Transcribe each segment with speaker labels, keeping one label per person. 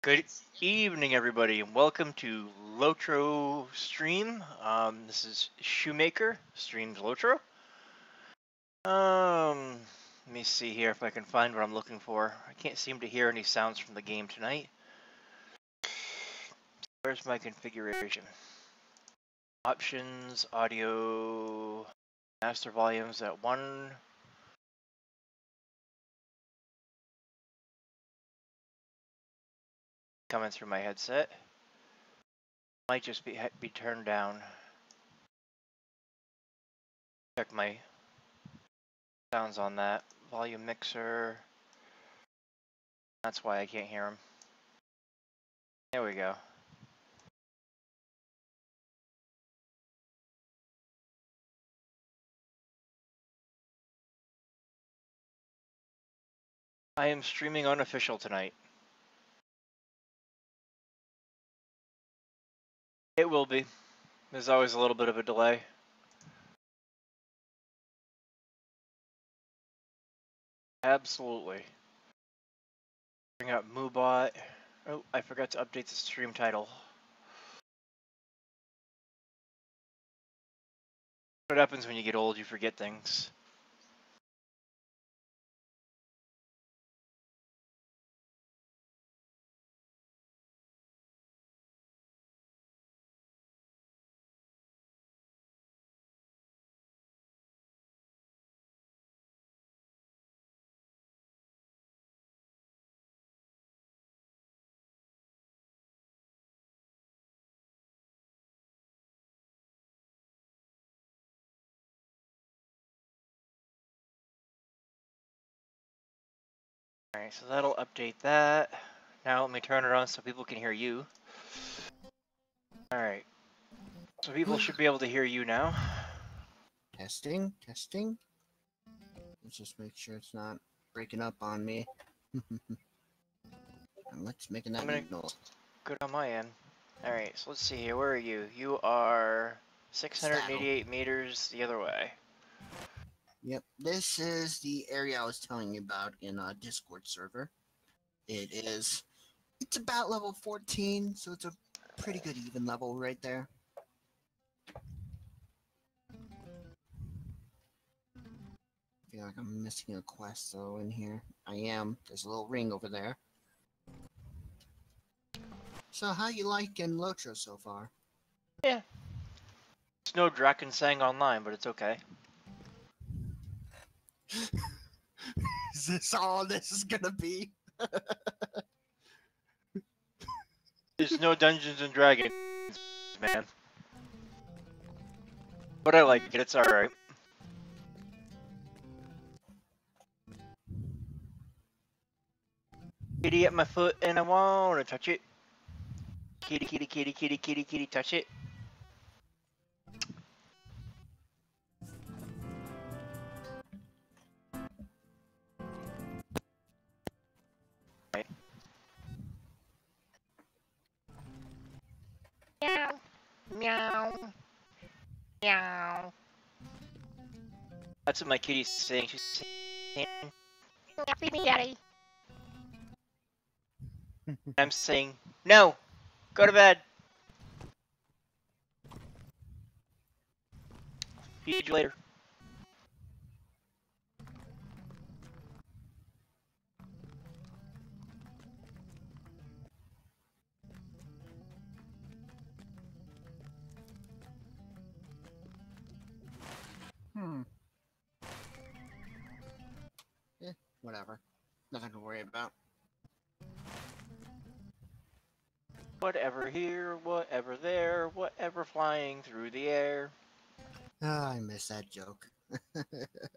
Speaker 1: Good evening, everybody, and welcome to Lotro Stream. This is Shoemaker, streams Lotro. Let me see here if I can find what I'm looking for. I can't seem to hear any sounds from the game tonight. Where's my configuration? Options, audio, master volumes at 1. Coming through my headset. Might just be turned down. Check my sounds on that. Volume mixer. That's why I can't hear him. There we go. I am streaming unofficial tonight. It will be. There's always a little bit of a delay. Absolutely. Bring up Moobot. Oh, I forgot to update the stream title. What happens when you get old, you forget things. Alright, so that'll update that. Now let me turn it on so people can hear you. Alright. So people should be able to hear you now.
Speaker 2: Testing. Let's just make sure it's not breaking up on me. And let's make that noise.
Speaker 1: Good on my end. Alright, so let's see here. Where are you? You are 688 meters the other way.
Speaker 2: Yep, this is the area I was telling you about in a Discord server. It's about level 14, so it's a pretty good even level right there. I feel like I'm missing a quest though in here. I am. There's a little ring over there. So how you liking Lotro so far?
Speaker 1: Yeah. It's no Drakensang online, but it's okay.
Speaker 2: Is this all this is gonna be?
Speaker 1: There's no Dungeons and Dragons, man. But I like it, it's alright. Kitty at my foot and I wanna touch it. Kitty, kitty, kitty, kitty, kitty, kitty, touch it. Right. Meow. Meow. Meow. That's what my kitty's saying. She's saying, feed me, daddy. I'm saying, no, go to bed. Feed you later.
Speaker 2: Whatever. Nothing to worry about.
Speaker 1: Whatever here, whatever there, whatever flying through the air.
Speaker 2: I miss that joke. Like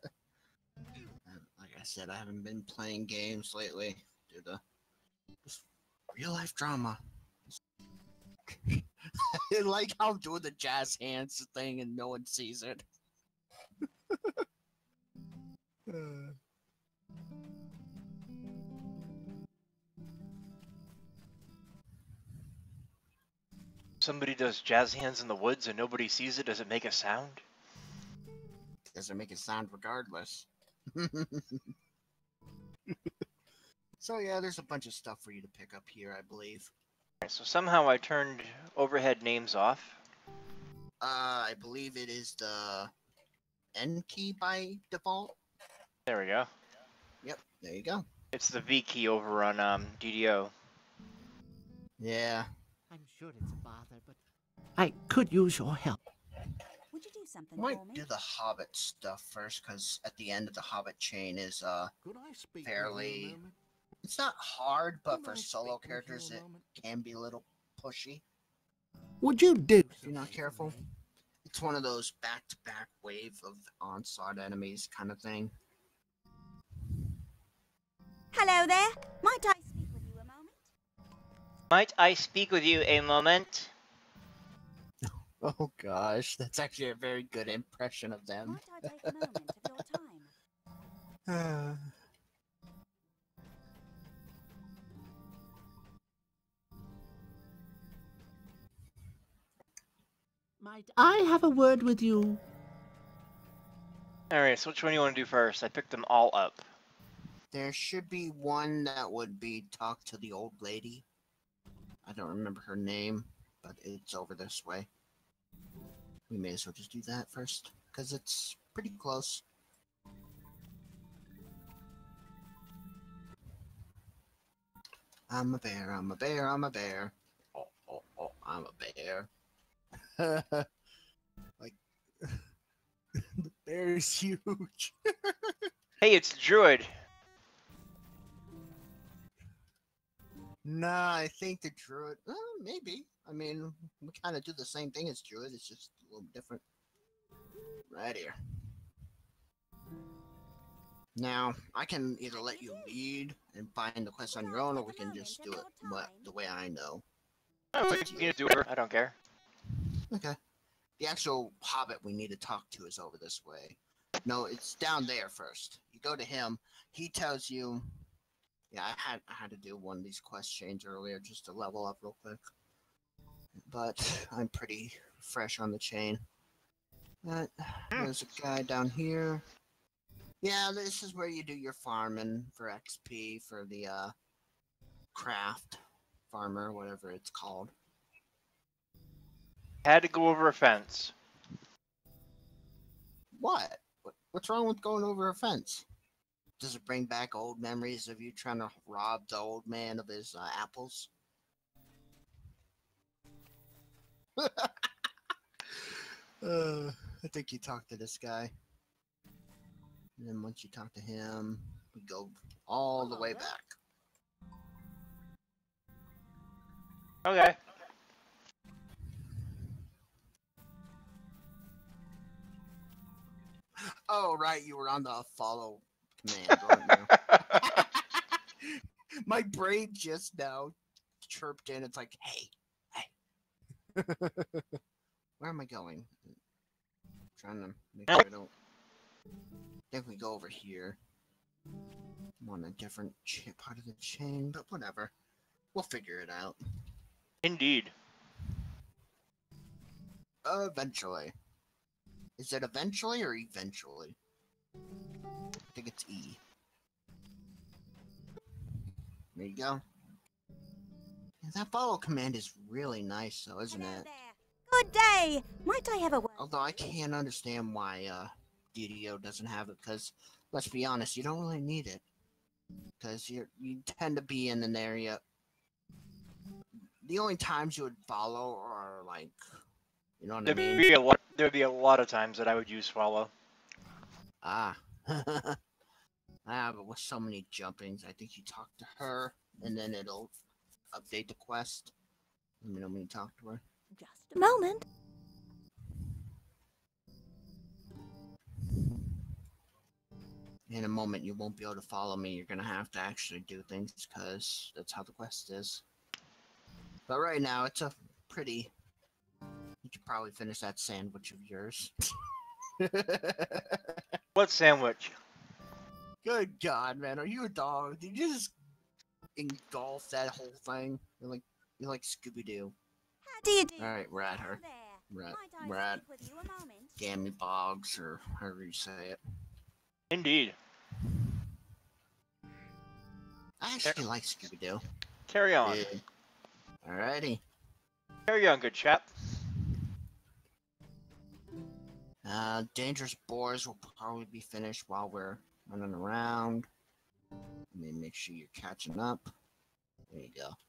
Speaker 2: I said, I haven't been playing games lately due to this real life drama. I like how I'm doing the jazz hands thing and no one sees it.
Speaker 1: Somebody does jazz hands in the woods and nobody sees it. Does it make a sound?
Speaker 2: Doesn't make a sound regardless. So yeah, there's a bunch of stuff for you to pick up here, I believe.
Speaker 1: Alright, so somehow I turned overhead names off.
Speaker 2: I believe it is the N key by default.
Speaker 1: There we go.
Speaker 2: Yep, there you go.
Speaker 1: It's the V key over on DDO.
Speaker 2: Yeah.
Speaker 3: I'm sure it's a bother, but I could use your help.
Speaker 4: Would you do something
Speaker 2: Might
Speaker 4: for me?
Speaker 2: do the Hobbit stuff first, because at the end of the Hobbit chain is
Speaker 5: Could I speak
Speaker 2: fairly-
Speaker 5: with you a moment?
Speaker 2: it's not hard, but
Speaker 5: Could
Speaker 2: for
Speaker 5: I
Speaker 2: solo
Speaker 5: speak with you
Speaker 2: characters
Speaker 5: a
Speaker 2: it
Speaker 5: moment?
Speaker 2: can be a little pushy.
Speaker 3: Would you do?
Speaker 2: If you're not careful. It's one of those back-to-back wave of onslaught enemies kind of thing.
Speaker 4: Hello there. Might I speak with you a moment?
Speaker 1: Might I speak with you a moment?
Speaker 2: Oh gosh, that's actually a very good impression of them.
Speaker 4: Might I take a moment of your time?
Speaker 3: Might I have a word with you?
Speaker 1: Alright, so which one do you want to do first? I picked them all up.
Speaker 2: There should be one that would be talk to the old lady. I don't remember her name, but it's over this way. We may as well just do that first, because it's pretty close. I'm a bear, I'm a bear, I'm a bear. Oh, oh, oh, I'm a bear. Like, the bear is huge.
Speaker 1: Hey, it's Druid.
Speaker 2: Nah, I think the druid. Maybe. I mean, we kind of do the same thing as druid. It's just a little different. Right here. Now, I can either let you lead and find the quest on your own, or we can just do it the way I know.
Speaker 1: Oh, if you can do it, I don't care.
Speaker 2: Okay. The actual hobbit we need to talk to is over this way. No, it's down there first. You go to him. He tells you. Yeah, I had to do one of these quest chains earlier just to level up real quick. But I'm pretty fresh on the chain. But there's a guy down here. Yeah, this is where you do your farming for XP for the craft farmer, whatever it's called.
Speaker 1: Had to go over a fence.
Speaker 2: What? What's wrong with going over a fence? Does it bring back old memories of you trying to rob the old man of his apples? I think you talk to this guy. And then once you talk to him, we go all the way back.
Speaker 1: Okay.
Speaker 2: Oh, right, you were on the follow command, weren't you? My brain just now chirped in. It's like, hey, hey. Where am I going? Trying to make sure I don't. I think we go over here. I'm on a different part of the chain, but whatever. We'll figure it out.
Speaker 1: Indeed.
Speaker 2: Eventually. Is it eventually or eventually? I think it's E. There you go. Yeah, that follow command is really nice, though, isn't
Speaker 4: Hello
Speaker 2: it?
Speaker 4: there. Good day. Might I have a word?
Speaker 2: Although I can't understand why DDO doesn't have it, because let's be honest, you don't really need it, because you tend to be in an area. The only times you would follow are like, you know what I mean?
Speaker 1: There'd be a lot of times that I would use follow.
Speaker 2: Ah. But with so many jumpings, I think you talk to her, and then it'll update the quest. Let me know when you talk to her.
Speaker 4: Just a moment.
Speaker 2: In a moment, you won't be able to follow me. You're gonna have to actually do things, because that's how the quest is. But right now, it's a pretty... You could probably finish that sandwich of yours.
Speaker 1: What sandwich?
Speaker 2: Good God, man, are you a dog? Did you just engulf that whole thing? You're like Scooby-Doo.
Speaker 4: How do you do?
Speaker 2: Alright, we're at her.
Speaker 4: Hello there.
Speaker 2: We're
Speaker 4: Might I
Speaker 2: at
Speaker 4: speak with you a moment?
Speaker 2: Gammy Boggs, or however you say it.
Speaker 1: Indeed.
Speaker 2: I actually like Scooby-Doo.
Speaker 1: Carry on.
Speaker 2: Yeah. Alrighty.
Speaker 1: Carry on, good chap.
Speaker 2: Dangerous Boars will probably be finished while we're running around. Let me make sure you're catching up. There you go.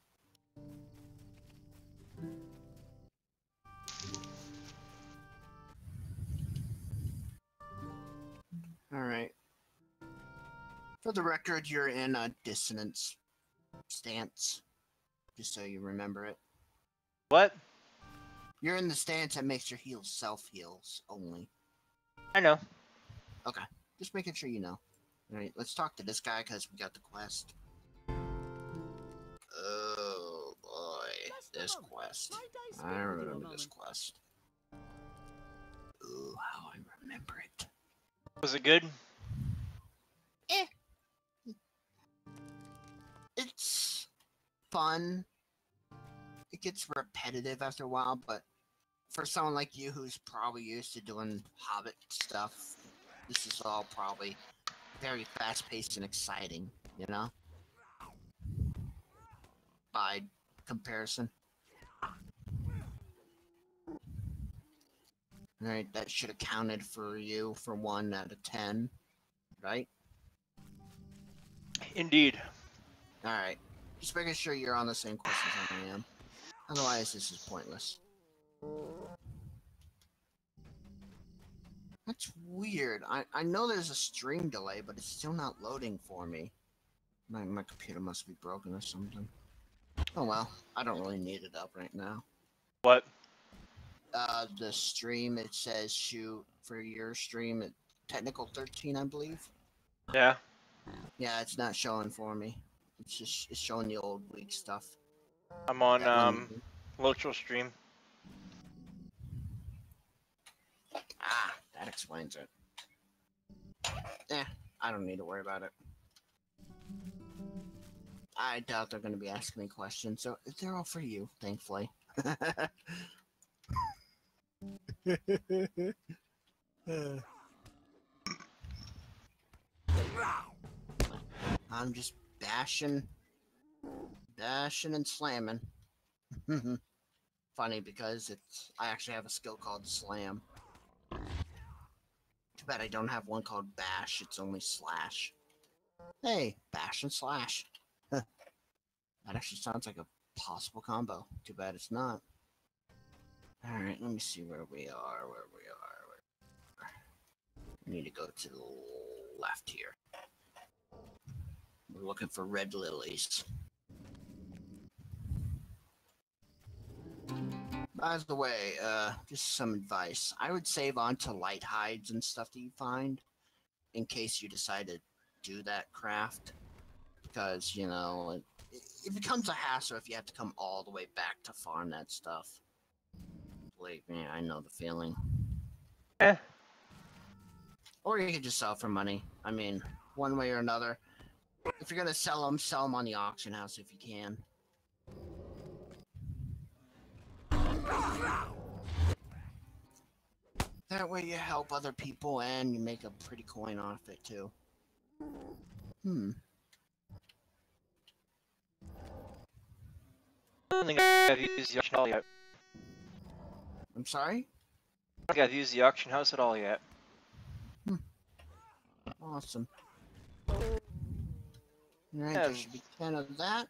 Speaker 2: Alright. For the record, you're in a dissonance stance. Just so you remember it.
Speaker 1: What?
Speaker 2: You're in the stance that makes your heals self-heals only.
Speaker 1: I know.
Speaker 2: Okay. Just making sure you know. Alright, let's talk to this guy because we got the quest. Oh boy. This quest. I remember this quest. Ooh, how I remember it.
Speaker 1: Was it good?
Speaker 2: It's fun. It gets repetitive after a while, but for someone like you who's probably used to doing Hobbit stuff, this is all probably very fast-paced and exciting, you know? By comparison. Alright, that should have counted for you for 1 out of 10, right?
Speaker 1: Indeed.
Speaker 2: Alright. Just making sure you're on the same quest as I am. Otherwise, this is pointless. That's weird. I know there's a stream delay, but it's still not loading for me. My computer must be broken or something. Oh well, I don't really need it up right now.
Speaker 1: What?
Speaker 2: The stream, it says shoot for your stream at technical 13, I believe.
Speaker 1: Yeah.
Speaker 2: Yeah, it's not showing for me. It's showing the old week stuff.
Speaker 1: I'm on
Speaker 2: That
Speaker 1: Lochel stream.
Speaker 2: Ah, that explains it. I don't need to worry about it. I doubt they're going to be asking me questions, so they're all for you, thankfully. I'm just bashing and slamming. Funny because I actually have a skill called Slam. Too bad I don't have one called Bash, it's only Slash. Hey, Bash and Slash. That actually sounds like a possible combo. Too bad it's not. Alright, let me see where we are. We need to go to the left here. We're looking for red lilies. By the way, just some advice. I would save on to light hides and stuff that you find in case you decide to do that craft. Because, you know, it becomes a hassle if you have to come all the way back to farm that stuff. Believe me, I know the feeling. Or you can just sell for money. I mean, one way or another. If you're gonna sell them on the auction house if you can. That way you help other people and you make a pretty coin off it too.
Speaker 1: I don't think I've used the auction house yet.
Speaker 2: I'm sorry?
Speaker 1: I don't think I've used the auction house at all yet.
Speaker 2: Awesome. Alright,
Speaker 1: Yeah.
Speaker 2: there should be 10 of that.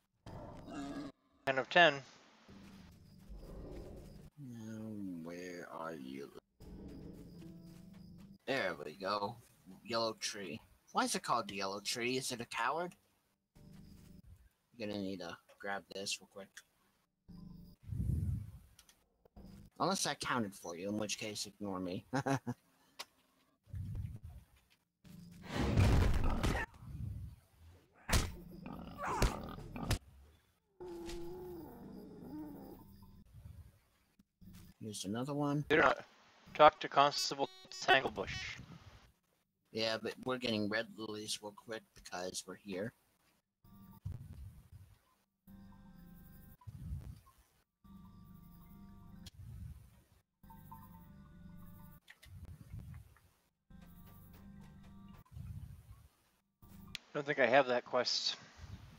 Speaker 1: 10 of 10.
Speaker 2: Now, where are you? There we go. Yellow tree. Why is it called the yellow tree? Is it a coward? You're gonna need to grab this real quick. Unless that counted for you, in which case ignore me. Here's another one.
Speaker 1: Talk to Constable Tanglebush.
Speaker 2: Yeah, but we're getting red lilies real quick because we're here.
Speaker 1: I don't think I have that quest.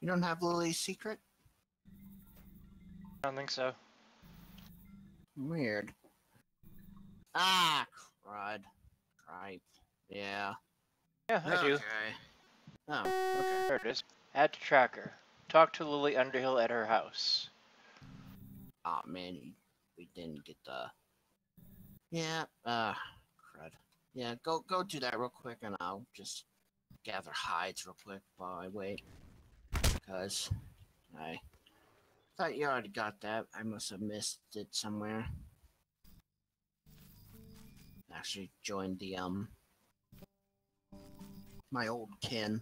Speaker 2: You don't have Lily's secret?
Speaker 1: I don't think so.
Speaker 2: Weird. Ah, crud. Right. Yeah.
Speaker 1: Yeah, I do.
Speaker 2: Okay. Oh, okay.
Speaker 1: There it is. Add to tracker. Talk to Lily Underhill at her house.
Speaker 2: Oh man, we didn't get the. Yeah. Crud. Yeah, go do that real quick, and I'll just gather hides real quick while I wait. Cause I thought you already got that. I must have missed it somewhere. Actually joined the my old kin.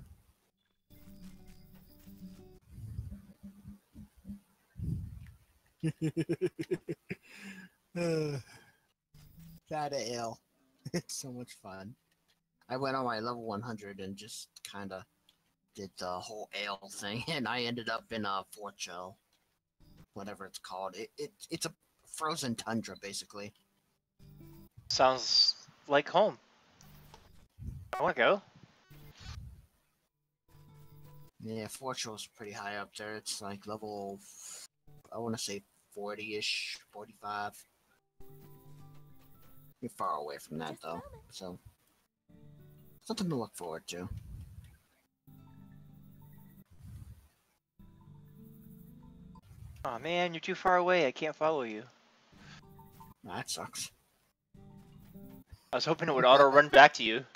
Speaker 2: That ill. It's so much fun. I went on my level 100 and just kind of did the whole ale thing, and I ended up in a Fort Joe, whatever it's called. It's a frozen tundra basically.
Speaker 1: Sounds like home. I want to go.
Speaker 2: Yeah, Fort Joe's pretty high up there. It's like level, I want to say 40-ish, 45. You're far away from that
Speaker 4: Just a
Speaker 2: though,
Speaker 4: moment.
Speaker 2: so something to look forward to.
Speaker 1: Aw, man, you're too far away. I can't follow you.
Speaker 2: That sucks.
Speaker 1: I was hoping it would auto run back to you.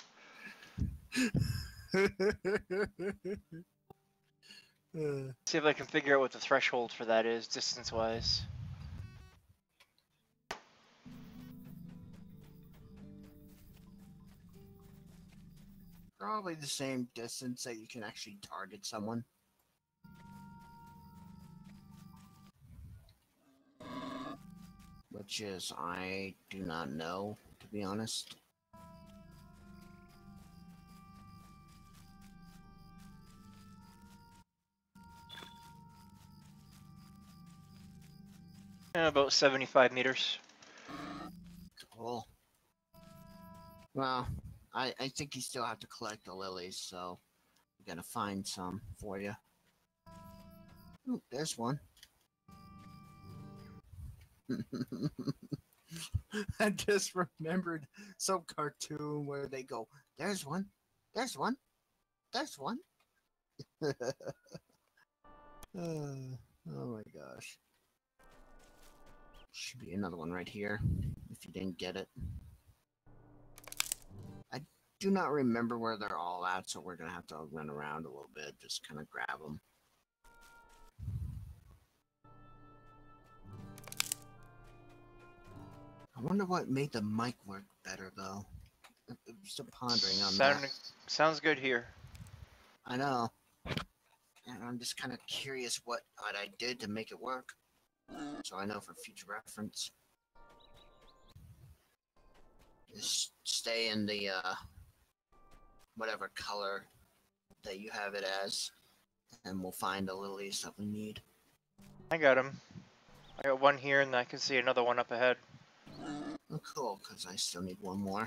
Speaker 1: See if I can figure out what the threshold for that is, distance-wise.
Speaker 2: Probably the same distance that you can actually target someone. Which is, I do not know, to be honest.
Speaker 1: About 75 meters.
Speaker 2: Cool. Well, I think you still have to collect the lilies, so I'm gonna find some for you. Ooh, there's one. I just remembered some cartoon where they go, there's one, there's one, there's one. Oh my gosh. Should be another one right here, if you didn't get it. I do not remember where they're all at, so we're gonna have to run around a little bit, just kind of grab them. I wonder what made the mic work better, though. I'm still pondering on that.
Speaker 1: Sounds good here.
Speaker 2: I know. And I'm just kind of curious what I did to make it work. So I know for future reference. Just stay in the, whatever color that you have it as. And we'll find the lilies that we need.
Speaker 1: I got him. I got one here, and I can see another one up ahead.
Speaker 2: Oh, cool, because I still need one more.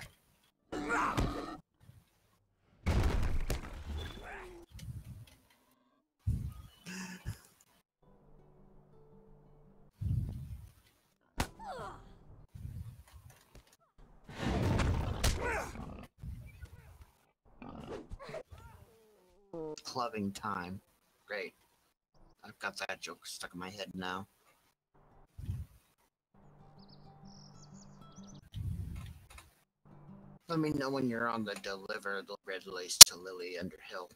Speaker 2: Clubbing time. Great. I've got that joke stuck in my head now. Let me know when you're on the deliver the red lace to Lily Underhill.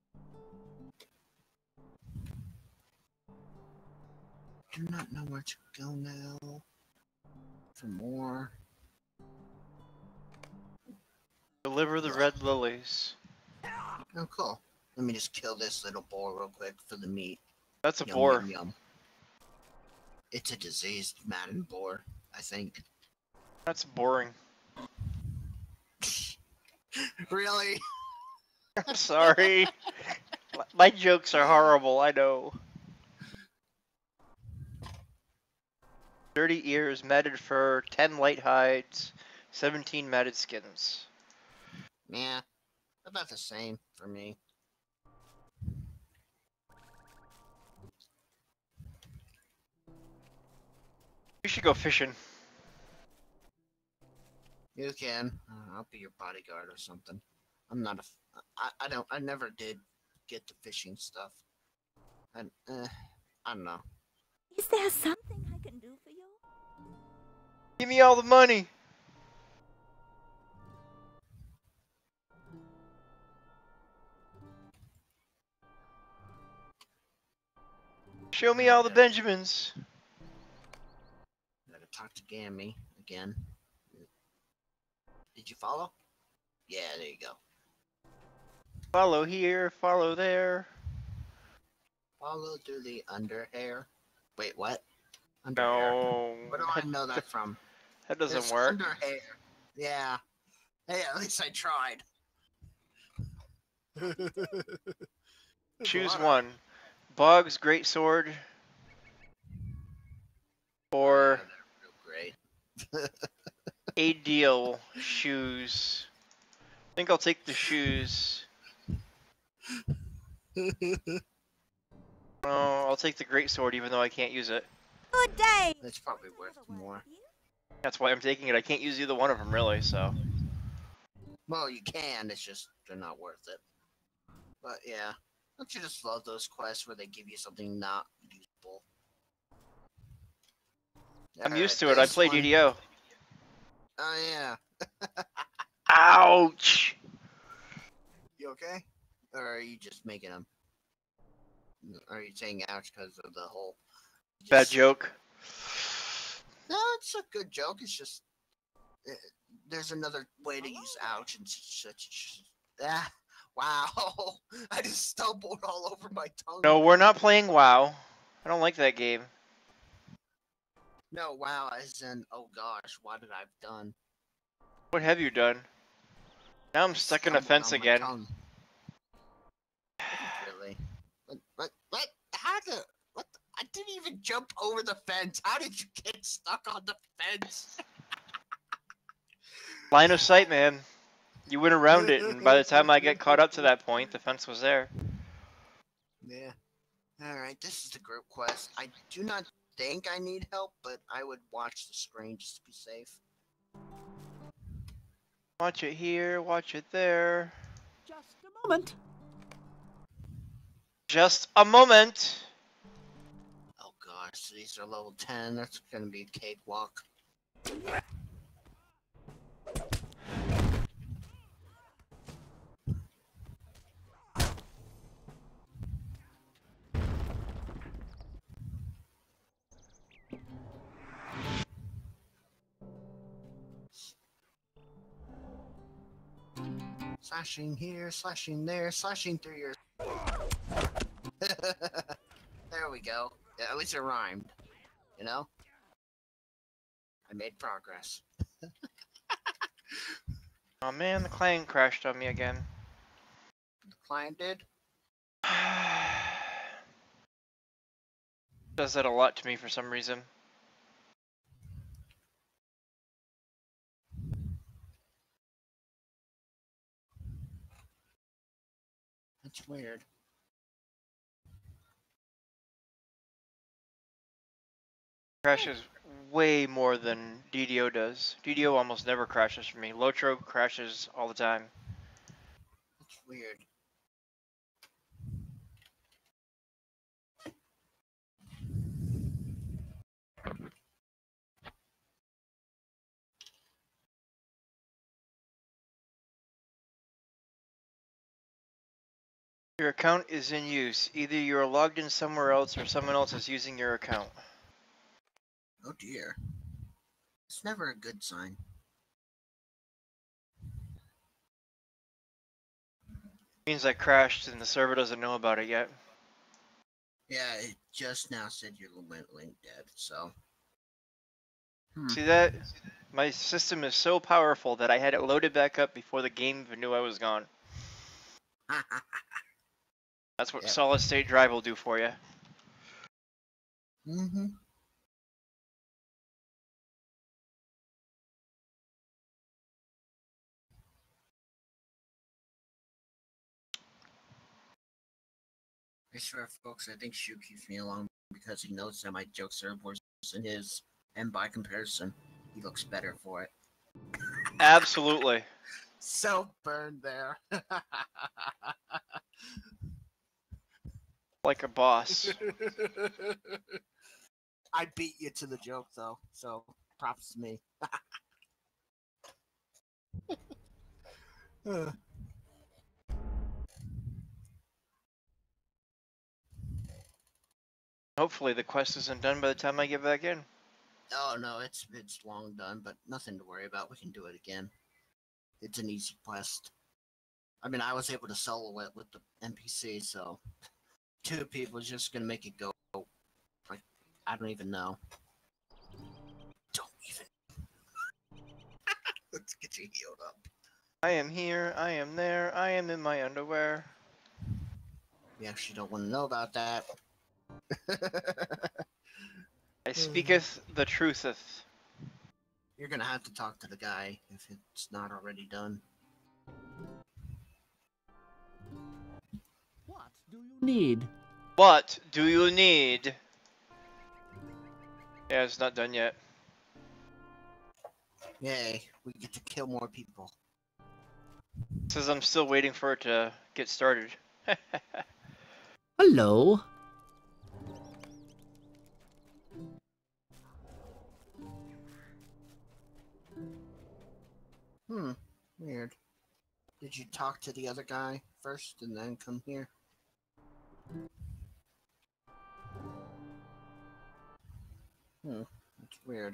Speaker 2: Do not know where to go now. For more.
Speaker 1: Deliver the red lilies.
Speaker 2: Oh, cool. Let me just kill this little boar real quick for the meat.
Speaker 1: That's a
Speaker 2: Yum,
Speaker 1: boar.
Speaker 2: yum, yum. It's a diseased maddened boar, I think.
Speaker 1: That's boring.
Speaker 2: Really?
Speaker 1: I'm sorry. My jokes are horrible, I know. 30 ears, matted fur, 10 light hides, 17 matted skins.
Speaker 2: Yeah, about the same for me.
Speaker 1: We should go fishing.
Speaker 2: You can. I'll be your bodyguard or something. I'm not a. I don't. I never did get the fishing stuff. And I don't know.
Speaker 4: Is there something I can do for you?
Speaker 1: Give me all the money. Show me all the Benjamins.
Speaker 2: Gotta talk to Gammy again. Did you follow? Yeah, there you go.
Speaker 1: Follow here, follow there.
Speaker 2: Follow through the under hair. Wait, what? Under hair.
Speaker 1: No,
Speaker 2: Where do I know that from?
Speaker 1: that doesn't
Speaker 2: It's
Speaker 1: work.
Speaker 2: under hair. Yeah. Hey, at least I tried.
Speaker 1: Choose
Speaker 2: What?
Speaker 1: one. Boggs Greatsword. Or
Speaker 2: Yeah, they're real great.
Speaker 1: Adil shoes. I think I'll take the shoes. Oh, I'll take the Greatsword even though I can't use it.
Speaker 4: Good day.
Speaker 2: It's probably worth more.
Speaker 1: That's why I'm taking it. I can't use either one of them really, so.
Speaker 2: Well, you can. It's just they're not worth it. But yeah, don't you just love those quests where they give you something not useful?
Speaker 1: I'm
Speaker 2: Alright,
Speaker 1: used to it. I
Speaker 2: this
Speaker 1: play
Speaker 2: one-
Speaker 1: DDO.
Speaker 2: Oh yeah.
Speaker 1: Ouch!
Speaker 2: You okay? Or are you just making them? Are you saying ouch because of the whole?
Speaker 1: Bad
Speaker 2: just-
Speaker 1: joke.
Speaker 2: No, it's a good joke. It's just there's another way to use ouch and such. Ah, wow! I just stumbled all over my tongue.
Speaker 1: No, we're not playing WoW. I don't like that game.
Speaker 2: No, wow, as in, oh gosh, what did I've done?
Speaker 1: What have you done? Now I'm stuck in a
Speaker 2: Stumbled
Speaker 1: fence
Speaker 2: on my
Speaker 1: again.
Speaker 2: tongue. Really? What? How the? What? I didn't even jump over the fence. How did you get stuck on the fence?
Speaker 1: Line of sight, man. You went around it, and by the time I get caught up to that point, the fence was there.
Speaker 2: Yeah. Alright, this is the group quest. I do not think I need help, but I would watch the screen just to be safe.
Speaker 1: Watch it here, watch it there.
Speaker 3: Just a moment.
Speaker 1: Just a moment.
Speaker 2: Oh gosh, so these are level 10. That's gonna be a cakewalk. Slashing here, slashing there, slashing through your... There we go. Yeah, at least it rhymed. You know? I made progress.
Speaker 1: Oh man, the client crashed on me again.
Speaker 2: The client did?
Speaker 1: Does that a lot to me for some reason.
Speaker 2: That's weird.
Speaker 1: Crashes way more than DDO does. DDO almost never crashes for me. Lotro crashes all the time.
Speaker 2: That's weird.
Speaker 1: Your account is in use. Either you are logged in somewhere else or someone else is using your account.
Speaker 2: Oh dear. It's never a good sign.
Speaker 1: Means I crashed and the server doesn't know about it yet.
Speaker 2: Yeah, it just now said your link dead, so...
Speaker 1: See that? My system is so powerful that I had it loaded back up before the game even knew I was gone. That's what
Speaker 2: Yep.
Speaker 1: solid state drive will do for you.
Speaker 2: Mm-hmm. I swear, folks, I think Shu keeps me along because he knows that my jokes are worse than his. And by comparison, he looks better for it.
Speaker 1: Absolutely.
Speaker 2: Self-burn there.
Speaker 1: Like a boss.
Speaker 2: I beat you to the joke, though, so props to me.
Speaker 1: Hopefully the quest isn't done by the time I get back in.
Speaker 2: Oh no, it's long done, but nothing to worry about. We can do it again. It's an easy quest. I mean, I was able to solo it with the NPC, so 2 people is just gonna make it go. Like, I don't even know. Don't even. Let's get you healed up.
Speaker 1: I am here, I am there, I am in my underwear.
Speaker 2: We actually don't want to know about that.
Speaker 1: I speaketh the trutheth.
Speaker 2: You're gonna have to talk to the guy if it's not already done.
Speaker 3: What do you need?
Speaker 1: What do you need? Yeah, it's not done yet.
Speaker 2: Yay, we get to kill more people.
Speaker 1: Says I'm still waiting for it to get started.
Speaker 3: Hello?
Speaker 2: Weird. Did you talk to the other guy first and then come here? That's weird.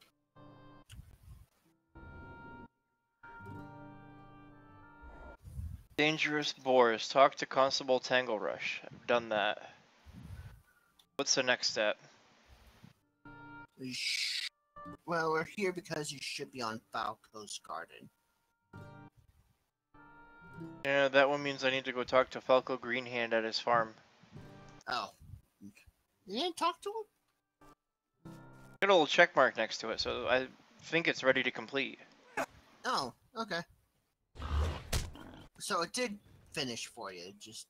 Speaker 1: Dangerous boars. Talk to Constable Tangle Rush. I've done that. What's the next step?
Speaker 2: Well, we're here because you should be on Falco's Garden.
Speaker 1: Yeah, that one means I need to go talk to Falco Greenhand at his farm.
Speaker 2: Oh. You didn't talk to him?
Speaker 1: Got a little check mark next to it, so I think it's ready to complete.
Speaker 2: Oh, okay. So it did finish for you, just...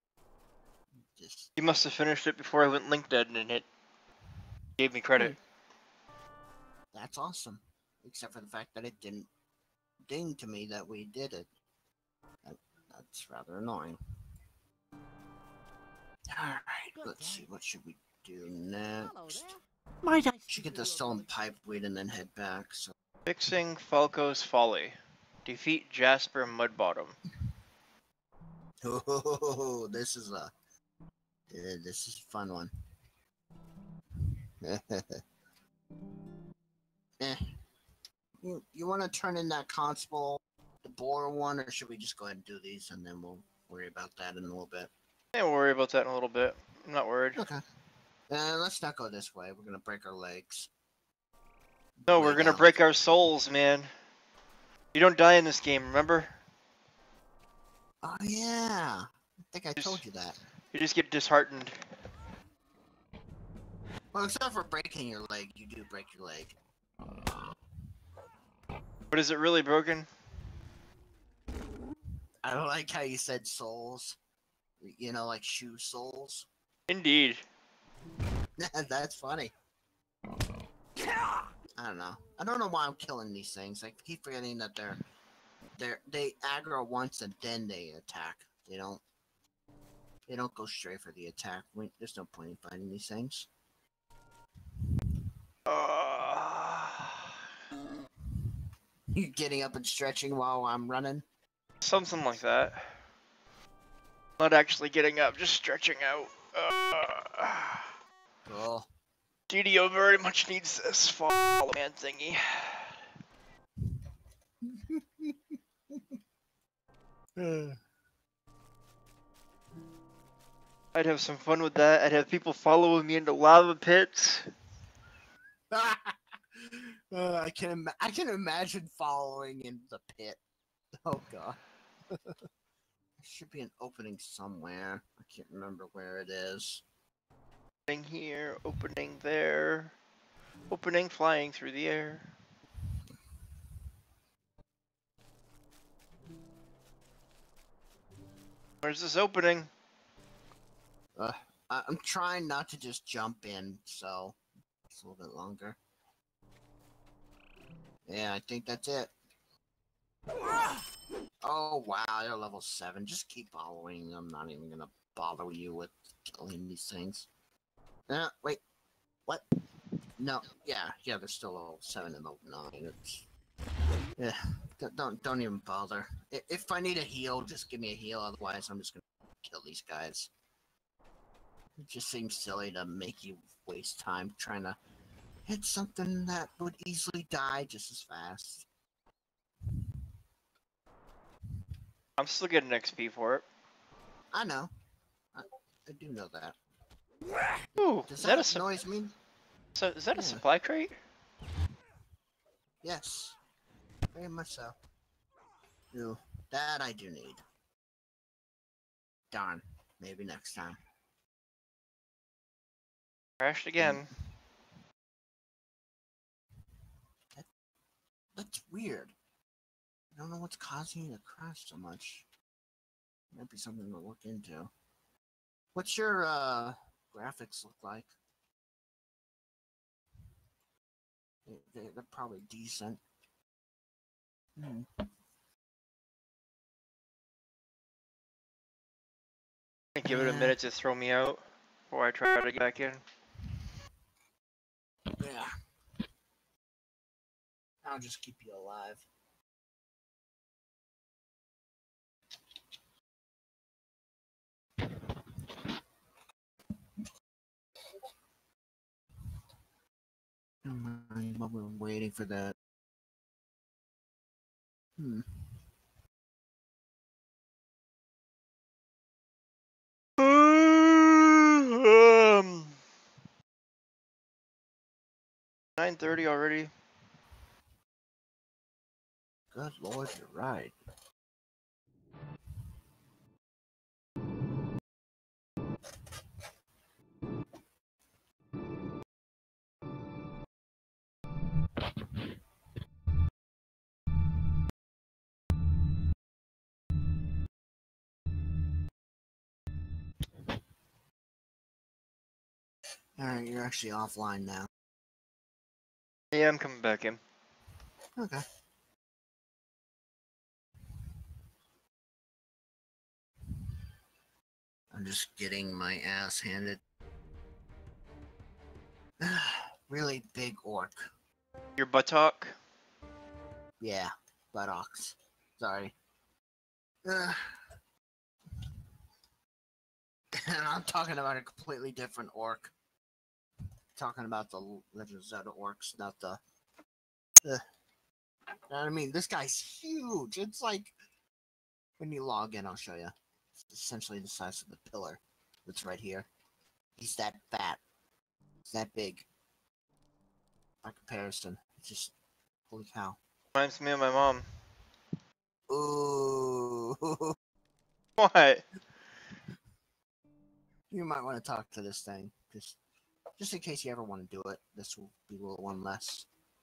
Speaker 1: He must have finished it before I went link dead and it gave me credit.
Speaker 2: That's awesome. Except for the fact that it didn't ding to me that we did it. That's rather annoying. Alright, let's see, what should we do
Speaker 4: Hello
Speaker 2: next?
Speaker 4: there.
Speaker 3: Might I
Speaker 2: Should get the stone pipeweed and then head back, so...
Speaker 1: Fixing Falco's Folly. Defeat Jasper Mudbottom.
Speaker 2: Oh, this is a fun one. You want to turn in that constable, the boar one, or should we just go ahead and do these and then we'll worry about that in a little bit?
Speaker 1: Yeah, we'll worry about that in a little bit. I'm not worried.
Speaker 2: Okay. Let's not go this way. We're gonna break our legs.
Speaker 1: No,
Speaker 2: Way
Speaker 1: we're gonna
Speaker 2: down.
Speaker 1: break our souls, man. You don't die in this game, remember?
Speaker 2: Oh yeah. I think I told you that.
Speaker 1: You just get disheartened.
Speaker 2: Well, except for breaking your leg, you do break your leg.
Speaker 1: But is it really broken?
Speaker 2: I don't like how you said souls. You know, like shoe soles.
Speaker 1: Indeed.
Speaker 2: That's funny. I don't know. I don't know why I'm killing these things. I keep forgetting that they aggro once and then they attack. They don't go straight for the attack. There's no point in fighting these things. You getting up and stretching while I'm running?
Speaker 1: Something like that. Not actually getting up, just stretching out.
Speaker 2: Cool.
Speaker 1: DDO very much needs this follow man thingy. I'd have some fun with that. I'd have people following me into lava pits.
Speaker 2: I can imagine following in the pit. Oh god. There should be an opening somewhere. I can't remember where it is.
Speaker 1: Opening here, opening there, opening flying through the air. Where's this opening?
Speaker 2: I'm trying not to just jump in, so it's a little bit longer. Yeah, I think that's it. Oh wow, they're level 7. Just keep following. I'm not even gonna bother you with killing these things. Wait, what? No, yeah, they're still level 7 and level 9. It's yeah, don't even bother. If I need a heal, just give me a heal. Otherwise, I'm just gonna kill these guys. It just seems silly to make you waste time trying to hit something that would easily die just as fast.
Speaker 1: I'm still getting XP for it.
Speaker 2: I know. I do know that.
Speaker 1: Ooh,
Speaker 2: Does
Speaker 1: is that
Speaker 2: that noise mean?
Speaker 1: so? Is that a
Speaker 2: Yeah.
Speaker 1: supply crate?
Speaker 2: Yes. Very much so. Ooh, that I do need. Darn. Maybe next time.
Speaker 1: Crashed again.
Speaker 2: That's weird. I don't know what's causing you to crash so much. Might be something to look into. What's your graphics look like? They're probably decent.
Speaker 1: Give it a minute to throw me out before I try to get back in.
Speaker 2: Yeah. I'll just keep you alive. While we're waiting for that.
Speaker 1: Um, 9:30 already.
Speaker 2: Good lord, you're right. Alright, you're actually offline now.
Speaker 1: Yeah, I'm coming back in.
Speaker 2: Okay. I'm just getting my ass handed. Really big orc.
Speaker 1: Your buttock.
Speaker 2: Yeah, buttocks. Sorry. And I'm talking about a completely different orc. Talking about the Legend of Zelda orcs, not the. You know what I mean? This guy's huge. It's like when you log in, I'll show you. It's essentially the size of the pillar that's right here. He's that fat. He's that big. By comparison, it's just holy cow.
Speaker 1: Reminds me of my mom.
Speaker 2: Ooh.
Speaker 1: What?
Speaker 2: You might want to talk to this thing, just in case you ever want to do it. This will be one less.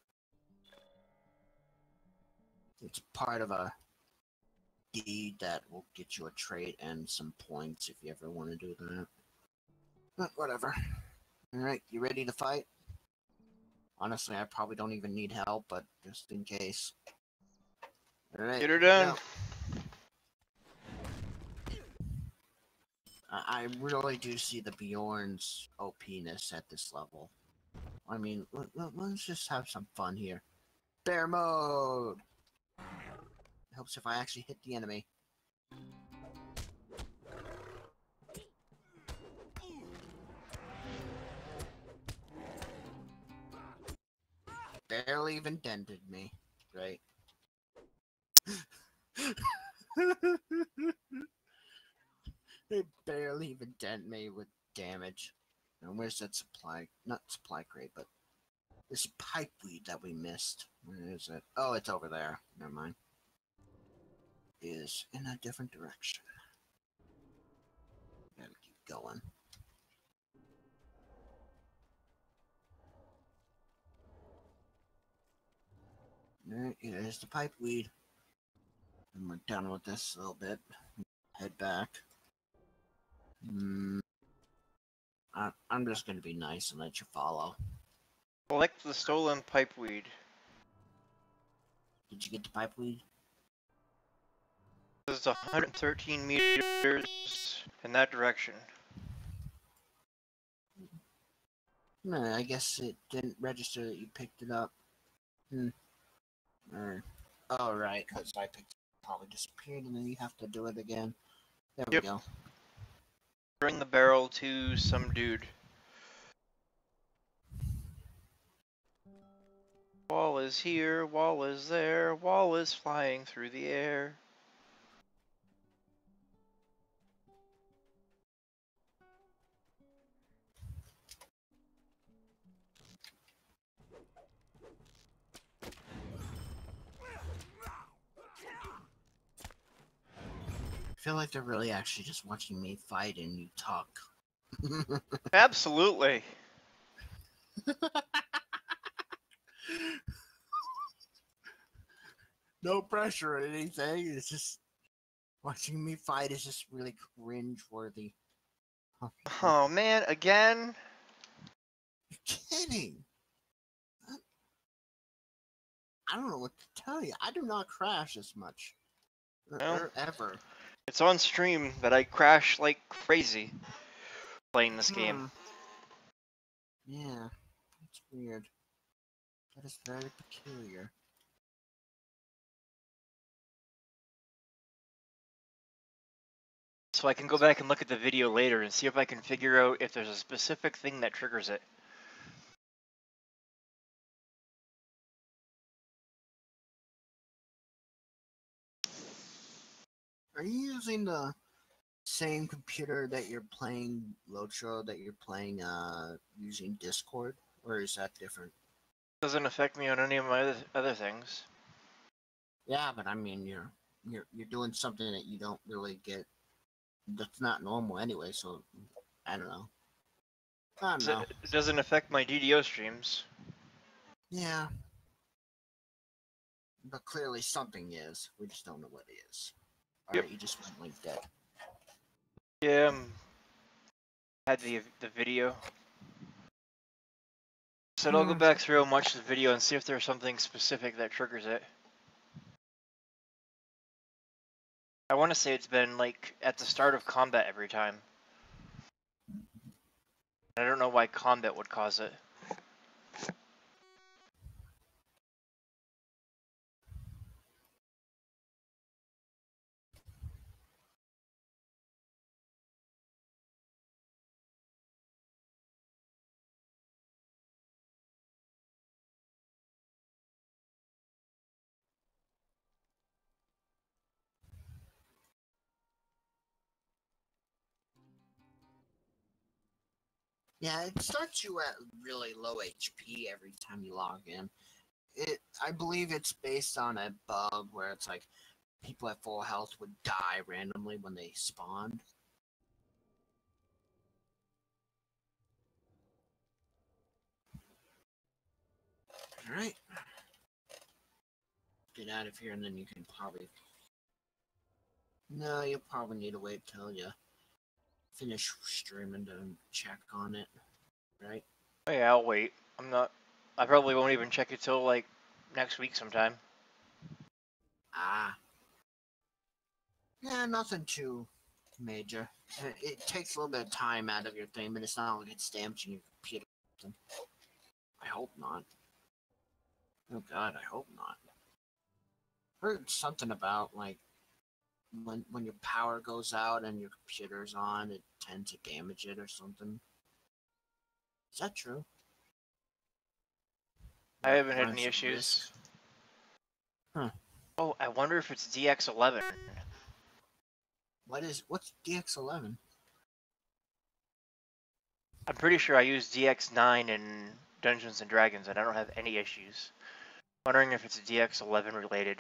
Speaker 2: It's part of a deed that will get you a trait and some points if you ever want to do that. But whatever. Alright, you ready to fight? Honestly, I probably don't even need help, but just in case. Alright,
Speaker 1: Get her done.
Speaker 2: go. I really do see the Bjorn's OP-ness at this level. I mean, let's just have some fun here. Bear mode! Helps if I actually hit the enemy. Barely even dented me. Great. They barely even dent me with damage. And where's that supply? Not supply crate, but this pipeweed that we missed. Where is it? Oh, it's over there. Never mind. Is in a different direction. Gotta keep going. Alright, here's the pipeweed. And we're done with this a little bit. Head back. I'm just gonna be nice and let you follow.
Speaker 1: Collect the stolen pipeweed.
Speaker 2: Did you get the pipeweed?
Speaker 1: It's 113 meters in that direction.
Speaker 2: No, I guess it didn't register that you picked it up. Oh, right, because I picked it, probably disappeared, and then you have to do it again. There we
Speaker 1: Yep.
Speaker 2: go.
Speaker 1: Bring the barrel to some dude. Wall is here, wall is there, wall is flying through the air.
Speaker 2: I feel like they're really actually just watching me fight and you talk.
Speaker 1: Absolutely.
Speaker 2: No pressure or anything. It's just watching me fight is just really cringe-worthy.
Speaker 1: Oh man, again?
Speaker 2: You're kidding. I don't know what to tell you. I do not crash as much.
Speaker 1: No.
Speaker 2: Or ever.
Speaker 1: It's on stream that I crash like crazy playing this game.
Speaker 2: Yeah. That's weird. That is very peculiar.
Speaker 1: So I can go back and look at the video later and see if I can figure out if there's a specific thing that triggers it.
Speaker 2: Are you using the same computer that you're playing Lotro, that you're playing using Discord? Or is that different?
Speaker 1: Doesn't affect me on any of my other things.
Speaker 2: Yeah, but I mean you're doing something that you don't really get, that's not normal anyway, so I don't know. I don't know.
Speaker 1: It doesn't affect my DDO streams.
Speaker 2: Yeah. But clearly something is. We just don't know what it is. Alright, you just went like dead.
Speaker 1: Yeah, I had the video. So I'll go back through and watch the video and see if there's something specific that triggers it. I want to say it's been like at the start of combat every time. I don't know why combat would cause it.
Speaker 2: Yeah, it starts you at really low HP every time you log in. I believe it's based on a bug where it's like people at full health would die randomly when they spawned. Alright. Get out of here and then you can probably... No, you'll probably need to wait till you finish streaming to check on it. Right?
Speaker 1: Oh yeah, I'll wait. I probably won't even check it till like next week sometime.
Speaker 2: Ah. Yeah, nothing too major. It takes a little bit of time out of your thing, but it's not like it's damaging your computer. I hope not. Oh god, I hope not. Heard something about like when your power goes out and your computer's on, it tends to damage it or something. Is that true?
Speaker 1: I haven't had
Speaker 2: Runs
Speaker 1: any
Speaker 2: some
Speaker 1: issues.
Speaker 2: risk. Huh.
Speaker 1: Oh, I wonder if it's DX11.
Speaker 2: What's DX11?
Speaker 1: I'm pretty sure I use DX9 in Dungeons and Dragons and I don't have any issues. Wondering if it's DX11 related.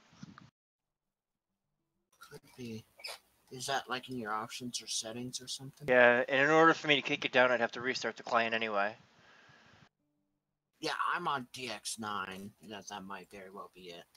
Speaker 2: Could be. Is that like in your options or settings or something?
Speaker 1: Yeah, and in order for me to kick it down, I'd have to restart the client anyway.
Speaker 2: Yeah, I'm on DX9. That might very well be it.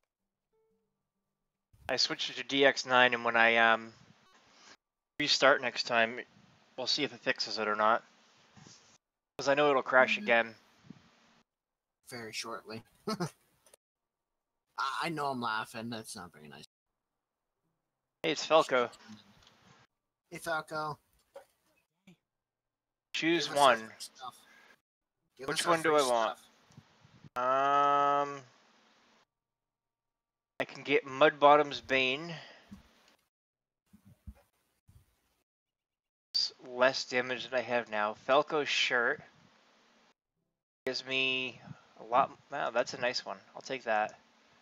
Speaker 1: I switched it to DX9, and when I restart next time, we'll see if it fixes it or not. Because I know it'll crash again.
Speaker 2: Very shortly. I know I'm laughing. That's not very nice.
Speaker 1: Hey, it's Falco.
Speaker 2: Hey, Falco.
Speaker 1: Choose
Speaker 2: Give us our
Speaker 1: one.
Speaker 2: free stuff. Give
Speaker 1: Which
Speaker 2: us our
Speaker 1: one do
Speaker 2: free
Speaker 1: I want?
Speaker 2: stuff.
Speaker 1: I can get Mudbottom's Bane. It's less damage than I have now. Falco's shirt gives me a lot. Wow, that's a nice one. I'll take that.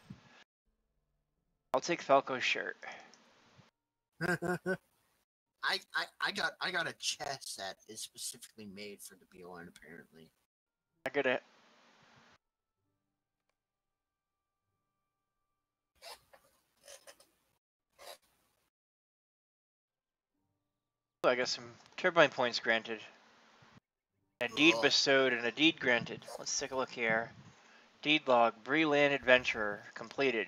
Speaker 1: I'll take Falco's shirt.
Speaker 2: I got a chest that is specifically made for the Bjorn, apparently.
Speaker 1: I got it. I got some turbine points granted. A deed
Speaker 2: Cool.
Speaker 1: bestowed and a deed granted. Let's take a look here. Deed log, Breland Adventurer, completed.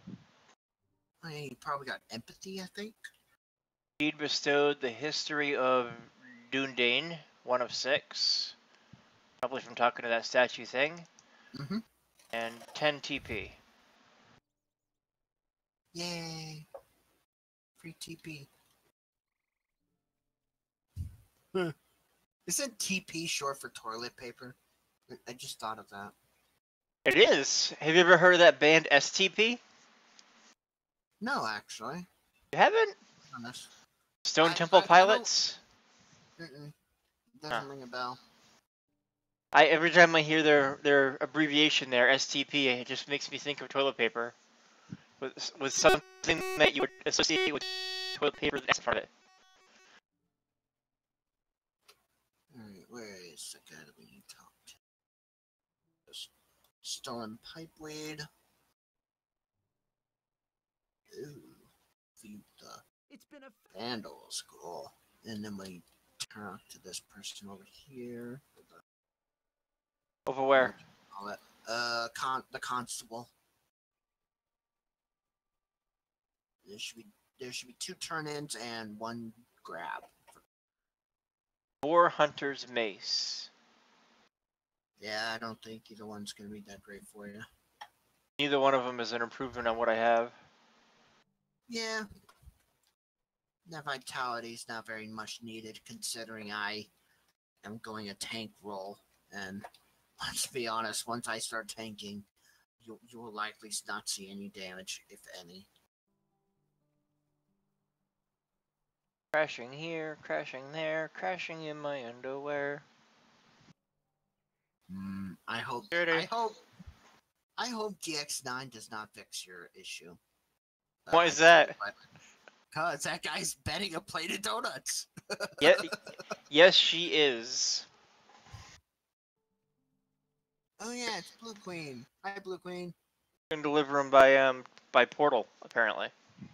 Speaker 2: I probably got empathy, I think.
Speaker 1: Deed bestowed, the history of Dundane, 1 of 6. Probably from talking to that statue thing.
Speaker 2: Mm-hmm.
Speaker 1: And 10 TP.
Speaker 2: Yay. Free TP. Isn't TP short for toilet paper? I just thought of that.
Speaker 1: It is. Have you ever heard of that band STP?
Speaker 2: No, actually.
Speaker 1: You haven't?
Speaker 2: Honest.
Speaker 1: Stone
Speaker 2: I
Speaker 1: Temple
Speaker 2: don't-
Speaker 1: Pilots?
Speaker 2: Mm-mm. Doesn't ring a bell.
Speaker 1: Every time I hear their abbreviation there, STP, it just makes me think of toilet paper. With something that you would associate with toilet paper that's in front of it.
Speaker 2: Alright, where is the guy that we need to talk to? Stolen pipeweed. Ooh. View the
Speaker 3: It's been a
Speaker 2: vandals. Cool. And then we talk to this person over here.
Speaker 1: Over where?
Speaker 2: Call it. The constable. There should be 2 turn-ins and 1 grab.
Speaker 1: 4 Hunter's Mace.
Speaker 2: Yeah, I don't think either one's gonna be that great for you.
Speaker 1: Neither one of them is an improvement on what I have.
Speaker 2: Yeah. That vitality's not very much needed considering I am going a tank role. And let's be honest, once I start tanking, you will likely not see any damage, if any.
Speaker 1: Crashing here, crashing there, crashing in my underwear.
Speaker 2: I hope GX9 does not fix your issue.
Speaker 1: Why is that?
Speaker 2: Cause that guy's betting a plate of donuts.
Speaker 1: Yeah, yes, she is.
Speaker 2: Oh yeah, it's Blue Queen. Hi, Blue Queen.
Speaker 1: You can deliver them by portal, apparently.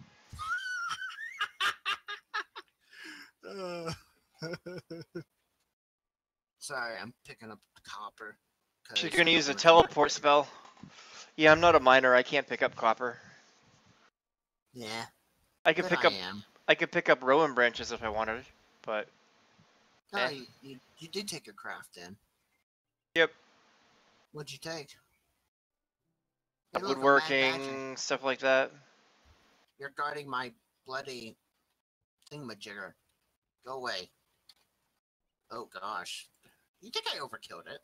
Speaker 2: Sorry, I'm picking up the copper.
Speaker 1: She's gonna use a teleport spell. Yeah, I'm not a miner. I can't pick up copper.
Speaker 2: Yeah,
Speaker 1: I could
Speaker 2: but
Speaker 1: pick
Speaker 2: I
Speaker 1: up.
Speaker 2: am.
Speaker 1: I could pick up rowan branches if I wanted, but
Speaker 2: No,
Speaker 1: eh.
Speaker 2: you did take a craft in.
Speaker 1: Yep.
Speaker 2: What'd you take? Hey, look, a mad badger.
Speaker 1: Woodworking, stuff like that.
Speaker 2: You're guarding my bloody thingamajigger. Go away. Oh gosh. You think I overkilled it?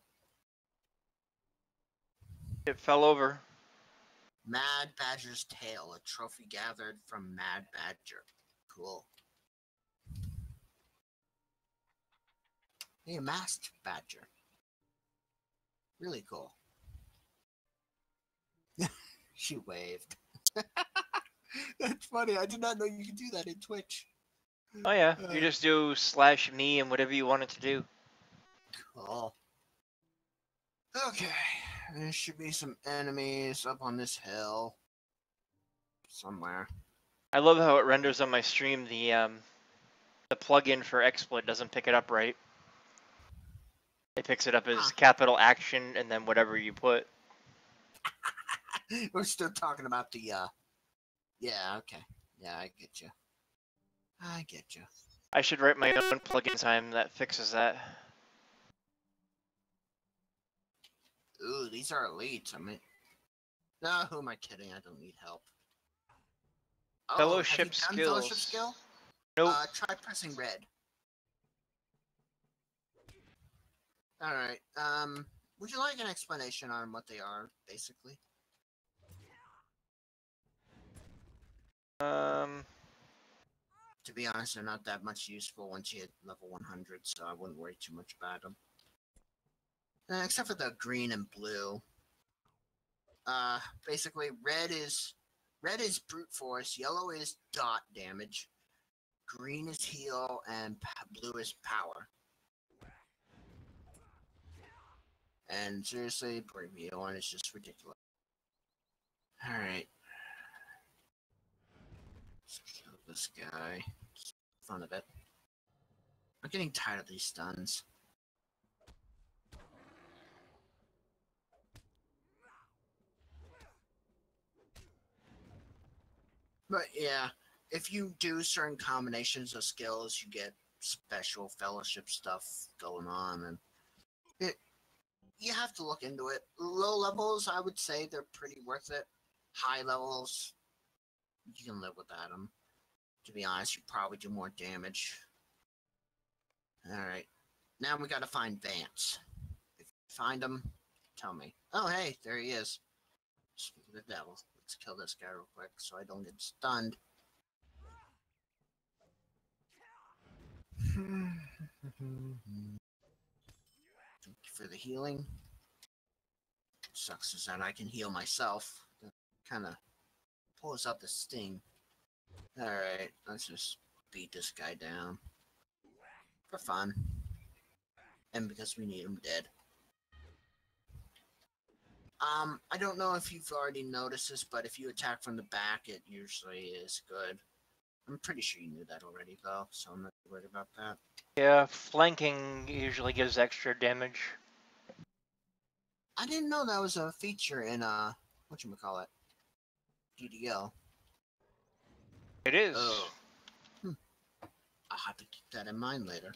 Speaker 1: It fell over.
Speaker 2: Mad Badger's Tail, a trophy gathered from Mad Badger. Cool. Hey, a masked badger. Really cool. She waved. That's funny. I did not know you could do that in Twitch.
Speaker 1: Oh yeah, you just do /me and whatever you want it to do.
Speaker 2: Cool. Okay. There should be some enemies up on this hill. Somewhere.
Speaker 1: I love how it renders on my stream the plugin for XSplit doesn't pick it up right. It picks it up as capital action and then whatever you put.
Speaker 2: We're still talking about the yeah, okay. Yeah, I get you. I get you.
Speaker 1: I should write my own plugin time that fixes that.
Speaker 2: Ooh, these are elites. I mean, No, who am I kidding? I don't need help. Oh,
Speaker 1: Fellowship
Speaker 2: have you done
Speaker 1: skills.
Speaker 2: Fellowship skill?
Speaker 1: Nope.
Speaker 2: Try pressing red. Alright, would you like an explanation on what they are, basically? To be honest, they're not that much useful once you hit level 100, so I wouldn't worry too much about them. Except for the green and blue. Basically, red is brute force, yellow is dot damage, green is heal, and blue is power. And seriously, Bravio 1 is just ridiculous. Alright. Let's kill this guy. Fun of it. I'm getting tired of these stuns. But yeah, if you do certain combinations of skills, you get special fellowship stuff going on, and you have to look into it. Low levels, I would say they're pretty worth it. High levels, you can live without them. To be honest, you probably do more damage. Alright. Now we gotta find Vance. If you find him, tell me. Oh, hey, there he is. Speak of the devil. Let's kill this guy real quick so I don't get stunned. Thank you for the healing. Sucks is that I can heal myself. That kind of pulls out the sting. Alright, let's just beat this guy down. For fun. And because we need him dead. I don't know if you've already noticed this, but if you attack from the back, it usually is good. I'm pretty sure you knew that already, though, so I'm not worried about that.
Speaker 1: Yeah, flanking usually gives extra damage.
Speaker 2: I didn't know that was a feature in, whatchamacallit, DDL.
Speaker 1: It is.
Speaker 2: Oh. I'll have to keep that in mind later.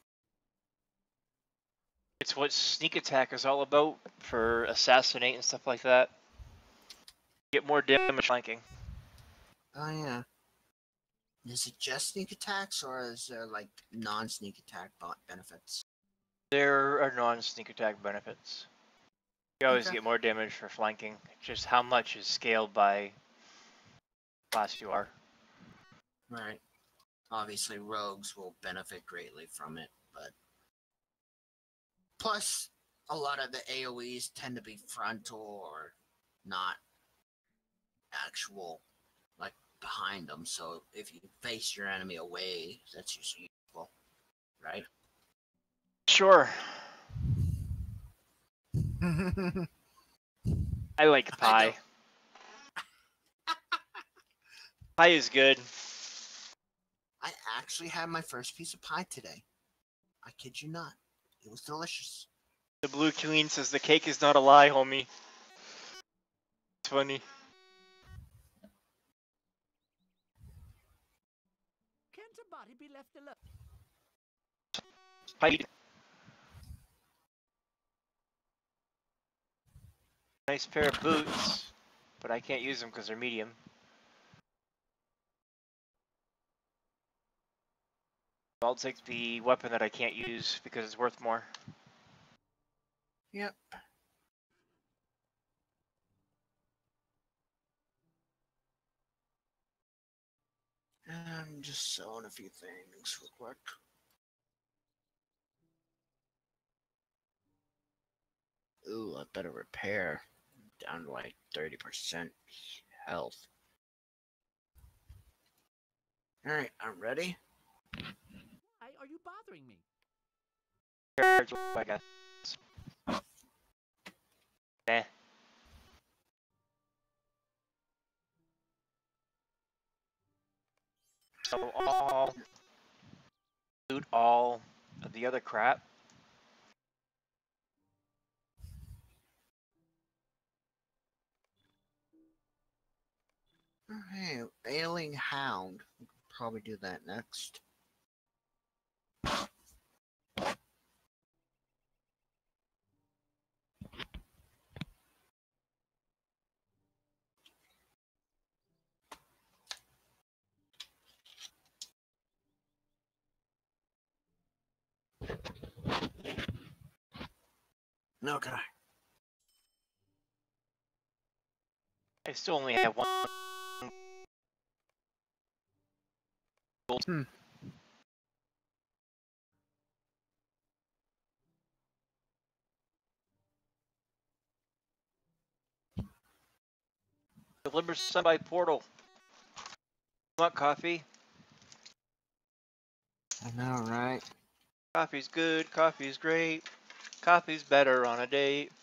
Speaker 1: It's what sneak attack is all about for assassinate and stuff like that. Get more damage flanking.
Speaker 2: Oh, yeah. Is it just sneak attacks, or is there, like, non-sneak attack benefits?
Speaker 1: There are non-sneak attack benefits. You always
Speaker 2: Okay.
Speaker 1: get more damage for flanking. Just how much is scaled by class you are.
Speaker 2: Right. Obviously, rogues will benefit greatly from it, but... Plus, a lot of the AoEs tend to be frontal or not actual, like, behind them, so if you face your enemy away, that's usually useful, right?
Speaker 1: Sure. I like pie. Pie is good.
Speaker 2: I actually had my first piece of pie today. I kid you not. It was delicious.
Speaker 1: The Blue Queen says the cake is not a lie, homie. It's funny.
Speaker 3: Can't a body be left alone?
Speaker 1: Pie. Nice pair of boots, but I can't use them because they're medium. I'll take the weapon that I can't use because it's worth more.
Speaker 2: Yep. I'm just selling a few things real quick. Ooh, I better repair. Down to like 30% health. Alright, I'm ready.
Speaker 3: Why are you bothering me?
Speaker 1: I guess. Eh. So all loot all of the other crap.
Speaker 2: Hey, Ailing Hound. We could probably do that next. Okay.
Speaker 1: I still only have one.
Speaker 2: Hmm.
Speaker 1: Delivered some by portal. Want coffee?
Speaker 2: I know, right?
Speaker 1: Coffee's good. Coffee's great. Coffee's better on a date.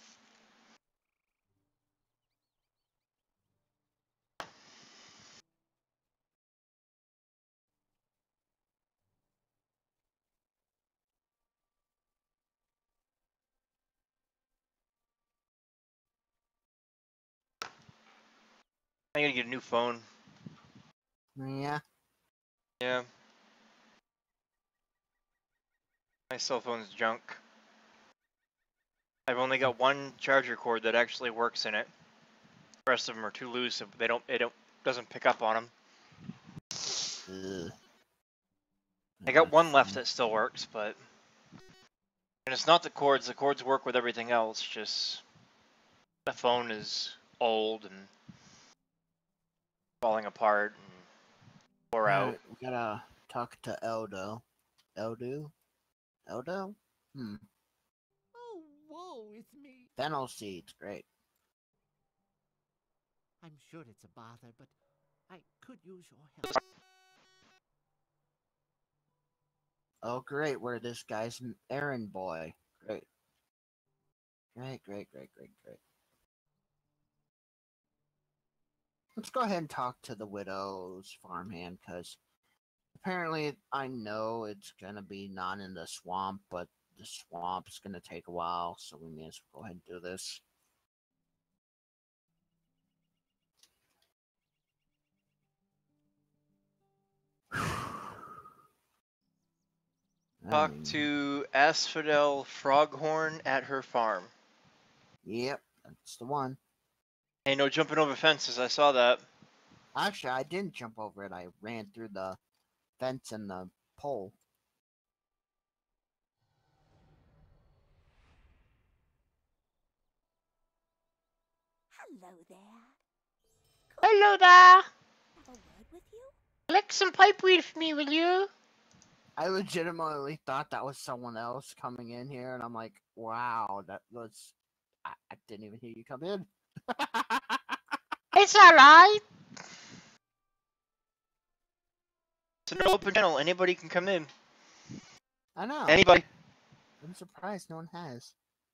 Speaker 1: I gotta get a new phone.
Speaker 2: Yeah.
Speaker 1: Yeah. My cell phone's junk. I've only got one charger cord that actually works in it. The rest of them are too loose. It doesn't pick up on them.
Speaker 2: Ugh.
Speaker 1: I got one left
Speaker 2: fun.
Speaker 1: that still works, but and it's not the cords. The cords work with everything else. Just the phone is old and falling apart and wore out.
Speaker 2: Alright, we gotta talk to Eldo. Eldo? Eldo?
Speaker 3: Oh, whoa, it's me.
Speaker 2: Fennel seeds, great.
Speaker 3: I'm sure it's a bother, but I could use your help.
Speaker 2: Oh, great, we're this guy's errand boy. Great. Great. Let's go ahead and talk to the widow's farmhand, because apparently I know it's gonna be not in the swamp, but the swamp's gonna take a while, so we may as well go ahead and do this.
Speaker 1: Talk to Asphodel Froghorn at her farm.
Speaker 2: Yep, that's the one.
Speaker 1: Hey, no jumping over fences. I saw that.
Speaker 2: Actually, I didn't jump over it. I ran through the fence and the pole.
Speaker 4: Hello there.
Speaker 1: Hello there.
Speaker 4: Have a word with you?
Speaker 1: Collect some pipeweed for me, will you?
Speaker 2: I legitimately thought that was someone else coming in here, and I'm like, wow, that was. I didn't even hear you come in.
Speaker 1: It's alright. It's an open channel. Anybody can come in.
Speaker 2: I know.
Speaker 1: Anybody.
Speaker 2: I'm surprised no one has.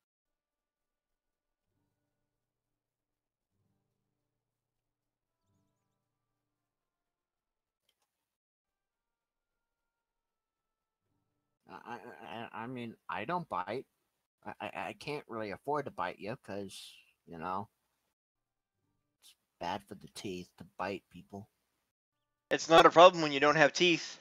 Speaker 2: I mean, I don't bite. I can't really afford to bite you because, you know, it's bad for the teeth to bite people.
Speaker 1: It's not a problem when you don't have teeth.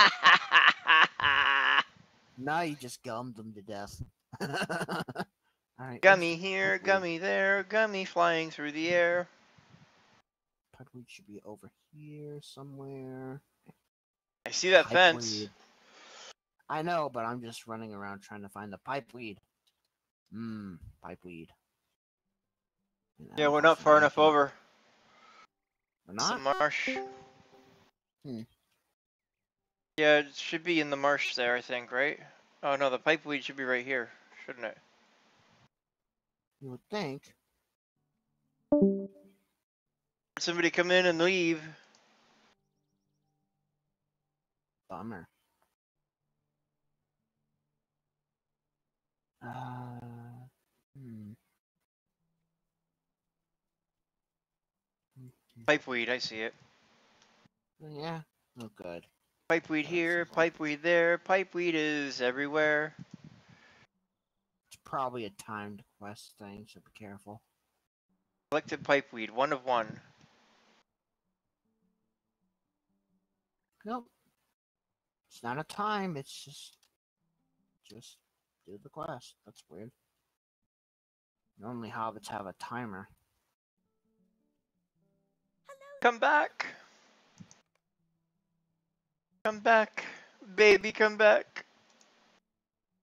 Speaker 2: Now you just gummed them to death. Alright.
Speaker 1: Gummy here, gummy there, gummy flying through the air.
Speaker 2: Pipeweed should be over here somewhere.
Speaker 1: I see that fence.
Speaker 2: Pipeweed. I know, but I'm just running around trying to find the pipeweed. Pipeweed.
Speaker 1: Yeah, we're not far enough over.
Speaker 2: We're
Speaker 1: It's a
Speaker 2: not?
Speaker 1: marsh.
Speaker 2: Hmm.
Speaker 1: Yeah, it should be in the marsh there, I think, right? Oh no, the pipeweed should be right here, shouldn't it?
Speaker 2: You would think.
Speaker 1: Somebody come in and leave.
Speaker 2: Bummer. Hmm.
Speaker 1: Pipeweed, I see it.
Speaker 2: Yeah. Oh, good.
Speaker 1: Pipeweed here, pipeweed there. Pipeweed is everywhere.
Speaker 2: It's probably a timed quest thing, so be careful.
Speaker 1: Collected pipeweed, 1 of 1.
Speaker 2: Nope. It's not a time, it's just do the quest. That's weird. Normally hobbits have a timer.
Speaker 1: Come back. Come back. Baby, come back.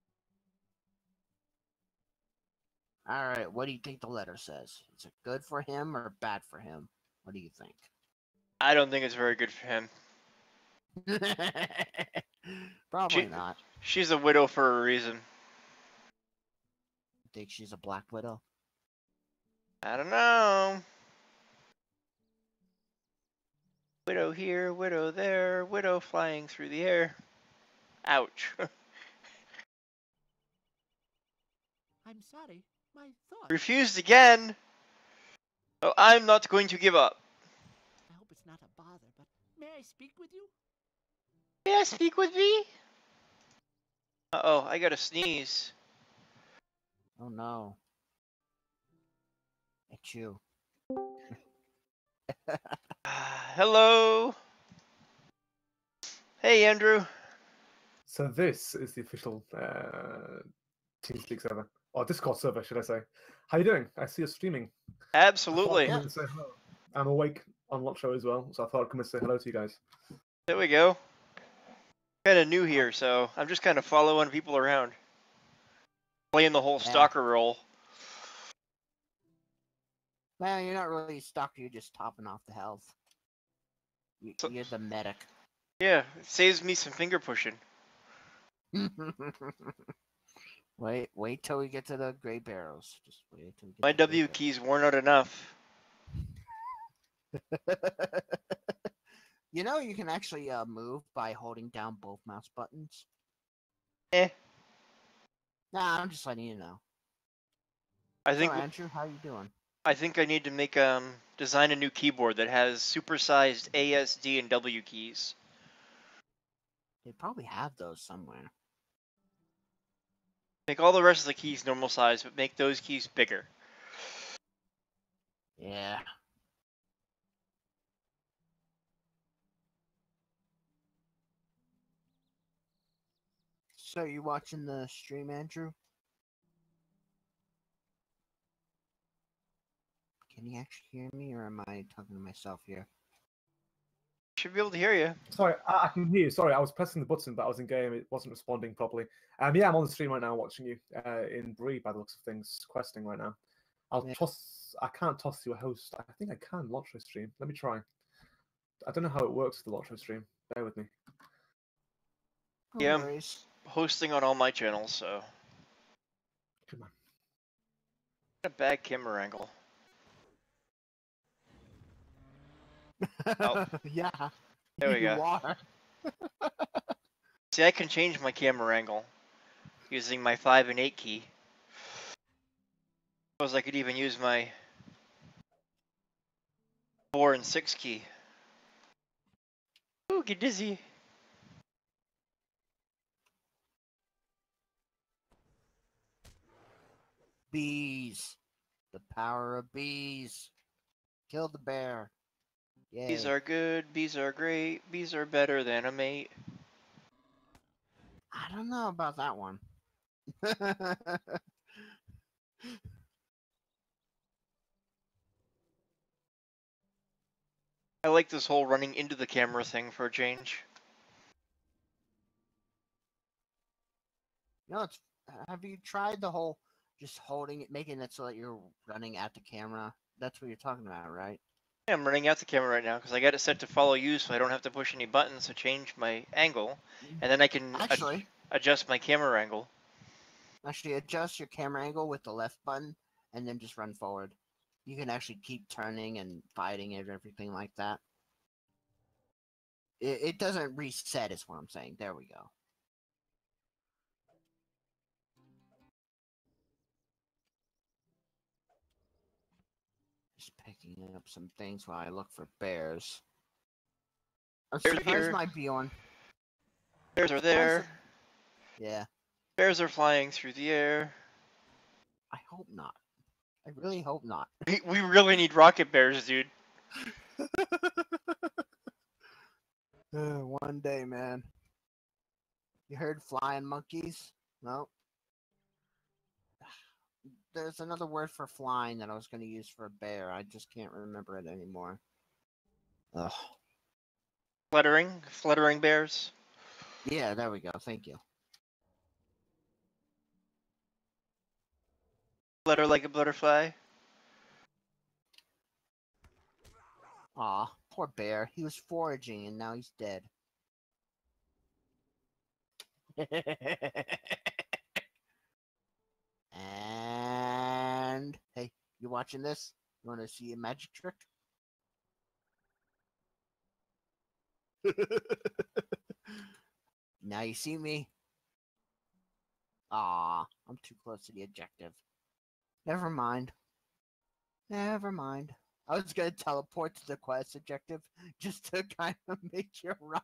Speaker 2: Alright, what do you think the letter says? Is it good for him or bad for him? What do you think?
Speaker 1: I don't think it's very good for him.
Speaker 2: Probably not.
Speaker 1: She's a widow for a reason.
Speaker 2: Think she's a Black Widow?
Speaker 1: I don't know. Widow here, widow there, widow flying through the air. Ouch.
Speaker 3: I'm sorry. My thoughts.
Speaker 1: Refused again. Oh, I'm not going to give up.
Speaker 3: I hope it's not a bother, but may I speak with you?
Speaker 1: May I speak with thee? Uh-oh, I gotta sneeze.
Speaker 2: Oh no. It's you.
Speaker 1: Hello. Hey, Andrew.
Speaker 5: So this is the official TeamSpeak server, or Discord server, should I say? How you doing? I see you streaming.
Speaker 1: Absolutely.
Speaker 5: I thought I'd come and say hello. I'm awake on Lot Show as well, so I thought I'd come and say hello to you guys.
Speaker 1: There we go. Kind of new here, so I'm just kind of following people around. Playing the whole
Speaker 2: Yeah.
Speaker 1: stalker role.
Speaker 2: Well, you're not really a stalker, you're just topping off the health. You're the medic.
Speaker 1: Yeah, it saves me some finger pushing.
Speaker 2: Wait till we get to the gray barrels. Just wait till we get
Speaker 1: My
Speaker 2: to the
Speaker 1: W
Speaker 2: gray
Speaker 1: key's worn out enough.
Speaker 2: barrels. You know you can actually move by holding down both mouse buttons.
Speaker 1: Eh.
Speaker 2: Nah, I'm just letting you know.
Speaker 1: I think
Speaker 2: So, Andrew, how you doing?
Speaker 1: I need to make design a new keyboard that has supersized A, S, D, and W keys.
Speaker 2: They probably have those somewhere.
Speaker 1: Make all the rest of the keys normal size, but make those keys bigger.
Speaker 2: Yeah. So you watching the stream, Andrew? Can you actually hear me, or am I talking to myself here?
Speaker 1: Should be able to hear you.
Speaker 5: Sorry, I can hear you. Sorry, I was pressing the button, but I was in game. It wasn't responding properly. Yeah, I'm on the stream right now watching you in Bree, by the looks of things, questing right now.
Speaker 2: Yeah.
Speaker 5: I can't toss you a host. I think I can launch a stream. Let me try. I don't know how it works with the launch stream. Bear with me.
Speaker 2: No
Speaker 1: Yeah.
Speaker 2: worries.
Speaker 1: Hosting on all my channels, so.
Speaker 5: Come on.
Speaker 1: A bad camera angle. Oh.
Speaker 2: Yeah.
Speaker 1: There we
Speaker 2: you
Speaker 1: go.
Speaker 2: are.
Speaker 1: See, I can change my camera angle using my 5 and 8 key. Suppose I could even use my 4 and 6 key. Ooh, get dizzy.
Speaker 2: Bees. The power of bees. Kill the bear. Yay.
Speaker 1: Bees are good, bees are great, bees are better than a mate.
Speaker 2: I don't know about that one.
Speaker 1: I like this whole running into the camera thing for a change.
Speaker 2: No, it's. Have you tried the whole just holding it, making it so that you're running at the camera? That's what you're talking about, right?
Speaker 1: Yeah, I'm running out the camera right now because I got it set to follow you, so I don't have to push any buttons to change my angle, and then I can
Speaker 2: Actually,
Speaker 1: adjust my camera angle.
Speaker 2: adjust your camera angle with the left button, and then just run forward. You can actually keep turning and fighting and everything like that. It doesn't reset, is what I'm saying. There we go. Just picking up some things while I look for bears. I'm
Speaker 1: Bears
Speaker 2: surprised
Speaker 1: here.
Speaker 2: might be on.
Speaker 1: Bears are there.
Speaker 2: Yeah,
Speaker 1: Bears are flying through the air.
Speaker 2: I hope not. I really hope not.
Speaker 1: We really need rocket bears, dude.
Speaker 2: One day, man. You heard flying monkeys? No. There's another word for flying that I was going to use for a bear. I just can't remember it anymore. Ugh.
Speaker 1: Fluttering bears.
Speaker 2: Yeah, there we go. Thank you.
Speaker 1: flutter like a butterfly.
Speaker 2: Aw, poor bear. He was foraging and now he's dead. And hey, you watching this? You want to see a magic trick? Now you see me. Aw, I'm too close to the objective. Never mind. Never mind. I was gonna teleport to the quest objective just to kind of make you run.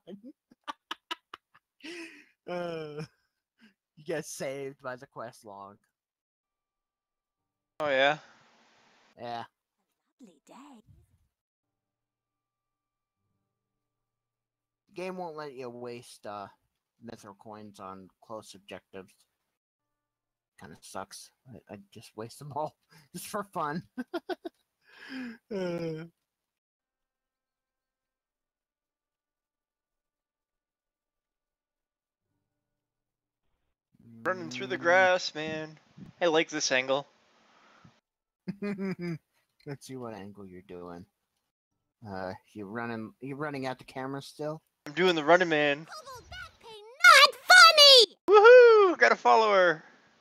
Speaker 2: You get saved by the quest log.
Speaker 1: Oh yeah.
Speaker 2: Yeah.
Speaker 4: Lovely day.
Speaker 2: The game won't let you waste mithril coins on close objectives. Kind of sucks. I just waste them all just for fun.
Speaker 1: Running through the grass, man. I like this angle.
Speaker 2: Let's see what angle you're doing. You running out the camera still?
Speaker 1: I'm doing the running man.
Speaker 4: Although that pain not funny!
Speaker 1: Woohoo! Got a follower.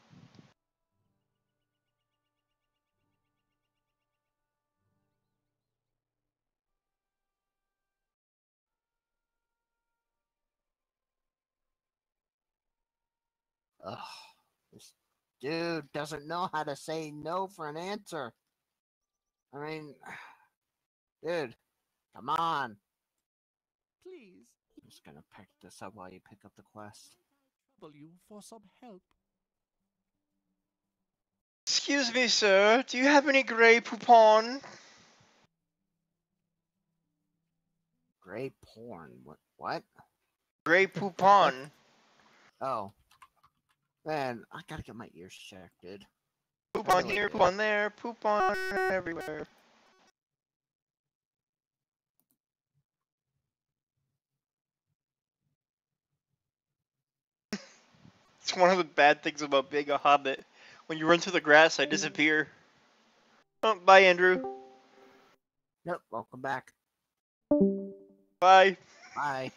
Speaker 2: Ugh, this dude doesn't know how to say no for an answer. I mean, dude, come on.
Speaker 3: Please,
Speaker 2: I'm just gonna pick this up while you pick up the quest.
Speaker 3: trouble you for some help.
Speaker 1: Excuse me, sir. Do you have any Grey Poupon?
Speaker 2: Gray porn. What?
Speaker 1: Grey Poupon.
Speaker 2: Oh. Man, I gotta get my ears checked, dude.
Speaker 1: Poop on here, poop on there, poop on everywhere. It's one of the bad things about being a hobbit. When you run through the grass, I disappear. Oh, bye, Andrew.
Speaker 2: Yep, welcome back.
Speaker 1: Bye.
Speaker 2: Bye.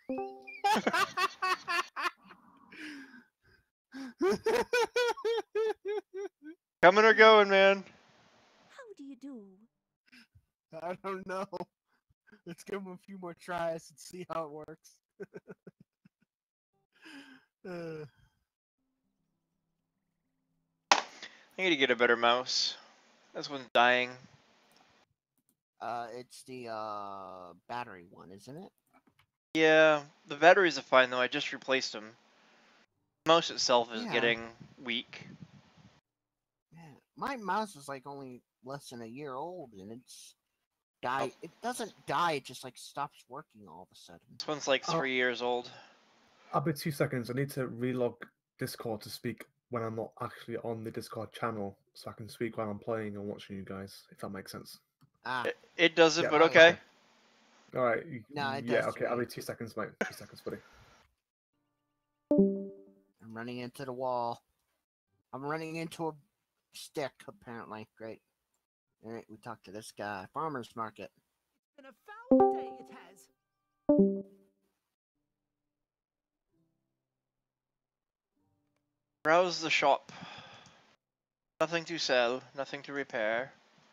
Speaker 1: Coming or going, man?
Speaker 4: How do you do?
Speaker 2: I don't know. Let's give him a few more tries and see how it works.
Speaker 1: I need to get a better mouse. This one's dying.
Speaker 2: It's the battery one, isn't it?
Speaker 1: Yeah, the batteries are fine though. I just replaced them. The mouse itself is
Speaker 2: Yeah.
Speaker 1: getting weak.
Speaker 2: Yeah. My mouse is like only less than a year old, and it's die. It doesn't die. It just like stops working all of a sudden.
Speaker 1: This one's like
Speaker 5: Oh.
Speaker 1: 3 years old.
Speaker 5: I'll be 2 seconds. I need to relog Discord to speak when I'm not actually on the Discord channel, so I can speak while I'm playing and watching you guys, if that makes sense.
Speaker 2: Ah,
Speaker 1: It doesn't,
Speaker 5: Yeah,
Speaker 1: but
Speaker 2: oh,
Speaker 1: okay.
Speaker 5: All right.
Speaker 2: No, it
Speaker 5: yeah.
Speaker 2: does
Speaker 5: Okay. I'll
Speaker 2: me.
Speaker 5: be 2 seconds, mate. 2 seconds, buddy.
Speaker 2: I'm running into the wall. I'm running into a stick, apparently. Great. Alright, we talked to this guy. Farmer's market.
Speaker 3: It's been a foul day, it has.
Speaker 1: Browse the shop. Nothing to sell, nothing to repair.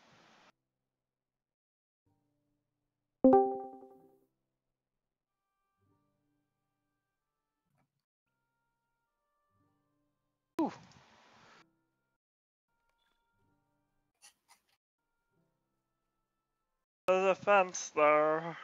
Speaker 1: Ooh. There's a fence there.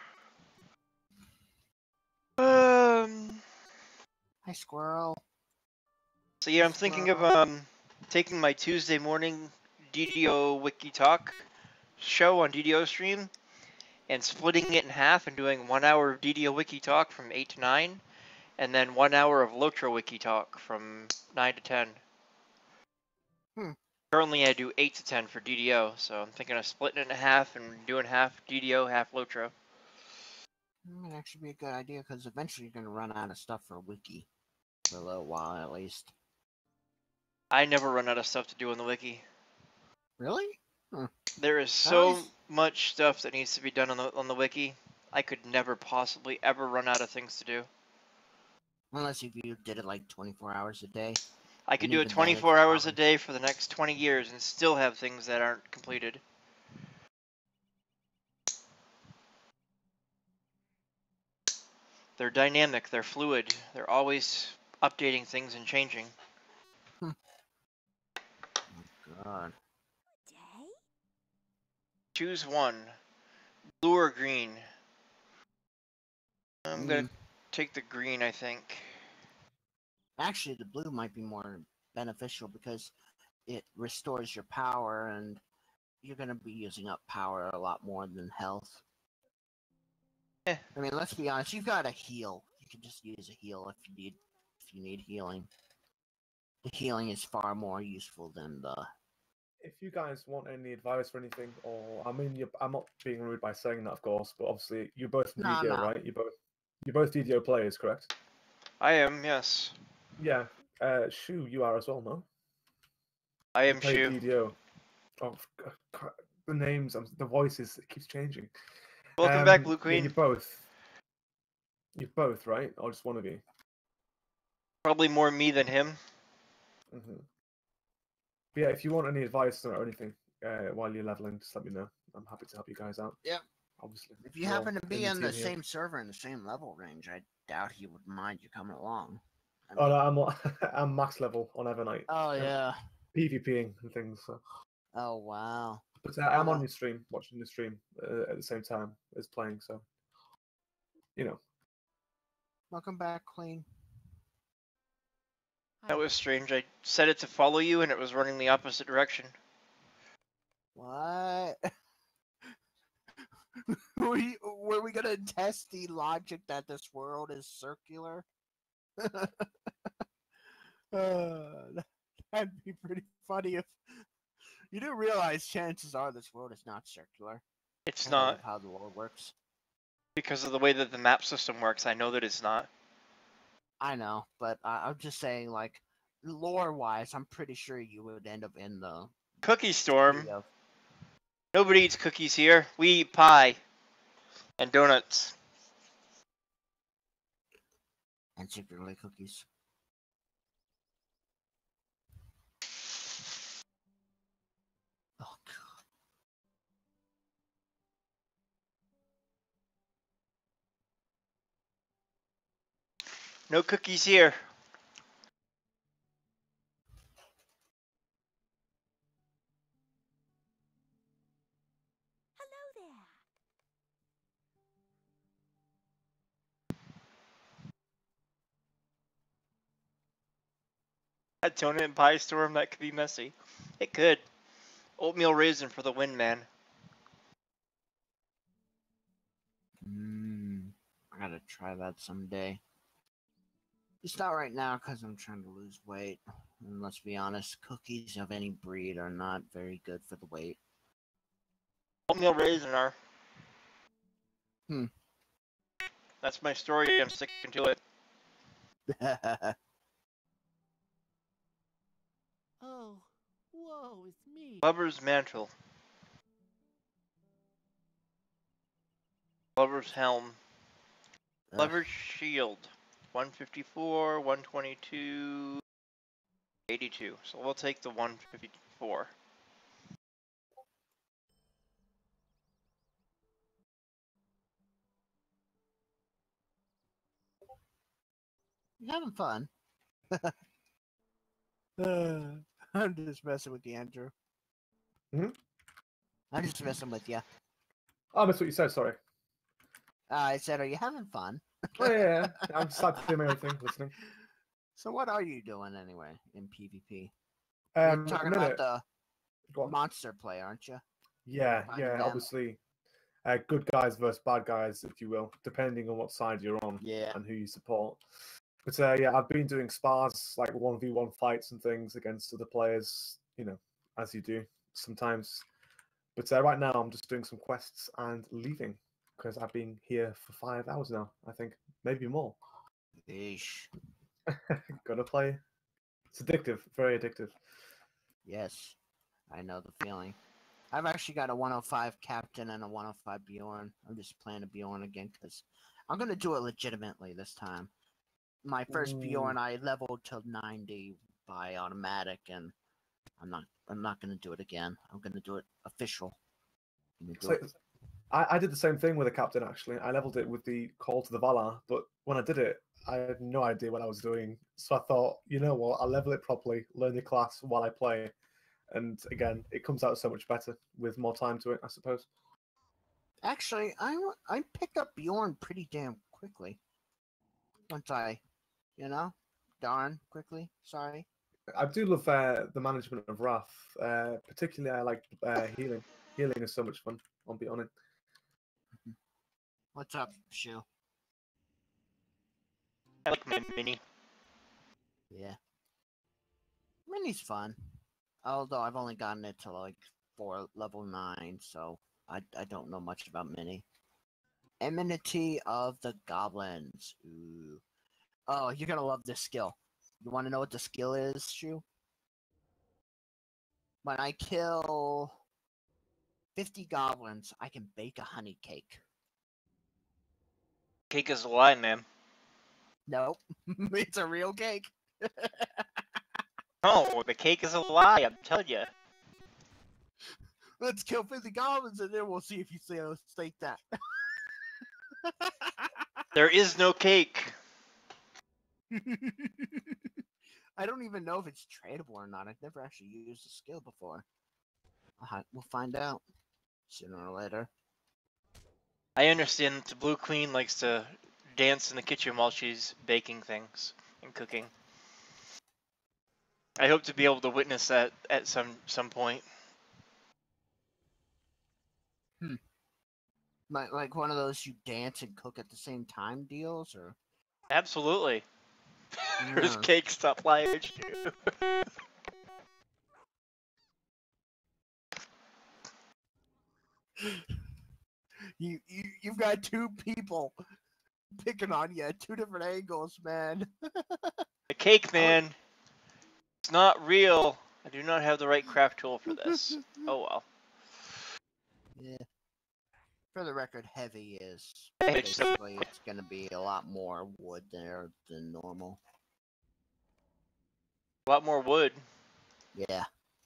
Speaker 2: Hi, squirrel.
Speaker 1: So yeah, I'm thinking of taking my Tuesday morning DDO Wiki Talk show on DDO stream and splitting it in half and doing 1 hour of DDO Wiki Talk from 8 to 9, and then 1 hour of Lotro Wiki Talk from 9 to 10. Currently I do 8 to 10 for DDO, so I'm thinking of splitting it in half and doing half DDO, half Lotro.
Speaker 2: Might actually be a good idea, because eventually you're going to run out of stuff for a wiki. For a little while, at least.
Speaker 1: I never run out of stuff to do on the wiki.
Speaker 2: Really?
Speaker 1: There is so
Speaker 2: Nice.
Speaker 1: much stuff that needs to be done on the wiki. I could never possibly ever run out of things to do.
Speaker 2: Unless if you did it like 24 hours a day.
Speaker 1: I could
Speaker 2: And
Speaker 1: do it
Speaker 2: even then, it's
Speaker 1: 24 hours a
Speaker 2: probably-
Speaker 1: day for the next 20 years and still have things that aren't completed. They're dynamic, they're fluid, they're always updating things and changing.
Speaker 2: Oh, God.
Speaker 4: Day?
Speaker 1: Choose one. Blue or green? I'm gonna take the green, I think.
Speaker 2: Actually, the blue might be more beneficial because it restores your power, and you're going to be using up power a lot more than health.
Speaker 1: Eh.
Speaker 2: I mean, let's be honest. You've got a heal. You can just use a heal if you need healing. The healing is far more useful than the.
Speaker 5: If you guys want any advice or anything, or I mean, I'm not being rude by saying that, of course, but obviously you're both from
Speaker 2: No,
Speaker 5: DDO,
Speaker 2: no.
Speaker 5: right? You're both DDO players, correct?
Speaker 1: I am, yes.
Speaker 5: Yeah. Shu, you are as well, no?
Speaker 1: I
Speaker 5: You
Speaker 1: am
Speaker 5: play
Speaker 1: Shu.
Speaker 5: DDO. Oh, the names, the voices, it keeps changing.
Speaker 1: Welcome back, Blue
Speaker 5: Yeah,
Speaker 1: Queen.
Speaker 5: you're both. You're both, right? Or just one of you?
Speaker 1: Probably more me than him.
Speaker 5: Mm-hmm. But yeah, if you want any advice or anything while you're leveling, just let me know. I'm happy to help you guys out.
Speaker 2: Yep.
Speaker 5: Obviously.
Speaker 2: If you
Speaker 5: we're all
Speaker 2: happen to be
Speaker 5: in
Speaker 2: on the
Speaker 5: team here.
Speaker 2: same server in the same level range, I doubt he would mind you coming along. I
Speaker 5: Oh
Speaker 2: mean-
Speaker 5: no, I'm max level on Evernight.
Speaker 2: Oh yeah.
Speaker 5: PvPing and things. So.
Speaker 2: Oh wow.
Speaker 5: But I'm on
Speaker 2: Wow.
Speaker 5: your stream, watching your stream at the same time as playing. So, you know.
Speaker 2: Welcome back, Queen.
Speaker 1: That was strange. I set it to follow you and it was running the opposite direction.
Speaker 2: What? Were we gonna test the logic that this world is circular? That'd be pretty funny if you do realize chances are this world is not circular.
Speaker 1: It's
Speaker 2: because
Speaker 1: not.
Speaker 2: of how the world works.
Speaker 1: Because of the way that the map system works, I know that it's not.
Speaker 2: I know, but I'm just saying, like, lore-wise, I'm pretty sure you would end up in the
Speaker 1: Cookie Storm.
Speaker 2: city of-
Speaker 1: Nobody eats cookies here. We eat pie. And donuts.
Speaker 2: and secretly cookies. Oh god.
Speaker 1: No cookies here.
Speaker 4: Hello there.
Speaker 1: A donut and pie storm, that could be messy. It could. Oatmeal raisin for the win, man.
Speaker 2: I gotta try that someday. Just not right now because I'm trying to lose weight. And let's be honest, cookies of any breed are not very good for the weight.
Speaker 1: Oatmeal raisin are.
Speaker 2: Hmm.
Speaker 1: That's my story. I'm sticking to it.
Speaker 3: Oh, whoa, it's me.
Speaker 1: Lover's mantle. Lover's helm.
Speaker 2: Ugh.
Speaker 1: Lover's shield. 154, 122, 82. So we'll take the 154.
Speaker 2: You having fun? I'm just messing with you, Andrew.
Speaker 5: Hmm?
Speaker 2: I'm just messing with you.
Speaker 5: Oh, that's what you said. Sorry.
Speaker 2: I said, are you having fun?
Speaker 5: Oh yeah. I'm just like doing my own thing, listening.
Speaker 2: So what are you doing anyway in PvP?
Speaker 5: At
Speaker 2: You're
Speaker 5: the
Speaker 2: talking
Speaker 5: minute,
Speaker 2: about
Speaker 5: go
Speaker 2: the
Speaker 5: on.
Speaker 2: monster play, aren't you?
Speaker 5: Yeah,
Speaker 2: finding
Speaker 5: yeah.
Speaker 2: them.
Speaker 5: Obviously, good guys versus bad guys, if you will, depending on what side you're on
Speaker 2: Yeah.
Speaker 5: and who you support. But yeah, I've been doing spars, like 1v1 fights and things against other players, you know, as you do sometimes. But right now, I'm just doing some quests and leaving because I've been here for 5 hours now, I think, maybe more.
Speaker 2: Eesh.
Speaker 5: Gotta play. It's addictive, very addictive.
Speaker 2: Yes. I know the feeling. I've actually got a 105 Captain and a 105 Bjorn. I'm just playing a Bjorn again because I'm gonna do it legitimately this time. My first Bjorn, I leveled till 90 by automatic, and I'm not gonna do it again. I'm gonna do it official.
Speaker 5: So, I did the same thing with a captain actually. I leveled it with the Call to the Valar, but when I did it, I had no idea what I was doing. So I thought, you know what, I'll level it properly, learn the class while I play, and again, it comes out so much better with more time to it, I suppose.
Speaker 2: Actually, I picked up Bjorn pretty damn quickly. Once I, darn quickly. Sorry.
Speaker 5: I do love the management of Wrath. Particularly, I like healing. Healing is so much fun. I'll be honest.
Speaker 2: What's up, Shu?
Speaker 1: I like my mini.
Speaker 2: Yeah. Mini's fun. Although I've only gotten it to like level 9, so I don't know much about Mini. Enmity of the Goblins. Ooh. Oh, you're gonna love this skill. You wanna know what the skill is, Shu? When I kill 50 goblins, I can bake a honey cake.
Speaker 1: Cake is a lie, man.
Speaker 2: Nope. It's a real cake.
Speaker 1: No, the cake is a lie, I'm telling you.
Speaker 2: Let's kill 50 goblins and then we'll see if you stake that.
Speaker 1: There is no cake.
Speaker 2: I don't even know if it's tradable or not. I've never actually used the skill before. We'll find out sooner or later.
Speaker 1: I understand that the Blue Queen likes to dance in the kitchen while she's baking things and cooking. I hope to be able to witness that at some point.
Speaker 2: Like one of those you dance and cook at the same time deals, or?
Speaker 1: Absolutely. There's
Speaker 2: Yeah.
Speaker 1: cake, stop lying.
Speaker 2: You've got two people picking on you at two different angles, man.
Speaker 1: The cake, man. It's not real. I do not have the right craft tool for this. Oh well.
Speaker 2: Yeah. For the record, heavy is
Speaker 1: Hey, just-
Speaker 2: basically it's gonna be a lot more wood there than normal.
Speaker 1: A lot more wood.
Speaker 2: Yeah.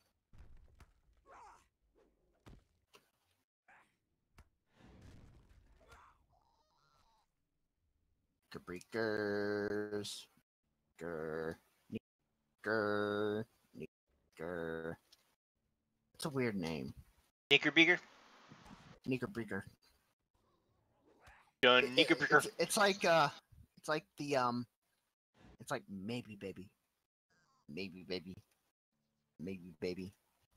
Speaker 2: Cabreakers. Grr. Grr. Grr. It's a weird name.
Speaker 1: Knickerbeaker?
Speaker 2: Knickerbreaker.
Speaker 1: Done. Knickerbeaker.
Speaker 2: It's like it's like maybe baby. Maybe baby. Maybe baby.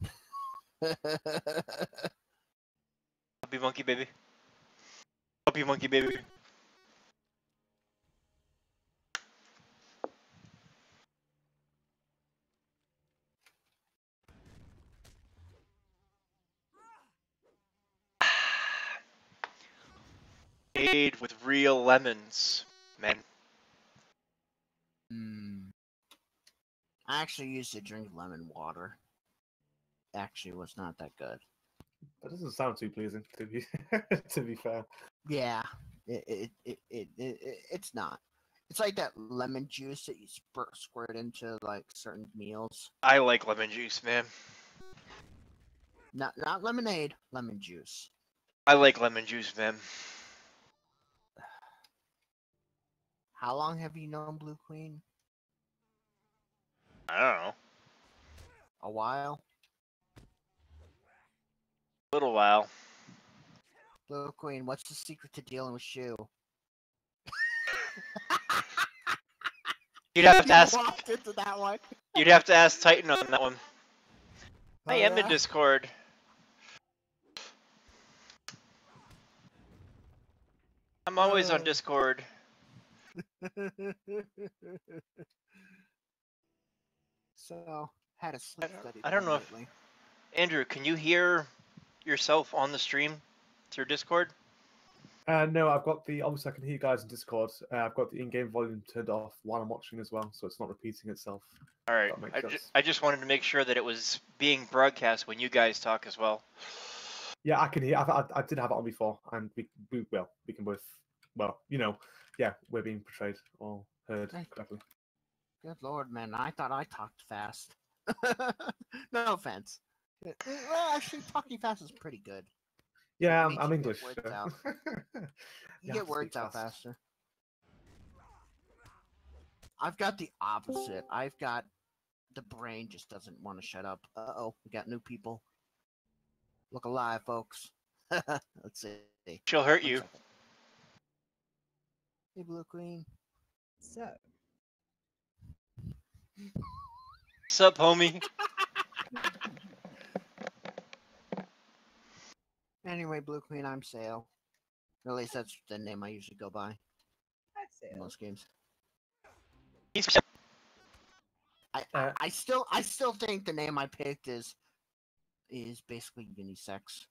Speaker 1: Puppy monkey baby. Puppy monkey baby. Made with real lemons, man.
Speaker 2: I actually used to drink lemon water. Actually, was not that good.
Speaker 5: That doesn't sound too pleasing, to be to be fair.
Speaker 2: Yeah, it's not. It's like that lemon juice that you squirt into like certain meals.
Speaker 1: I like lemon juice, man.
Speaker 2: Not lemonade, lemon juice.
Speaker 1: I like lemon juice, man.
Speaker 2: How long have you known Blue Queen?
Speaker 1: I don't know.
Speaker 2: A while.
Speaker 1: A little while.
Speaker 2: Blue Queen, what's the secret to dealing with Shu?
Speaker 1: You'd have to ask.
Speaker 2: Walked into that one.
Speaker 1: You'd have to ask Titan on that one. I
Speaker 2: Oh,
Speaker 1: am in
Speaker 2: yeah?
Speaker 1: Discord. I'm always on Discord.
Speaker 2: So, had a sleep study.
Speaker 1: I don't know if-
Speaker 2: lately.
Speaker 1: Andrew, can you hear yourself on the stream through Discord?
Speaker 5: No, I've got the. Obviously, I can hear you guys in Discord. I've got the in-game volume turned off while I'm watching as well, so it's not repeating itself.
Speaker 1: All right.
Speaker 5: That makes sense.
Speaker 1: I just wanted to make sure that it was being broadcast when you guys talk as well.
Speaker 5: Yeah, I can hear. I did have it on before, and we can both. Well, yeah, we're being portrayed or heard correctly.
Speaker 2: Good lord, man! I thought I talked fast. No offense. Well, actually, talking fast is pretty good.
Speaker 5: Yeah,
Speaker 2: Makes
Speaker 5: I'm
Speaker 2: you get
Speaker 5: English.
Speaker 2: words
Speaker 5: so-
Speaker 2: out. You
Speaker 5: have
Speaker 2: get
Speaker 5: to
Speaker 2: words
Speaker 5: speak
Speaker 2: out
Speaker 5: fast.
Speaker 2: faster. I've got the opposite. I've got the brain just doesn't want to shut up. Uh-oh, we got new people. Look alive, folks. Let's see.
Speaker 1: She'll hurt
Speaker 2: 1
Speaker 1: you.
Speaker 2: second. Hey, Blue Queen.
Speaker 6: So,
Speaker 1: Sup, homie?
Speaker 2: Anyway, Blue Queen, I'm Sale. Or at least that's the name I usually go by
Speaker 6: I'd say
Speaker 2: in most games.
Speaker 1: He's
Speaker 2: I still think the name I picked is basically unisex.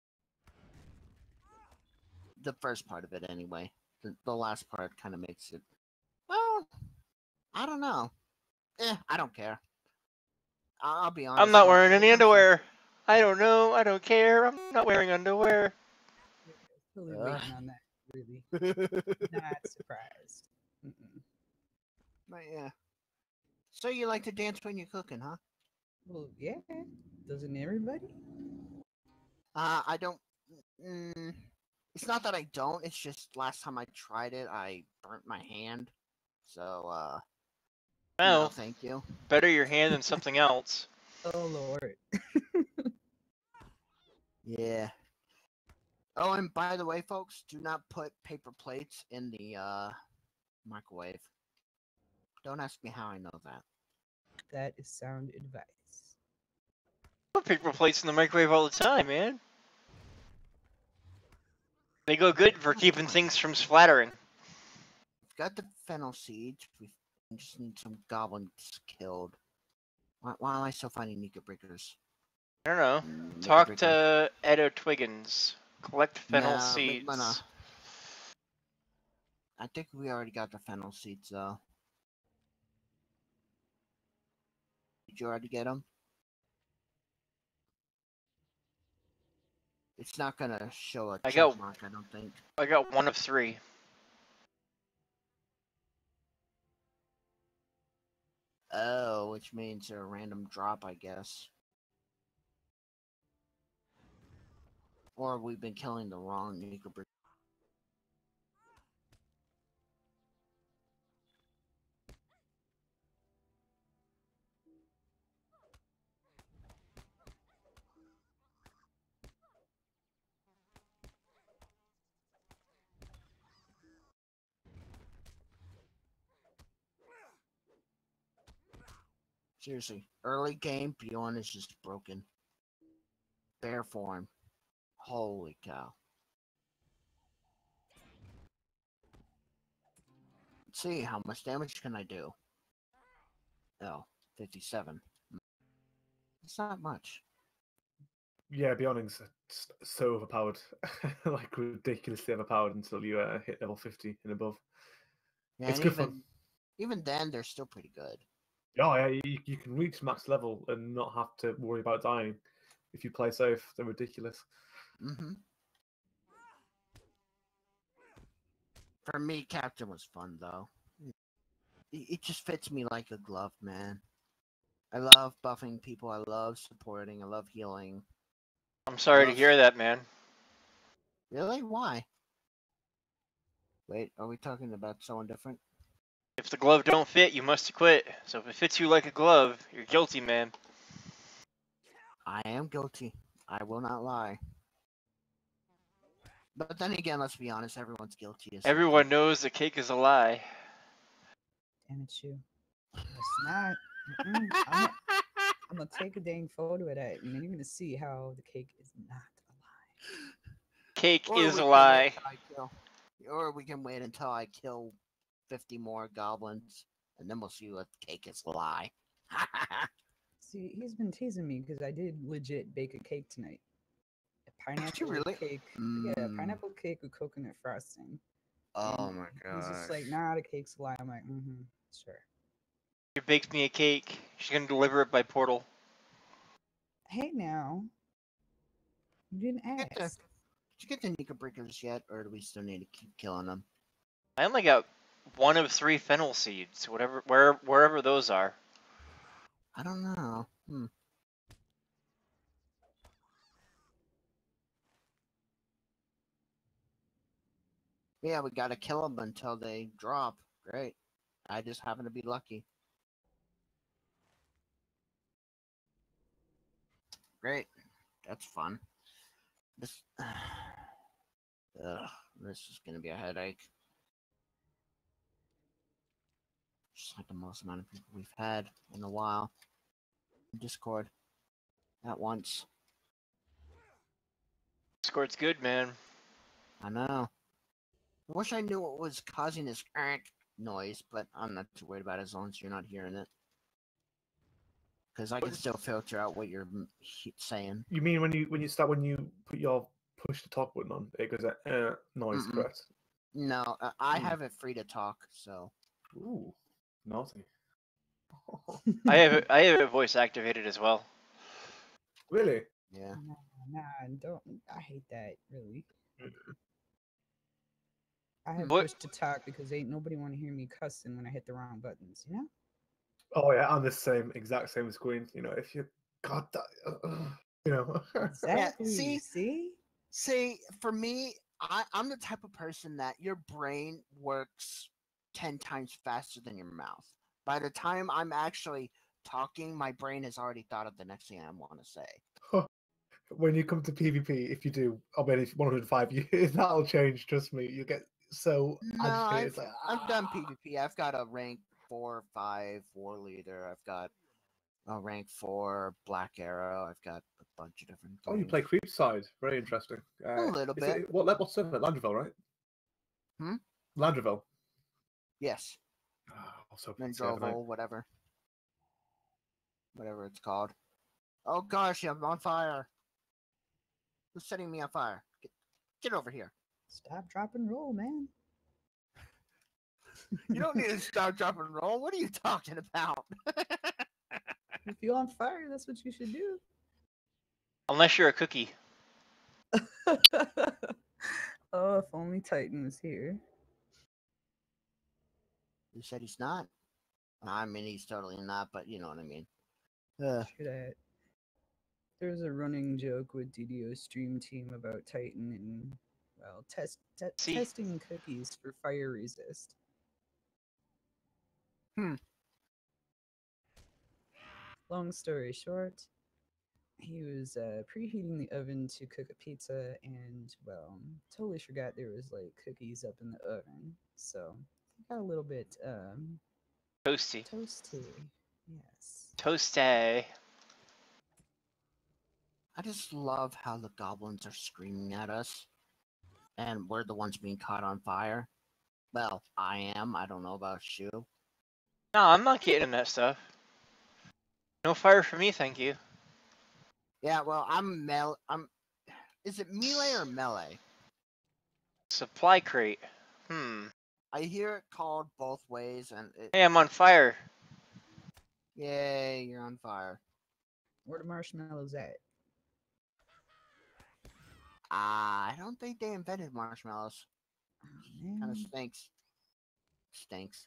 Speaker 2: The first part of it, anyway. The last part kind of makes it. Well, I don't know. I don't care. I'll be honest.
Speaker 1: I'm not wearing
Speaker 2: when it
Speaker 1: any
Speaker 2: comes to-
Speaker 1: underwear. I don't know. I don't care. I'm not wearing underwear.
Speaker 6: totally
Speaker 2: Ugh.
Speaker 6: waiting on that. Really, not surprised. Mm-mm.
Speaker 2: But yeah. So you like to dance when you're cooking, huh?
Speaker 6: Well, yeah, doesn't everybody?
Speaker 2: I don't. Mm, it's not that I don't. It's just last time I tried it, I burnt my hand. So, no,
Speaker 1: Well,
Speaker 2: thank you.
Speaker 1: better your hand than something else.
Speaker 6: Oh Lord.
Speaker 2: Yeah. Oh, and by the way, folks, do not put paper plates in the microwave. Don't ask me how I know that.
Speaker 6: That is sound advice.
Speaker 1: Put paper plates in the microwave all the time, man. They go good for keeping things from splattering.
Speaker 2: We've got the fennel seeds. We just need some goblins killed. Why am I still finding Nika Breakers?
Speaker 1: I don't know.
Speaker 2: Nika
Speaker 1: Talk
Speaker 2: Breakers.
Speaker 1: to Edo Twiggins. Collect fennel
Speaker 2: No,
Speaker 1: seeds.
Speaker 2: I think we already got the fennel seeds, though. Did you already get them? It's not gonna show a
Speaker 1: I
Speaker 2: check
Speaker 1: got-
Speaker 2: mark, I don't think.
Speaker 1: I got 1 of 3.
Speaker 2: Oh, which means they're a random drop, I guess. Or we've been killing the wrong Nika Breaker. Seriously, early game, Bjorn is just broken. Bear form. Holy cow. Let's see, how much damage can I do? Oh, 57. It's not much.
Speaker 5: Yeah, Beyonding's so overpowered, like ridiculously overpowered until you hit level 50 and above.
Speaker 2: Yeah,
Speaker 5: It's
Speaker 2: and
Speaker 5: good fun.
Speaker 2: even then, they're still pretty good.
Speaker 5: Oh yeah, you can reach max level and not have to worry about dying if you play safe. They're ridiculous.
Speaker 2: Mm-hmm. For me, Captain was fun, though. It just fits me like a glove, man. I love buffing people. I love supporting. I love healing.
Speaker 1: I'm sorry to hear that, man.
Speaker 2: Really? Why? Wait, are we talking about someone different?
Speaker 1: If the glove don't fit, you must quit. So if it fits you like a glove, you're guilty, man.
Speaker 2: I am guilty. I will not lie. But then again, let's be honest, everyone's guilty. Of
Speaker 1: Everyone knows the cake is a lie.
Speaker 6: Damn it, you. It's not. Mm-mm. I'm gonna take a dang photo of that, and then you're gonna see how the cake is not a lie.
Speaker 1: Cake
Speaker 2: Or
Speaker 1: is
Speaker 2: we
Speaker 1: a
Speaker 2: can
Speaker 1: lie.
Speaker 2: wait until I kill- Or we can wait until I kill 50 more goblins, and then we'll see what cake is a lie.
Speaker 6: See, he's been teasing me because I did legit bake a cake tonight. A pineapple
Speaker 2: really?
Speaker 6: cake. Yeah,
Speaker 2: Mm.
Speaker 6: pineapple cake with coconut frosting.
Speaker 2: Oh
Speaker 6: And
Speaker 2: my
Speaker 6: he's just
Speaker 2: gosh.
Speaker 6: like, nah, the cake's a lie. I'm like, sure.
Speaker 1: She baked me a cake. She's gonna deliver it by portal.
Speaker 6: Hey now, you didn't
Speaker 2: Get the-
Speaker 6: ask.
Speaker 2: Did you get the Nika Breakers yet, or do we still need to keep killing them?
Speaker 1: I only got one of 3 fennel seeds, wherever those are.
Speaker 2: I don't know. Yeah, we gotta kill them until they drop. Great. I just happen to be lucky. Great. That's fun. This, this is gonna be a headache. Just like the most amount of people we've had in a while. Discord. At once.
Speaker 1: Discord's good, man.
Speaker 2: I know. I wish I knew what was causing this noise, but I'm not too worried about it as long as you're not hearing it. Because I can still filter out what you're saying.
Speaker 5: You mean when you put your push to talk button on, it goes that noise,
Speaker 2: Mm-mm.
Speaker 5: correct?
Speaker 2: No, I have it free to talk, so.
Speaker 5: Ooh, naughty.
Speaker 1: I have it voice activated as well.
Speaker 5: Really?
Speaker 2: Yeah.
Speaker 6: Nah, don't. I hate that, really. I have
Speaker 1: What?
Speaker 6: push to talk because ain't nobody want to hear me cussing when I hit the wrong buttons, you know?
Speaker 5: Oh yeah, I'm the exact same as Queen. You know, if you God, you know.
Speaker 6: Exactly.
Speaker 2: See, for me, I'm the type of person that your brain works 10 times faster than your mouth. By the time I'm actually talking, my brain has already thought of the next thing I want to say.
Speaker 5: When you come to PvP, if you do, I mean, if 105 years, that'll change. Trust me, you get so
Speaker 2: No,
Speaker 5: agitated. It's like,
Speaker 2: I've done PvP. I've got a rank 4 or 5 war leader. I've got a rank 4 black arrow. I've got a bunch of different things.
Speaker 5: Oh, you play creep side. Very interesting.
Speaker 2: A little bit.
Speaker 5: What level 7 at Landrevel, right?
Speaker 2: Hmm?
Speaker 5: Landrevel.
Speaker 2: Yes.
Speaker 5: Oh, also
Speaker 2: Mendrovo, whatever. Whatever it's called. Oh gosh, I'm on fire. Who's setting me on fire? Get over here.
Speaker 6: Stop, drop, and roll, man.
Speaker 2: You don't need to stop, drop, and roll. What are you talking about?
Speaker 6: If you're on fire, that's what you should do.
Speaker 1: Unless you're a cookie.
Speaker 6: Oh, if only Titan was here.
Speaker 2: You said he's not? I mean, he's totally not, but you know what I mean.
Speaker 6: Should I? There's a running joke with DDO stream team about Titan and well, testing cookies for fire resist. Long story short, he was preheating the oven to cook a pizza, and well, totally forgot there was like cookies up in the oven, so he got a little bit
Speaker 1: Toasty.
Speaker 6: Yes.
Speaker 1: Toasty.
Speaker 2: I just love how the goblins are screaming at us, and we're the ones being caught on fire. Well, I am. I don't know about you.
Speaker 1: No, I'm not getting in that stuff. No fire for me, thank you.
Speaker 2: Yeah, well, I'm. Is it melee or melee?
Speaker 1: Supply crate.
Speaker 2: I hear it called both ways, and
Speaker 1: Hey, I'm on fire.
Speaker 2: Yay, you're on fire.
Speaker 6: Where the marshmallows at?
Speaker 2: I don't think they invented marshmallows.
Speaker 6: Oh,
Speaker 2: Kind
Speaker 6: man.
Speaker 2: of stinks.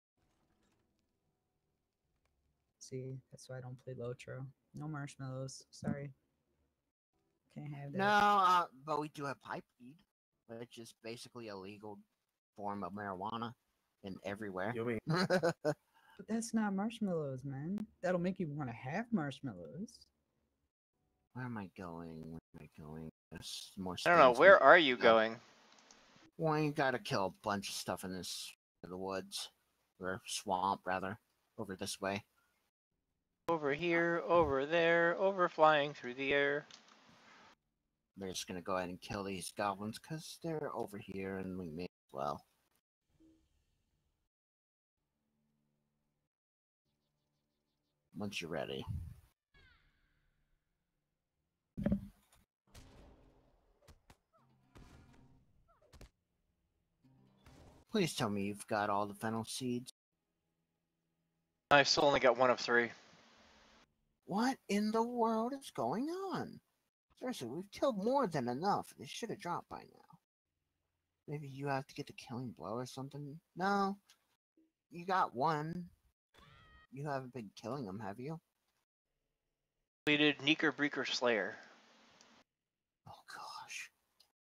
Speaker 6: See, that's why I don't play Lotro. No marshmallows. Sorry. Can't have that.
Speaker 2: No, but we do have pipe weed, which is basically a legal form of marijuana in everywhere.
Speaker 5: Yummy.
Speaker 6: But that's not marshmallows, man. That'll make you want to have marshmallows.
Speaker 2: Where am I going? There's more
Speaker 1: I don't know,
Speaker 2: stings
Speaker 1: where
Speaker 2: than-
Speaker 1: are you
Speaker 2: No.
Speaker 1: going?
Speaker 2: Well, you gotta kill a bunch of stuff in the woods. Or swamp, rather. Over this way.
Speaker 1: Over here, over there, over flying through the air.
Speaker 2: We're just gonna go ahead and kill these goblins, because they're over here, and we may as well. Once you're ready. Please tell me you've got all the fennel seeds.
Speaker 1: I still only got 1 of 3.
Speaker 2: What in the world is going on? Seriously, we've killed more than enough. They should have dropped by now. Maybe you have to get the killing blow or something? No. You got 1. You haven't been killing them, have you?
Speaker 1: Completed Neeker Breaker Slayer.
Speaker 2: Oh gosh.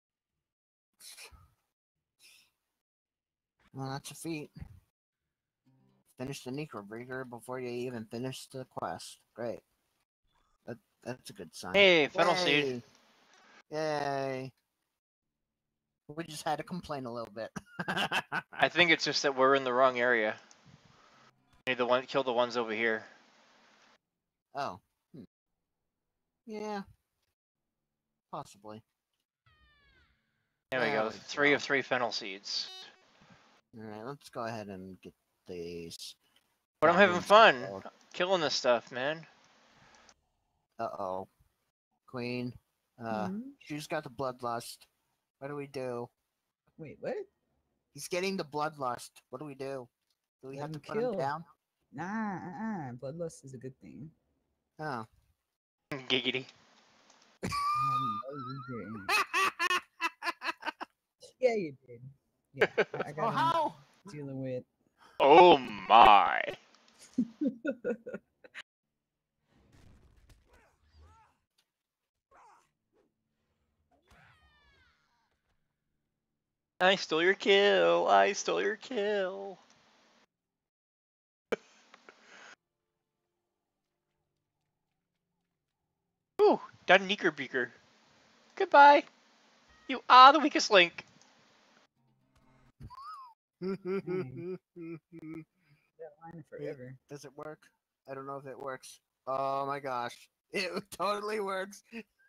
Speaker 2: Well, that's a feat. Finish the Necrobreaker before you even finish the quest. Great. That's a good sign.
Speaker 1: Hey, Fennel Seed.
Speaker 2: Yay! We just had to complain a little bit.
Speaker 1: I think it's just that we're in the wrong area. I need to kill the ones over here.
Speaker 2: Oh. Yeah. Possibly.
Speaker 1: There we
Speaker 2: There
Speaker 1: go.
Speaker 2: we
Speaker 1: 3
Speaker 2: go.
Speaker 1: of 3 Fennel Seeds.
Speaker 2: Alright, let's go ahead and get these.
Speaker 1: But I'm having
Speaker 2: goblins
Speaker 1: fun
Speaker 2: killed.
Speaker 1: killing this stuff, man.
Speaker 2: Uh-oh. Queen. She's got the bloodlust. What do we do?
Speaker 6: Wait, what?
Speaker 2: He's getting the bloodlust. What do we do? Do we
Speaker 6: Let
Speaker 2: have to
Speaker 6: him
Speaker 2: put him
Speaker 6: kill.
Speaker 2: down?
Speaker 6: Nah, bloodlust is a good thing.
Speaker 2: Oh.
Speaker 1: Giggity.
Speaker 6: No, you didn't. Yeah, you did. Yeah, I
Speaker 2: Oh,
Speaker 6: got him
Speaker 2: how?
Speaker 6: dealing with.
Speaker 1: Oh my. I stole your kill. I stole your kill. Ooh, done Neeker Beaker. Goodbye. You are the weakest link.
Speaker 6: That line forever.
Speaker 2: Does it work? I don't know if it works. Oh my gosh. It totally works.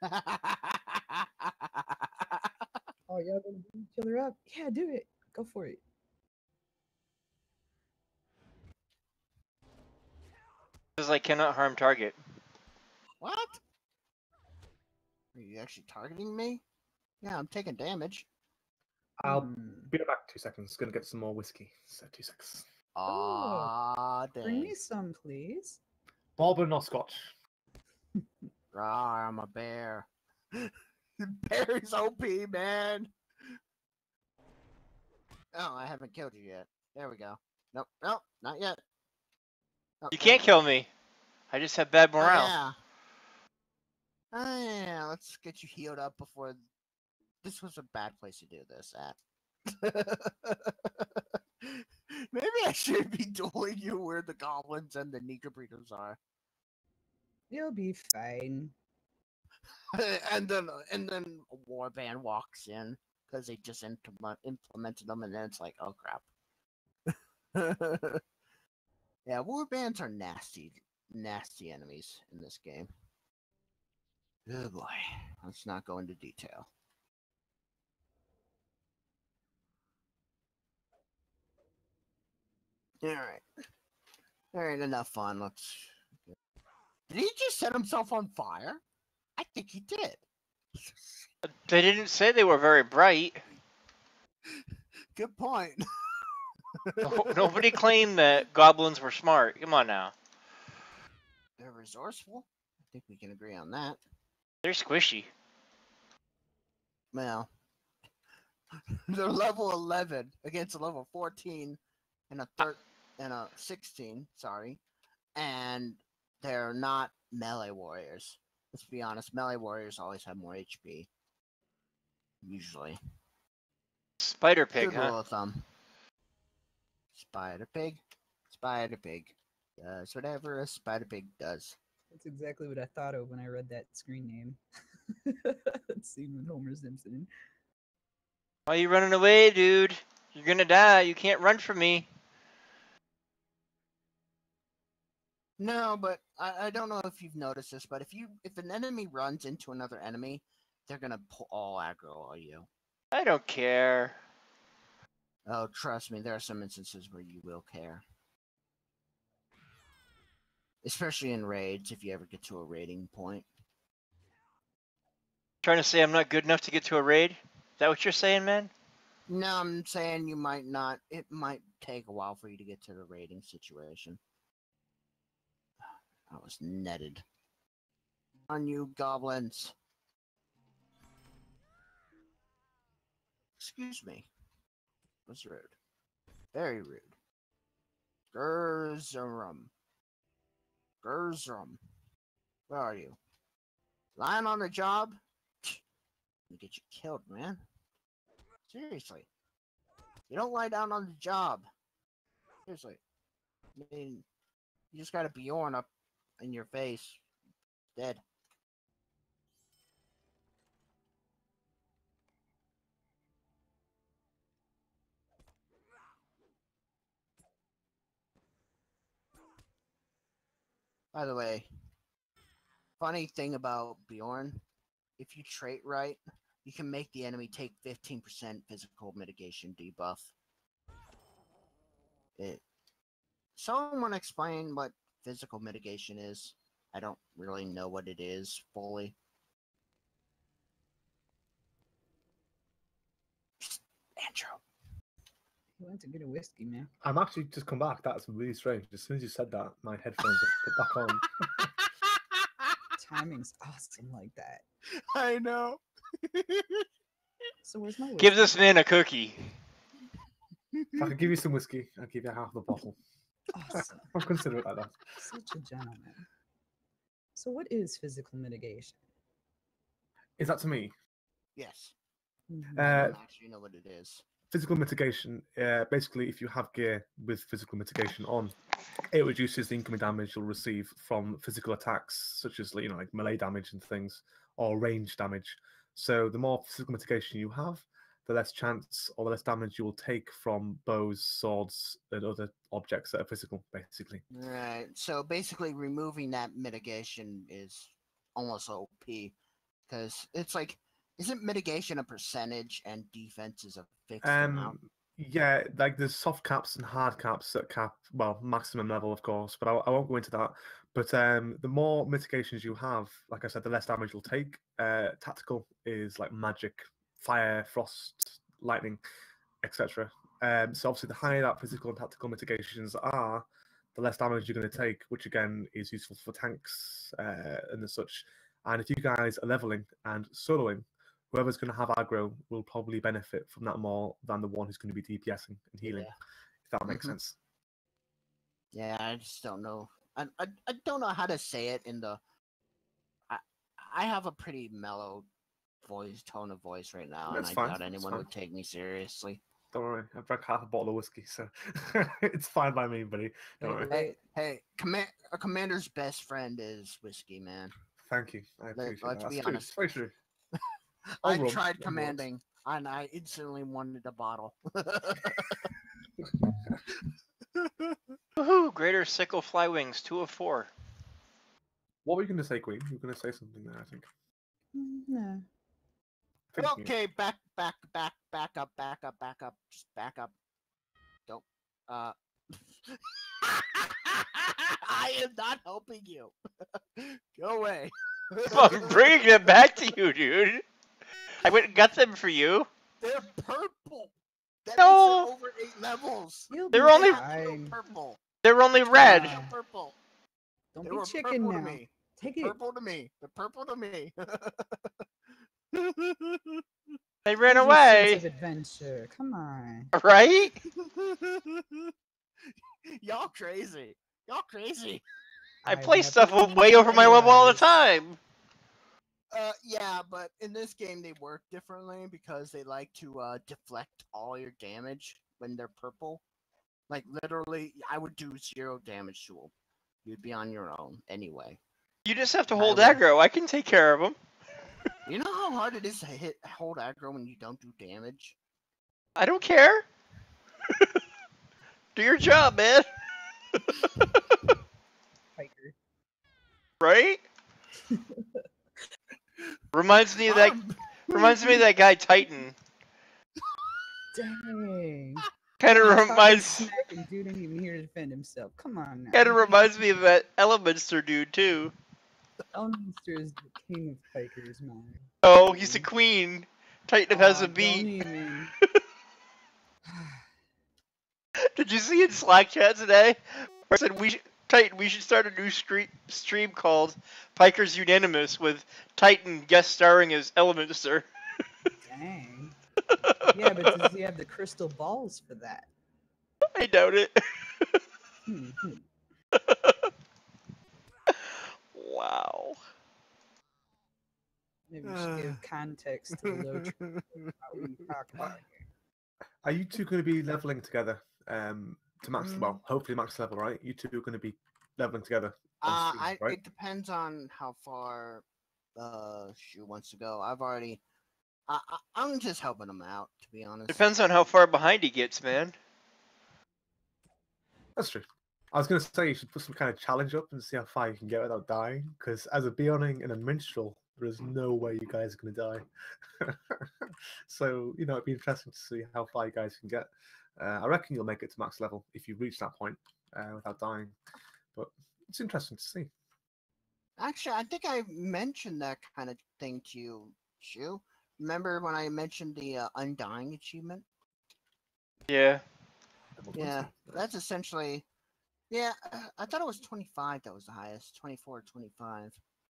Speaker 6: Oh, y'all gonna beat each other up? Yeah, do it. Go for it.
Speaker 1: This is like cannot harm target.
Speaker 2: What? Are you actually targeting me? Yeah, I'm taking damage.
Speaker 5: I'll
Speaker 6: Hmm.
Speaker 5: be right back 2 seconds. Gonna get some more whiskey. So 2 seconds.
Speaker 2: Aw,
Speaker 6: Bring
Speaker 2: dang.
Speaker 6: me some, please.
Speaker 5: Bourbon or scotch?
Speaker 2: Rawr, I'm a bear. Bear's OP, man. Oh, I haven't killed you yet. There we go. Nope, nope, not yet. Oh,
Speaker 1: You
Speaker 2: there
Speaker 1: can't
Speaker 2: we
Speaker 1: kill
Speaker 2: go.
Speaker 1: me. I just have bad
Speaker 2: Oh,
Speaker 1: morale.
Speaker 2: yeah. Oh, yeah, let's get you healed up before... This was a bad place to do this at. Maybe I should be dueling you where the goblins and the Nika breeders are.
Speaker 6: You'll be fine.
Speaker 2: and then a warband walks in because they just implemented them, and then it's like, oh crap. Yeah, warbands are nasty enemies in this game. Oh boy, let's not go into detail. All right, enough fun. Let's. Did he just set himself on fire? I think he did.
Speaker 1: They didn't say they were very bright.
Speaker 2: Good point.
Speaker 1: Nobody claimed that goblins were smart. Come on now.
Speaker 2: They're resourceful. I think we can agree on that.
Speaker 1: They're squishy.
Speaker 2: Well, they're level 11 against a level 14 and a 16. Sorry, and they're not melee warriors. Let's be honest. Melee warriors always have more HP. Usually.
Speaker 1: Spider pig,
Speaker 2: Good
Speaker 1: huh?
Speaker 2: rule of thumb. Spider pig. Spider pig. Does whatever a spider pig does.
Speaker 6: That's exactly what I thought of when I read that screen name. Scene with Homer Simpson.
Speaker 1: Why are you running away, dude? You're gonna die. You can't run from me.
Speaker 2: No, but I don't know if you've noticed this, but if an enemy runs into another enemy, they're gonna pull all aggro on you.
Speaker 1: I don't care.
Speaker 2: Oh, trust me, there are some instances where you will care. Especially in raids, if you ever get to a raiding point.
Speaker 1: Trying to say I'm not good enough to get to a raid? Is that what you're saying, man?
Speaker 2: No, I'm saying you might not. It might take a while for you to get to the rating situation. I was netted. On you, goblins. Excuse me. That's rude. Very rude. Gerzerum. Gerzerum. Where are you? Lying on the job? I'm gonna get you killed, man. Seriously. You don't lie down on the job. Seriously. I mean, you just got a Bjorn up in your face. Dead. By the way, funny thing about Bjorn, if you trait right, you can make the enemy take 15% physical mitigation debuff. Someone explain what physical mitigation is. I don't really know what it is fully. Andrew.
Speaker 6: He went to get a whiskey, man.
Speaker 5: I'm actually just come back. That's really strange. As soon as you said that, my headphones have put back on.
Speaker 6: Timing's awesome like that.
Speaker 2: I know.
Speaker 6: So where's my whiskey?
Speaker 1: Give this man a cookie.
Speaker 5: If I could give you some whiskey, I'll give you half the bottle.
Speaker 6: Awesome.
Speaker 5: I'll consider it like that.
Speaker 6: Such a gentleman. So what is physical mitigation?
Speaker 5: Is that to me?
Speaker 2: Yes.
Speaker 6: Mhm.
Speaker 2: I don't actually know what it is.
Speaker 5: Physical mitigation, basically, if you have gear with physical mitigation on, it reduces the incoming damage you'll receive from physical attacks, such as like melee damage and things, or range damage. So the more physical mitigation you have, the less chance or the less damage you will take from bows, swords, and other objects that are physical, basically.
Speaker 2: Right. So basically, removing that mitigation is almost OP because it's like, isn't mitigation a percentage and defense is a fixed amount?
Speaker 5: Yeah, like there's soft caps and hard caps that cap, well, maximum level, of course, but I won't go into that. But the more mitigations you have, like I said, the less damage you'll take. Tactical is like magic, fire, frost, lightning, etc. So obviously, the higher that physical and tactical mitigations are, the less damage you're going to take, which again is useful for tanks and as such. And if you guys are leveling and soloing, whoever's going to have aggro will probably benefit from that more than the one who's going to be DPSing and healing, if that makes sense.
Speaker 2: Yeah, I just don't know. I don't know how to say it in the. I have a pretty mellow tone of voice right now,
Speaker 5: That's
Speaker 2: and
Speaker 5: fine,
Speaker 2: I doubt
Speaker 5: that's
Speaker 2: anyone
Speaker 5: fine.
Speaker 2: would take me seriously.
Speaker 5: Don't worry, I drank half a bottle of whiskey, so it's fine by me, buddy. Don't worry.
Speaker 2: Hey, a commander's best friend is whiskey, man.
Speaker 5: Thank you. I appreciate
Speaker 2: let's
Speaker 5: that.
Speaker 2: be
Speaker 5: That's true.
Speaker 2: honest.
Speaker 5: It's very true.
Speaker 2: I
Speaker 5: Rum,
Speaker 2: tried
Speaker 5: rum works.
Speaker 2: commanding, and I instantly wanted a bottle.
Speaker 1: Woohoo! Greater Sickle Fly Wings, 2 of 4.
Speaker 5: What were you going to say, Queen? You were going to say something there, I think.
Speaker 6: No.
Speaker 5: Thank you.
Speaker 2: Okay, back up. Just back up. Don't. I am not helping you. Go away.
Speaker 1: I'm bringing them back to you, dude. I went and got them for you.
Speaker 2: They're purple. That
Speaker 1: No.
Speaker 2: means they're over 8 levels.
Speaker 6: You'll
Speaker 1: They're
Speaker 6: be
Speaker 1: only-
Speaker 6: fine.
Speaker 2: Purple.
Speaker 1: They're only red.
Speaker 2: They're purple.
Speaker 6: Don't
Speaker 2: They
Speaker 6: be
Speaker 2: were
Speaker 6: chicken
Speaker 2: purple
Speaker 6: now.
Speaker 2: to me.
Speaker 6: Take it.
Speaker 2: Purple to me. They're purple to me.
Speaker 1: They ran
Speaker 6: Use your sense
Speaker 1: away.
Speaker 6: of adventure. Come on.
Speaker 1: Right?
Speaker 2: Y'all crazy. Y'all crazy.
Speaker 1: I
Speaker 6: I've
Speaker 1: play
Speaker 6: never
Speaker 1: stuff
Speaker 6: seen
Speaker 1: way over my level all the
Speaker 6: otherwise.
Speaker 1: time.
Speaker 2: Yeah, but in this game they work differently because they like to deflect all your damage when they're purple. Like literally, I would do 0 damage to them. You'd be on your own anyway.
Speaker 1: You just have to hold
Speaker 2: I will.
Speaker 1: aggro. I can take care of them.
Speaker 2: You know how hard it is to hold aggro when you don't do damage?
Speaker 1: I don't care. Do your job, man.
Speaker 6: Hiker.
Speaker 1: Right? Reminds me of that. Reminds me of that guy Titan.
Speaker 6: Dang.
Speaker 1: Kind of
Speaker 6: Talking
Speaker 1: reminds.
Speaker 6: smack and dude didn't even here to defend himself. Come on now.
Speaker 1: Kind of reminds me of that Elementor dude too.
Speaker 6: Elminster is the king of hikers, man.
Speaker 1: Oh, he's a queen. Titan has
Speaker 6: Aw,
Speaker 1: a beat.
Speaker 6: Don't even.
Speaker 1: Did you see in Slack chat today? Where I said Titan, we should start a new stream called Pikers Unanimous with Titan guest starring as Elementor.
Speaker 6: Dang. Yeah, but does he have the crystal balls for that?
Speaker 1: I doubt it.
Speaker 6: Hmm.
Speaker 1: Wow.
Speaker 6: Maybe we should give context to the low how we talk about here.
Speaker 5: Are you two going to be leveling together to max? Well, hopefully max level, right? You two are going to be leveling together. On stream, right?
Speaker 2: It depends on how far Shu wants to go. I'm just helping him out, to be honest.
Speaker 1: Depends on how far behind he gets, man.
Speaker 5: That's true. I was going to say you should put some kind of challenge up and see how far you can get without dying. Because as a Bioning and a Minstrel, there is no way you guys are going to die. So, it'd be interesting to see how far you guys can get. I reckon you'll make it to max level if you reach that point without dying. But it's interesting to see.
Speaker 2: Actually, I think I mentioned that kind of thing to you, Shu. Remember when I mentioned the Undying achievement?
Speaker 1: Yeah.
Speaker 2: Yeah, that's essentially... Yeah, I thought it was 25 that was the highest. 24, 25.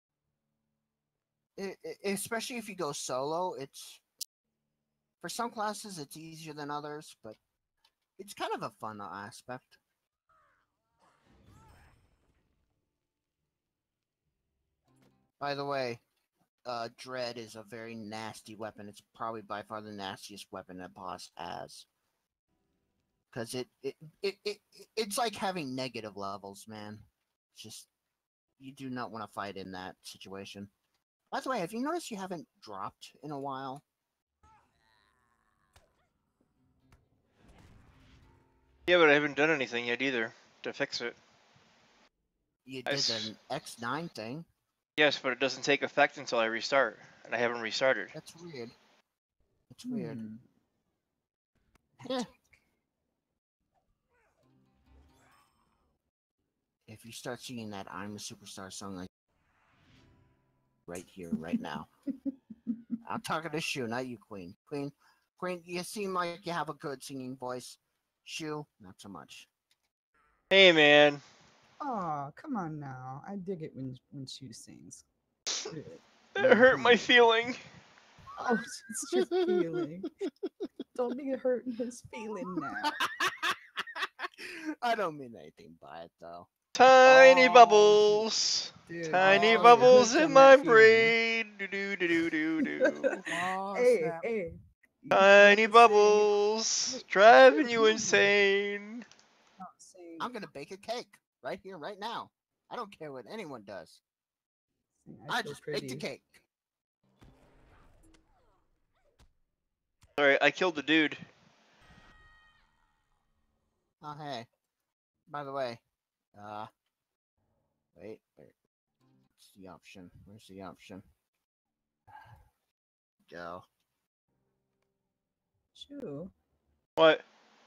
Speaker 2: Especially if you go solo, it's... For some classes, it's easier than others, but it's kind of a fun aspect. By the way, Dread is a very nasty weapon. It's probably by far the nastiest weapon a boss has. Because it's like having negative levels, man. It's just, you do not want to fight in that situation. By the way, have you noticed you haven't dropped in a while?
Speaker 1: Yeah, but I haven't done anything yet either to fix it.
Speaker 2: You did an X9 thing.
Speaker 1: Yes, but it doesn't take effect until I restart, and I haven't restarted.
Speaker 2: That's weird. That's weird.
Speaker 6: Hmm.
Speaker 2: Yeah. If you start singing that I'm a Superstar song, like right here, right now. I'm talking to Shu, not you, Queen. Queen, you seem like you have a good singing voice. Shu, not so much.
Speaker 1: Hey, man.
Speaker 6: Aw, come on now. I dig it when Shu sings. Really.
Speaker 1: It hurt my feeling.
Speaker 6: Oh, it's just feeling. Don't be hurting his feeling now.
Speaker 2: I don't mean anything by it, though.
Speaker 1: Tiny
Speaker 2: Oh,
Speaker 1: bubbles.
Speaker 6: Dude,
Speaker 1: Tiny
Speaker 6: oh,
Speaker 1: bubbles
Speaker 6: you're
Speaker 1: in
Speaker 6: hooked
Speaker 1: my
Speaker 6: on that feeling.
Speaker 1: brain. Do do do do do do.
Speaker 2: Oh,
Speaker 6: Hey,
Speaker 2: snap.
Speaker 6: hey. You
Speaker 1: Tiny
Speaker 6: forgot to sing.
Speaker 1: bubbles
Speaker 6: Wait,
Speaker 1: driving
Speaker 6: Shu,
Speaker 1: you
Speaker 6: who?
Speaker 1: insane.
Speaker 6: Not sing.
Speaker 2: I'm gonna bake a cake right here, right now. I don't care what anyone does.
Speaker 6: Sing,
Speaker 2: I
Speaker 6: feel
Speaker 2: just baked a cake.
Speaker 1: Sorry, I killed the dude.
Speaker 2: Oh, hey. By the way, wait. What's the option? Where's the option? Go.
Speaker 6: Shu,
Speaker 1: What?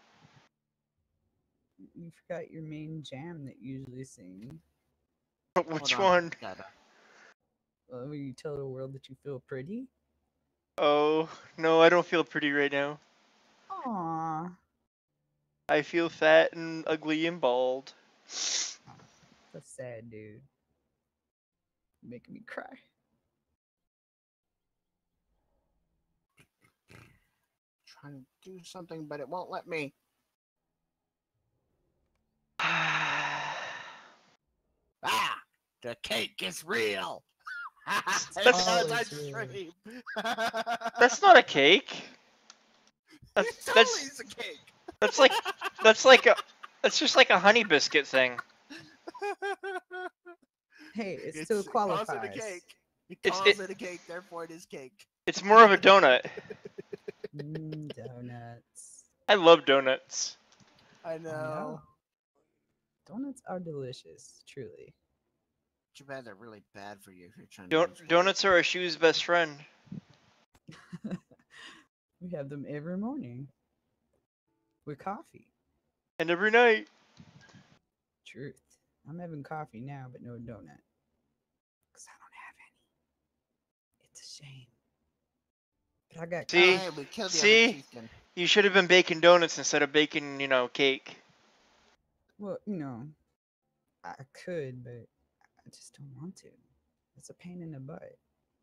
Speaker 6: you forgot your main jam that you usually sing.
Speaker 1: Which
Speaker 2: Hold on.
Speaker 1: one?
Speaker 6: Will you tell the world that you feel pretty?
Speaker 1: Oh, no, I don't feel pretty right now.
Speaker 6: Aww.
Speaker 1: I feel fat and ugly and bald.
Speaker 6: That's sad, dude. You're making me cry.
Speaker 2: Trying to do something, but it won't let me. Ah! The cake is real!
Speaker 1: That's-
Speaker 6: Always real.
Speaker 2: stream.
Speaker 1: That's not a cake.
Speaker 2: It totally is a cake!
Speaker 1: That's just like a honey biscuit thing.
Speaker 6: Hey, it still qualifies.
Speaker 2: Calls it a cake. He
Speaker 1: It's-
Speaker 2: calls it a cake, therefore it is cake.
Speaker 1: It's more of a donut.
Speaker 6: Donuts.
Speaker 1: I love donuts.
Speaker 2: I
Speaker 6: I
Speaker 2: know.
Speaker 6: know. Donuts are delicious, truly.
Speaker 2: Too bad they're really bad for you if you're trying to lose weight.
Speaker 1: Donuts are a shoe's best friend.
Speaker 6: We have them every morning with coffee.
Speaker 1: And every night.
Speaker 6: Truth. I'm having coffee now, but no donut. Because I don't have any. It's a shame. But I got
Speaker 1: See?
Speaker 6: coffee.
Speaker 2: Hey, we killed the
Speaker 1: See?
Speaker 2: other chieftain.
Speaker 1: You should have been baking donuts instead of baking, cake.
Speaker 6: Well, I could, but I just don't want to. It's a pain in the butt.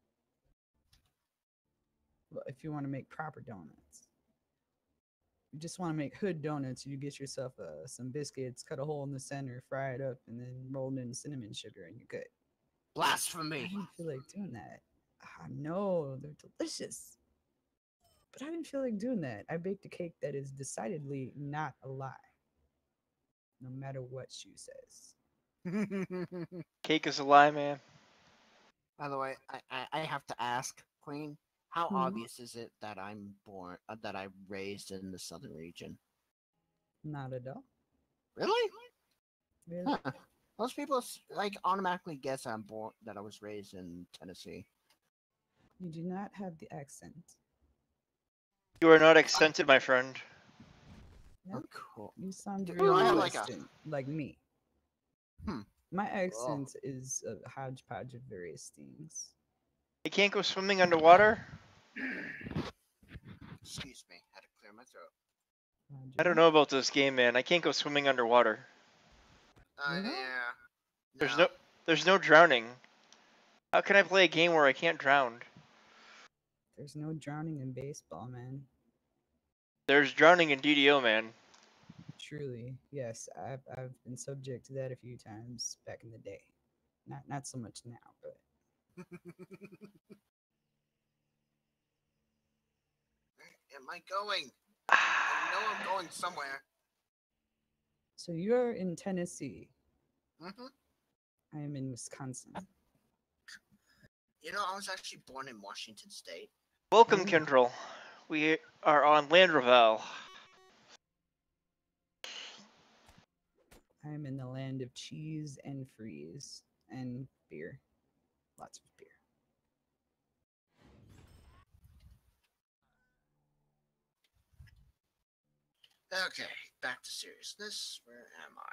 Speaker 6: Well, if you want to make proper donuts, you just want to make hood donuts. You get yourself some biscuits, cut a hole in the center, fry it up, and then roll it in cinnamon sugar, and you're good. I
Speaker 2: Blasphemy.
Speaker 6: didn't feel like doing that. No, they're delicious. But I didn't feel like doing that. I baked a cake that is decidedly not a lie, no matter what Shu says.
Speaker 1: Cake is a lie, man.
Speaker 2: By the way, I have to ask, Queen, how
Speaker 6: Hmm?
Speaker 2: obvious is it that I'm that I raised in the southern region?
Speaker 6: Not at all.
Speaker 2: Really?
Speaker 6: Really?
Speaker 2: Huh. Most people automatically guess that I was raised in Tennessee.
Speaker 6: You do not have the accent.
Speaker 1: You are not accented, my friend.
Speaker 6: No,
Speaker 2: Cool.
Speaker 6: you sound
Speaker 2: Do
Speaker 6: very
Speaker 2: I have,
Speaker 6: Western, like me.
Speaker 2: Hmm.
Speaker 6: My accent is a hodgepodge of various things.
Speaker 1: You can't go swimming underwater?
Speaker 2: Excuse me, had to clear my throat.
Speaker 1: I don't know about this game, man. I can't go swimming underwater.
Speaker 6: No?
Speaker 2: Yeah.
Speaker 1: There's no drowning. How can I play a game where I can't drown?
Speaker 6: There's no drowning in baseball, man.
Speaker 1: There's drowning in DDO, man.
Speaker 6: Truly, yes. I've been subject to that a few times back in the day. Not so much now, but
Speaker 2: Where am I going? I know I'm going somewhere.
Speaker 6: so you're in Tennessee.
Speaker 2: Hmm.
Speaker 6: I am in Wisconsin.
Speaker 2: You know, I was actually born in Washington State.
Speaker 1: Welcome,
Speaker 6: Ooh.
Speaker 1: Kendrell. We are on Landravel.
Speaker 6: I am in the land of cheese and freeze and beer. Lots of beer.
Speaker 2: Okay, back to seriousness. Where am I?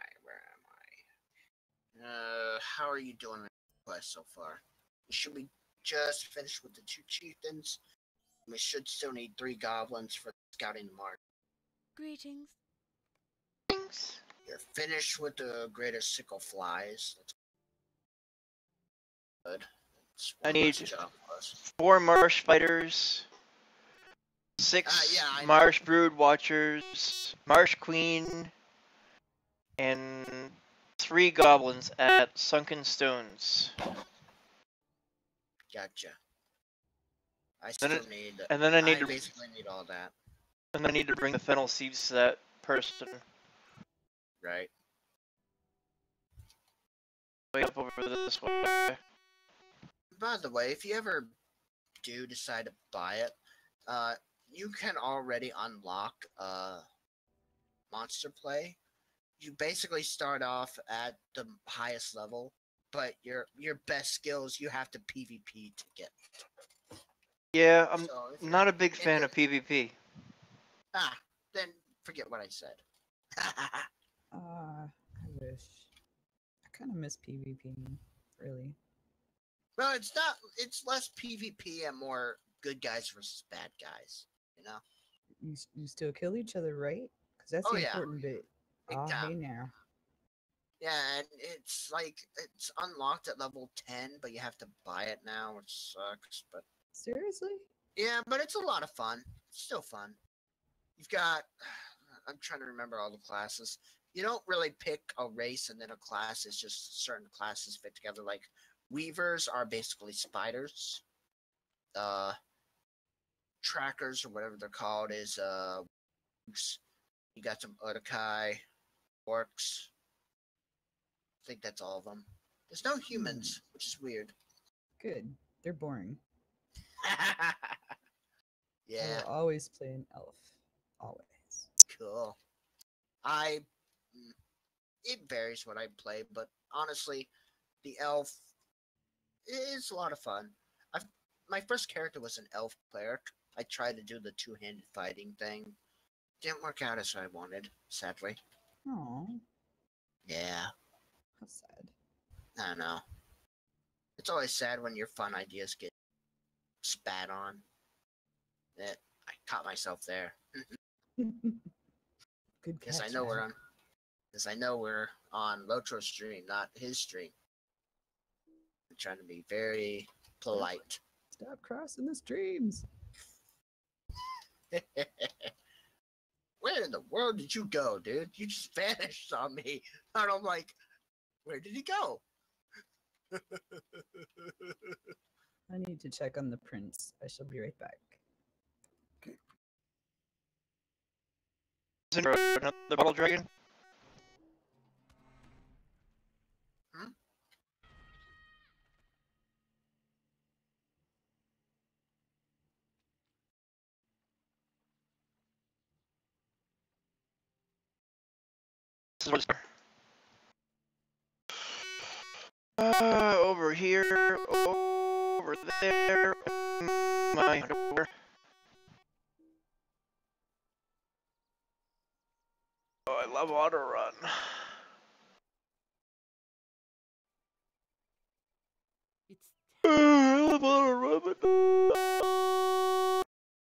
Speaker 2: How are you doing in the quest so far? Should we just finish with the 2 chieftains? We should still need 3 goblins for scouting the mark.
Speaker 4: Greetings.
Speaker 2: You're finished with the greater sickle flies. That's good. That's
Speaker 1: I
Speaker 2: one
Speaker 1: need-
Speaker 2: less job for us.
Speaker 1: 4 Marsh Fighters. 6
Speaker 2: yeah, I know.
Speaker 1: Marsh Brood Watchers. Marsh Queen. And 3 Goblins at Sunken Stones.
Speaker 2: Gotcha. I
Speaker 1: Then
Speaker 2: still need.
Speaker 1: And then I need to
Speaker 2: basically need all that.
Speaker 1: bring the fennel seeds to that person.
Speaker 2: Right.
Speaker 1: Way up over this way.
Speaker 2: By the way, if you ever do decide to buy it, you can already unlock monster play. You basically start off at the highest level, but your best skills you have to PvP to get.
Speaker 1: Yeah, I'm
Speaker 2: So if
Speaker 1: not a
Speaker 2: you're
Speaker 1: big fan
Speaker 2: into-
Speaker 1: of PvP.
Speaker 2: Then forget what I said.
Speaker 6: I wish. I kind of miss PvP, really.
Speaker 2: Well, it's not. It's less PvP and more good guys versus bad guys. You know.
Speaker 6: You still kill each other, right? Because that's
Speaker 2: Oh,
Speaker 6: the
Speaker 2: yeah.
Speaker 6: important bit.
Speaker 2: Big
Speaker 6: Oh, hey
Speaker 2: time.
Speaker 6: now.
Speaker 2: Yeah, and it's unlocked at level 10, but you have to buy it now, which sucks. But
Speaker 6: Seriously?
Speaker 2: yeah, but it's a lot of fun. It's still fun. You've got. I'm trying to remember all the classes. You don't really pick a race and then a class. It's just certain classes fit together. Like weavers are basically spiders. Trackers or whatever they're called is you got some Uruk-hai, orcs. I think that's all of them. There's no humans, which is weird.
Speaker 6: Good. They're boring. I
Speaker 2: Yeah,
Speaker 6: will always play an elf. Always.
Speaker 2: cool. It varies what I play, but honestly, the elf is a lot of fun. My first character was an elf cleric. I tried to do the 2-handed fighting thing. Didn't work out as I wanted, sadly.
Speaker 6: Oh,
Speaker 2: Yeah,
Speaker 6: how sad.
Speaker 2: I don't know. It's always sad when your fun ideas get spat on. I caught myself there.
Speaker 6: Good catch.
Speaker 2: Yes, I know we're
Speaker 6: man.
Speaker 2: on. Yes, I know we're on Lotro's stream, not his stream. I'm trying to be very polite.
Speaker 6: Stop crossing the streams.
Speaker 2: Where in the world did you go, dude? You just vanished on me. And I'm like, where did he go?
Speaker 6: I need to check on the prince. I shall be right back.
Speaker 1: Is there another bottle dragon?
Speaker 2: Hmm?
Speaker 1: This is where over here, over there, my underwear. Oh, I love auto run.
Speaker 3: It's
Speaker 1: I love auto run, but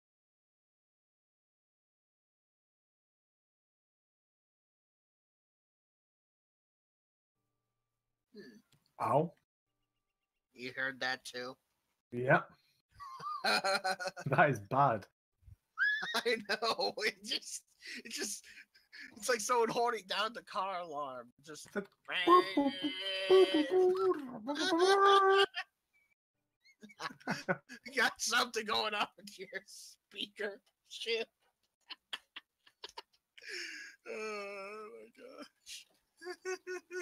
Speaker 5: Ow.
Speaker 2: You heard that too?
Speaker 5: Yeah,
Speaker 2: I
Speaker 5: that is bad.
Speaker 2: know. It's like someone holding down the car alarm. Just.
Speaker 5: It's like,
Speaker 2: You got something going on with your speaker. Shit. Oh my gosh.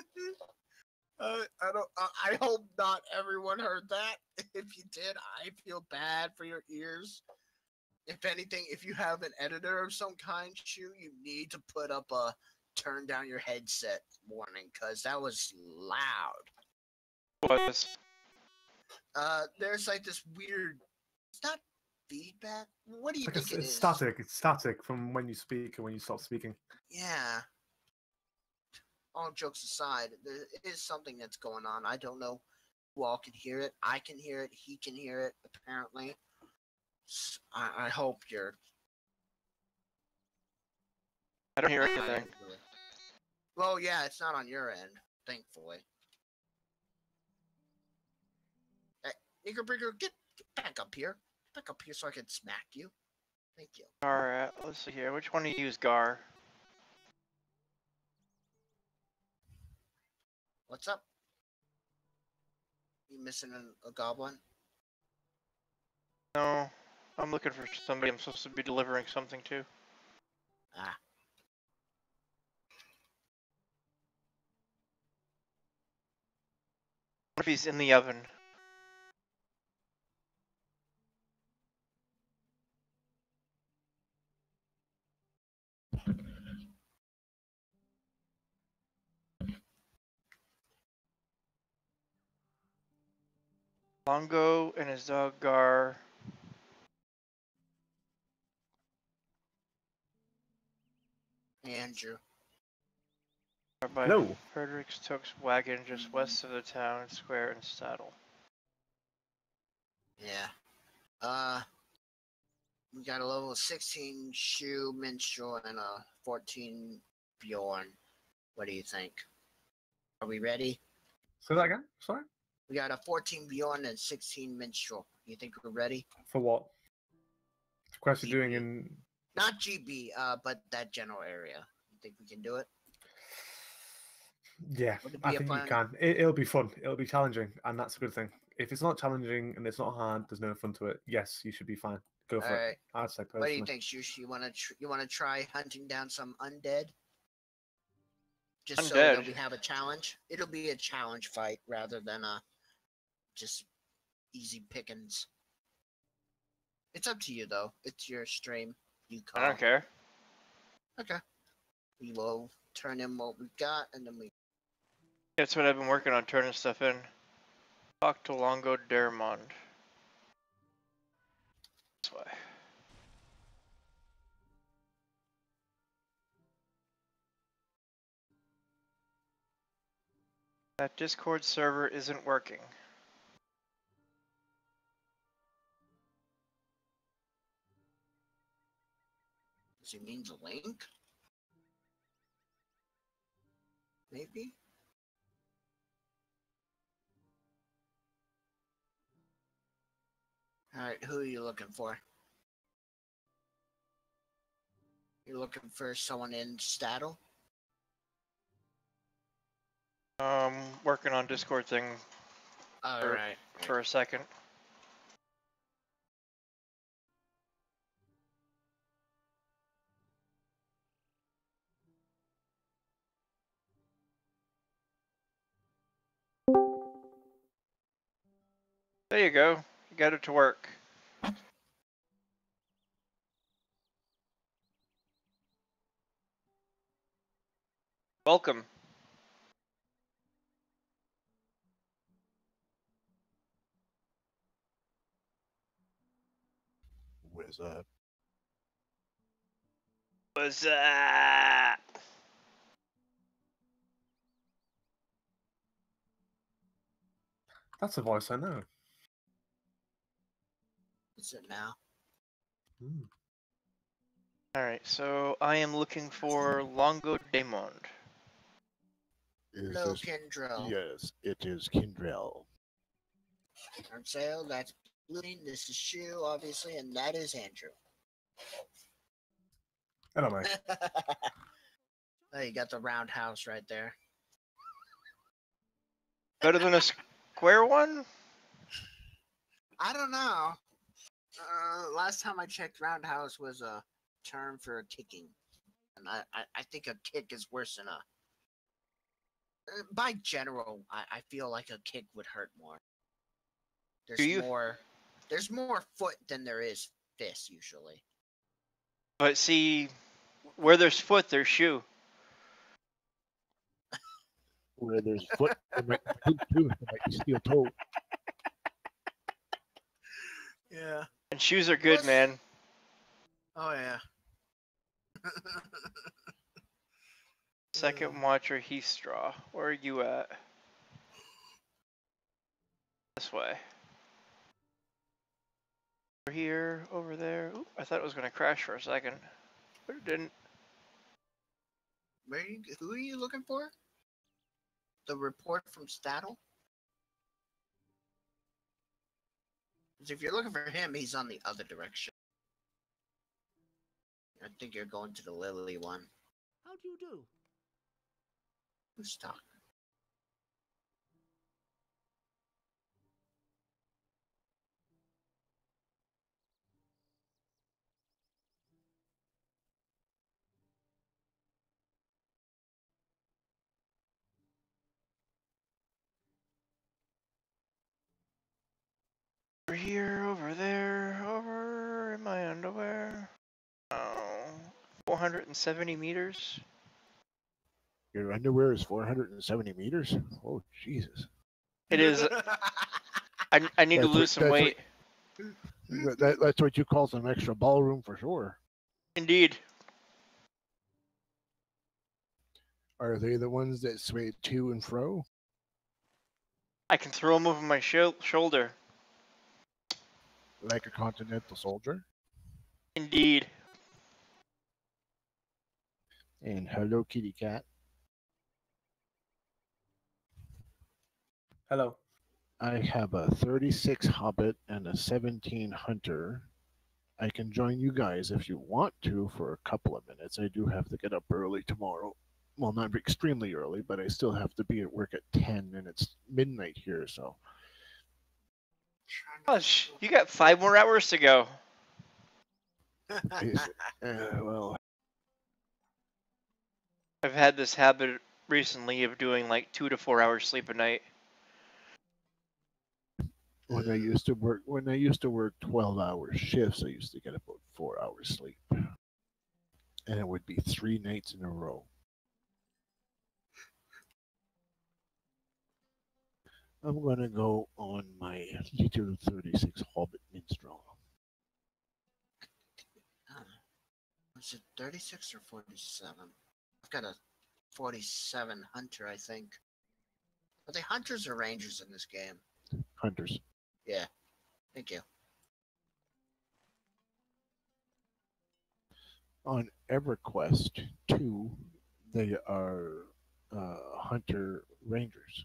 Speaker 2: I hope not everyone heard that. If you did, I feel bad for your ears. If anything, if you have an editor of some kind, Shu, you need to put up a turn down your headset warning, because that was loud.
Speaker 1: was.
Speaker 2: There's like this weird, it's not feedback. What do you
Speaker 5: like
Speaker 2: think it
Speaker 5: it's
Speaker 2: is?
Speaker 5: static. It's static from when you speak and when you stop speaking.
Speaker 2: Yeah. All jokes aside, there is something that's going on. I don't know who all can hear it. I can hear it. He can hear it, apparently. I hope you're.
Speaker 1: I don't hear anything.
Speaker 2: Well, yeah, it's not on your end, thankfully. Hey, Niggerbigger, get back up here. Get back up here so I can smack you. Thank you.
Speaker 1: Alright, let's see here. Which one do you use, Gar?
Speaker 2: What's up? You missing a goblin?
Speaker 1: No, I'm looking for somebody I'm supposed to be delivering something to.
Speaker 2: Ah.
Speaker 1: What if he's in the oven? Longo and his dog Gar.
Speaker 2: Andrew.
Speaker 1: Are by
Speaker 5: Hello.
Speaker 1: Frederick Stokes' wagon just west of the town square in Staddle.
Speaker 2: Yeah. We got a level 16 Shu Minstrel and a 14 Bjorn. What do you think? Are we ready?
Speaker 5: Say that again. Sorry.
Speaker 2: We got a 14 Bjorn and 16 Minstrel. You think we're ready?
Speaker 5: For what? The quest you're doing
Speaker 2: GB.
Speaker 5: in.
Speaker 2: Not GB, but that general area. You think we can do it?
Speaker 5: Yeah,
Speaker 2: Would it
Speaker 5: I
Speaker 2: be a
Speaker 5: think you
Speaker 2: fun-
Speaker 5: can. It'll be fun. It'll be challenging, and that's a good thing. If it's not challenging and it's not hard, there's no fun to it. Yes, you should be fine. Go for it.
Speaker 2: Alright.
Speaker 5: I'd say personally.
Speaker 2: What do you think, Shush? You wanna try hunting down some undead? Just so that
Speaker 1: Undead?
Speaker 2: we have a challenge. It'll be a challenge fight rather than a just easy pickings. It's up to you though. It's your stream. You call.
Speaker 1: I don't care.
Speaker 2: Okay. We will turn in what we've got and then we
Speaker 1: That's what I've been working on, turning stuff in. Talk to Longo Dermond. That's why. That Discord server isn't working.
Speaker 2: Does he mean the link? Maybe? Alright, who are you looking for? You're looking for someone in Staddle?
Speaker 1: Working on Discord thing
Speaker 2: Alright.
Speaker 1: for a second. There you go. You got it to work. Welcome.
Speaker 7: What's up?
Speaker 1: What's up?
Speaker 5: That's a voice I know.
Speaker 2: What's it now?
Speaker 5: Hmm.
Speaker 1: Alright, so I am looking for Longo Daemond.
Speaker 7: Is
Speaker 2: Hello,
Speaker 7: this...
Speaker 2: Kendrell.
Speaker 7: Yes, it is Kindrel.
Speaker 2: I'm Sale, that's Blooming, this is Shu, obviously, and that is Andrew.
Speaker 5: Hello, mate.
Speaker 2: Oh, you got the roundhouse right there.
Speaker 1: Better than a square one?
Speaker 2: I don't know. Last time I checked, roundhouse was a term for kicking. And I think a kick is worse than a... by general, I feel like a kick would hurt more.
Speaker 1: Do you?
Speaker 2: There's more foot than there is fist, usually.
Speaker 1: But see, where there's foot, there's shoe.
Speaker 7: Where there's foot, there might be tooth, there might be steel toe.
Speaker 2: Yeah.
Speaker 1: And shoes are good,
Speaker 2: Plus-
Speaker 1: man.
Speaker 2: Oh, yeah.
Speaker 1: Second watcher, Heathstraw. Where are you at? This way. Over here, over there. Oop, I thought it was gonna crash for a second, but it didn't.
Speaker 2: Who are you looking for? The report from Staddle? 'Cause if you're looking for him, he's on the other direction. I think you're going to the Lily one.
Speaker 3: How do you do?
Speaker 2: Who's talking?
Speaker 1: Over here, over there, over in my underwear. Oh, 470 meters.
Speaker 7: Your underwear is 470 meters? Oh, Jesus.
Speaker 1: It is. I need to
Speaker 7: That's what-
Speaker 1: lose some
Speaker 7: that's what-
Speaker 1: weight.
Speaker 7: That's what you call some extra ballroom for sure.
Speaker 1: Indeed.
Speaker 7: Are they the ones that sway to and fro?
Speaker 1: I can throw them over my shoulder.
Speaker 7: Like a continental soldier?
Speaker 1: Indeed.
Speaker 7: And hello, kitty cat.
Speaker 5: Hello.
Speaker 7: I have a 36 Hobbit and a 17 Hunter. I can join you guys if you want to for a couple of minutes. I do have to get up early tomorrow. Well, not extremely early, but I still have to be at work at 10 and it's midnight here, so.
Speaker 1: Gosh, you got 5 more hours to go.
Speaker 7: Well,
Speaker 1: I've had this habit recently of doing like 2 to 4 hours sleep a night.
Speaker 7: when I used to work 12-hour shifts, I used to get about 4 hours sleep. And it would be 3 nights in a row. I'm gonna go on my little 36 Hobbit Minstrel.
Speaker 2: Was it 36 or 47? I've got a 47 Hunter, I think. Are they Hunters or Rangers in this game?
Speaker 7: Hunters.
Speaker 2: Yeah. Thank you.
Speaker 7: On EverQuest 2, they are hunter rangers.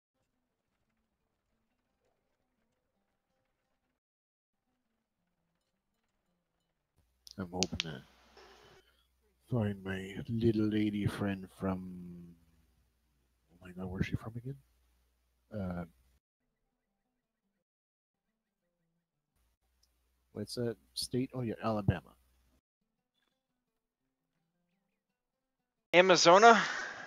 Speaker 7: I'm hoping to find my little lady friend from. Oh my god, where's she from again? Uh, what's that state? Oh yeah, Alabama.
Speaker 1: Amazona?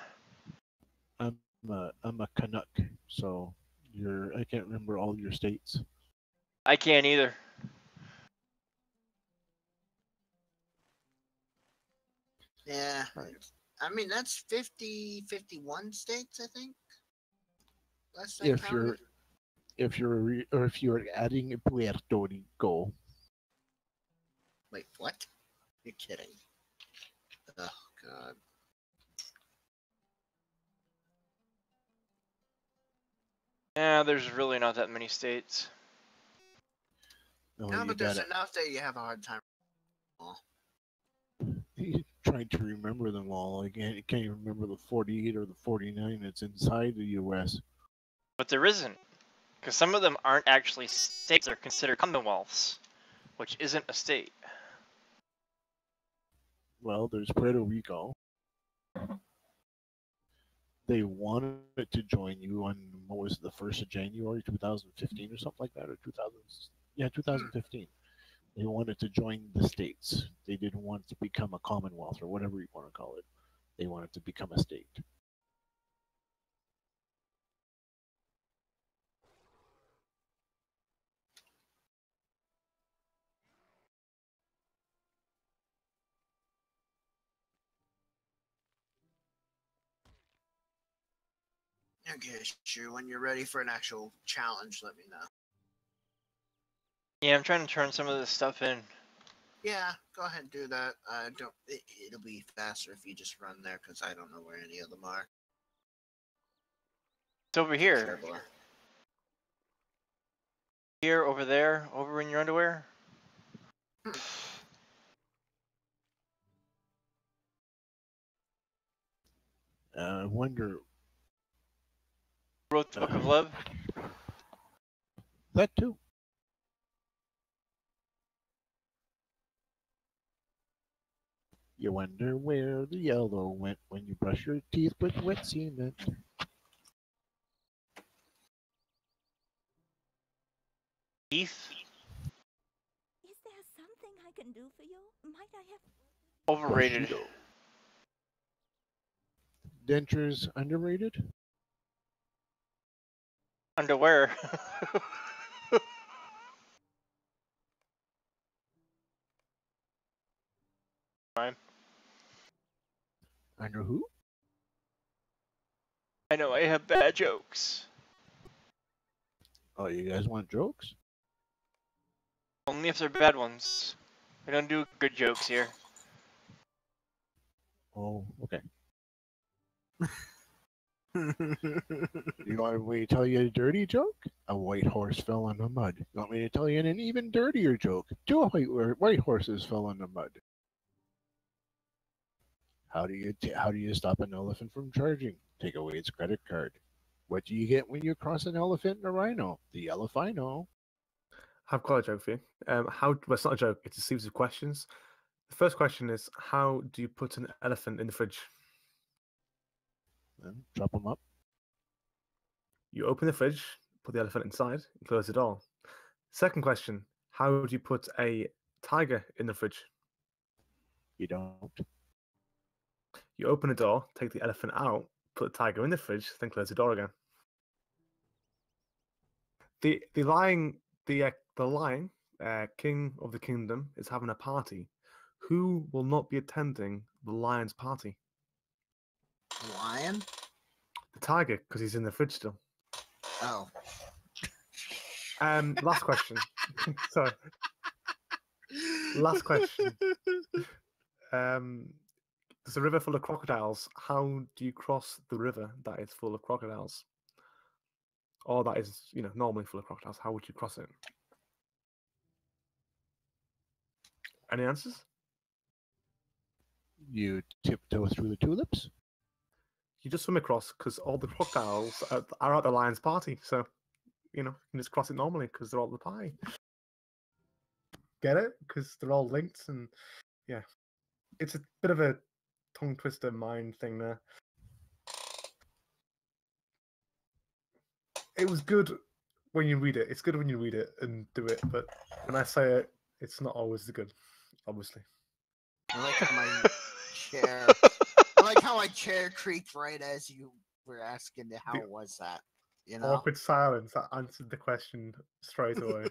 Speaker 7: I'm a Canuck, so I can't remember all your states.
Speaker 1: I can't either.
Speaker 2: Yeah.
Speaker 7: Right.
Speaker 2: I mean, that's 51 states, I think. Last I
Speaker 7: If
Speaker 2: counted.
Speaker 7: if you're adding Puerto Rico,
Speaker 2: Wait, what? You're kidding. Oh, God.
Speaker 1: Yeah, there's really not that many states.
Speaker 7: no,
Speaker 2: No,
Speaker 7: you
Speaker 2: but there's
Speaker 7: gotta
Speaker 2: enough that you have a hard time.
Speaker 7: you trying to remember them all. You can't even remember the 48 or the 49 that's inside the U.S.
Speaker 1: But there isn't. Because some of them aren't actually states, they're considered commonwealths, which isn't a state.
Speaker 7: Well, there's Puerto Rico. They wanted to join you on what was it, the 1st of January 2015 or something like that, or 2000. Yeah, 2015. They wanted to join the states. They didn't want to become a commonwealth or whatever you want to call it. They wanted to become a state.
Speaker 2: Okay, sure. When you're ready for an actual challenge, let me know.
Speaker 1: Yeah, I'm trying to turn some of this stuff in.
Speaker 2: Yeah, go ahead and do that. Don't. It'll be faster if you just run there because I don't know where any of them are.
Speaker 1: It's over here.
Speaker 2: Terrible.
Speaker 1: Here, over there, over in your underwear.
Speaker 7: I wonder
Speaker 1: Wrote the Book of Love.
Speaker 7: that too. You wonder where the yellow went when you brush your teeth with wet cement.
Speaker 1: Heath.
Speaker 4: Is there something I can do for you? Might I have...
Speaker 1: Overrated.
Speaker 7: Prosciutto. Dentures underrated?
Speaker 1: Underwear. Fine.
Speaker 7: Under who?
Speaker 1: I know I have bad jokes.
Speaker 7: Oh, you guys want jokes?
Speaker 1: Only if they're bad ones. We don't do good jokes here.
Speaker 7: Oh, okay. You want me to tell you a dirty joke? A white horse fell in the mud. You want me to tell you an even dirtier joke? Two white horses fell in the mud. How do you stop an elephant from charging? Take away its credit card. What do you get when you cross an elephant and a rhino? The elephino.
Speaker 5: I've got a joke for you. Well, it's not a joke. It's a series of questions. The first question is, how do you put an elephant in the fridge?
Speaker 7: Then chop them up.
Speaker 5: You open the fridge, put the elephant inside, and close the door. Second question, how do you put a tiger in the fridge?
Speaker 7: You don't.
Speaker 5: You open the door, take the elephant out, put the tiger in the fridge, then close the door again. The lion king of the kingdom is having a party. Who will not be attending the lion's party?
Speaker 2: Lion?
Speaker 5: The tiger, because he's in the fridge still.
Speaker 2: Oh.
Speaker 5: Last question. Sorry. Last question. There's a river full of crocodiles. How do you cross the river that is full of crocodiles? Or that is, normally full of crocodiles. How would you cross it? Any answers?
Speaker 7: You tiptoe through the tulips.
Speaker 5: You just swim across because all the crocodiles are at the lion's party, so you can just cross it normally because they're all at the party. Get it? Because they're all linked, and yeah, it's a bit of a tongue twister mind thing there. It was good when you read it. It's good when you read it and do it, but when I say it, it's not always good, obviously.
Speaker 2: I like how my chair. I like how my chair creaked right as you were asking how was that. You know.
Speaker 5: Awkward silence. That answered the question straight away.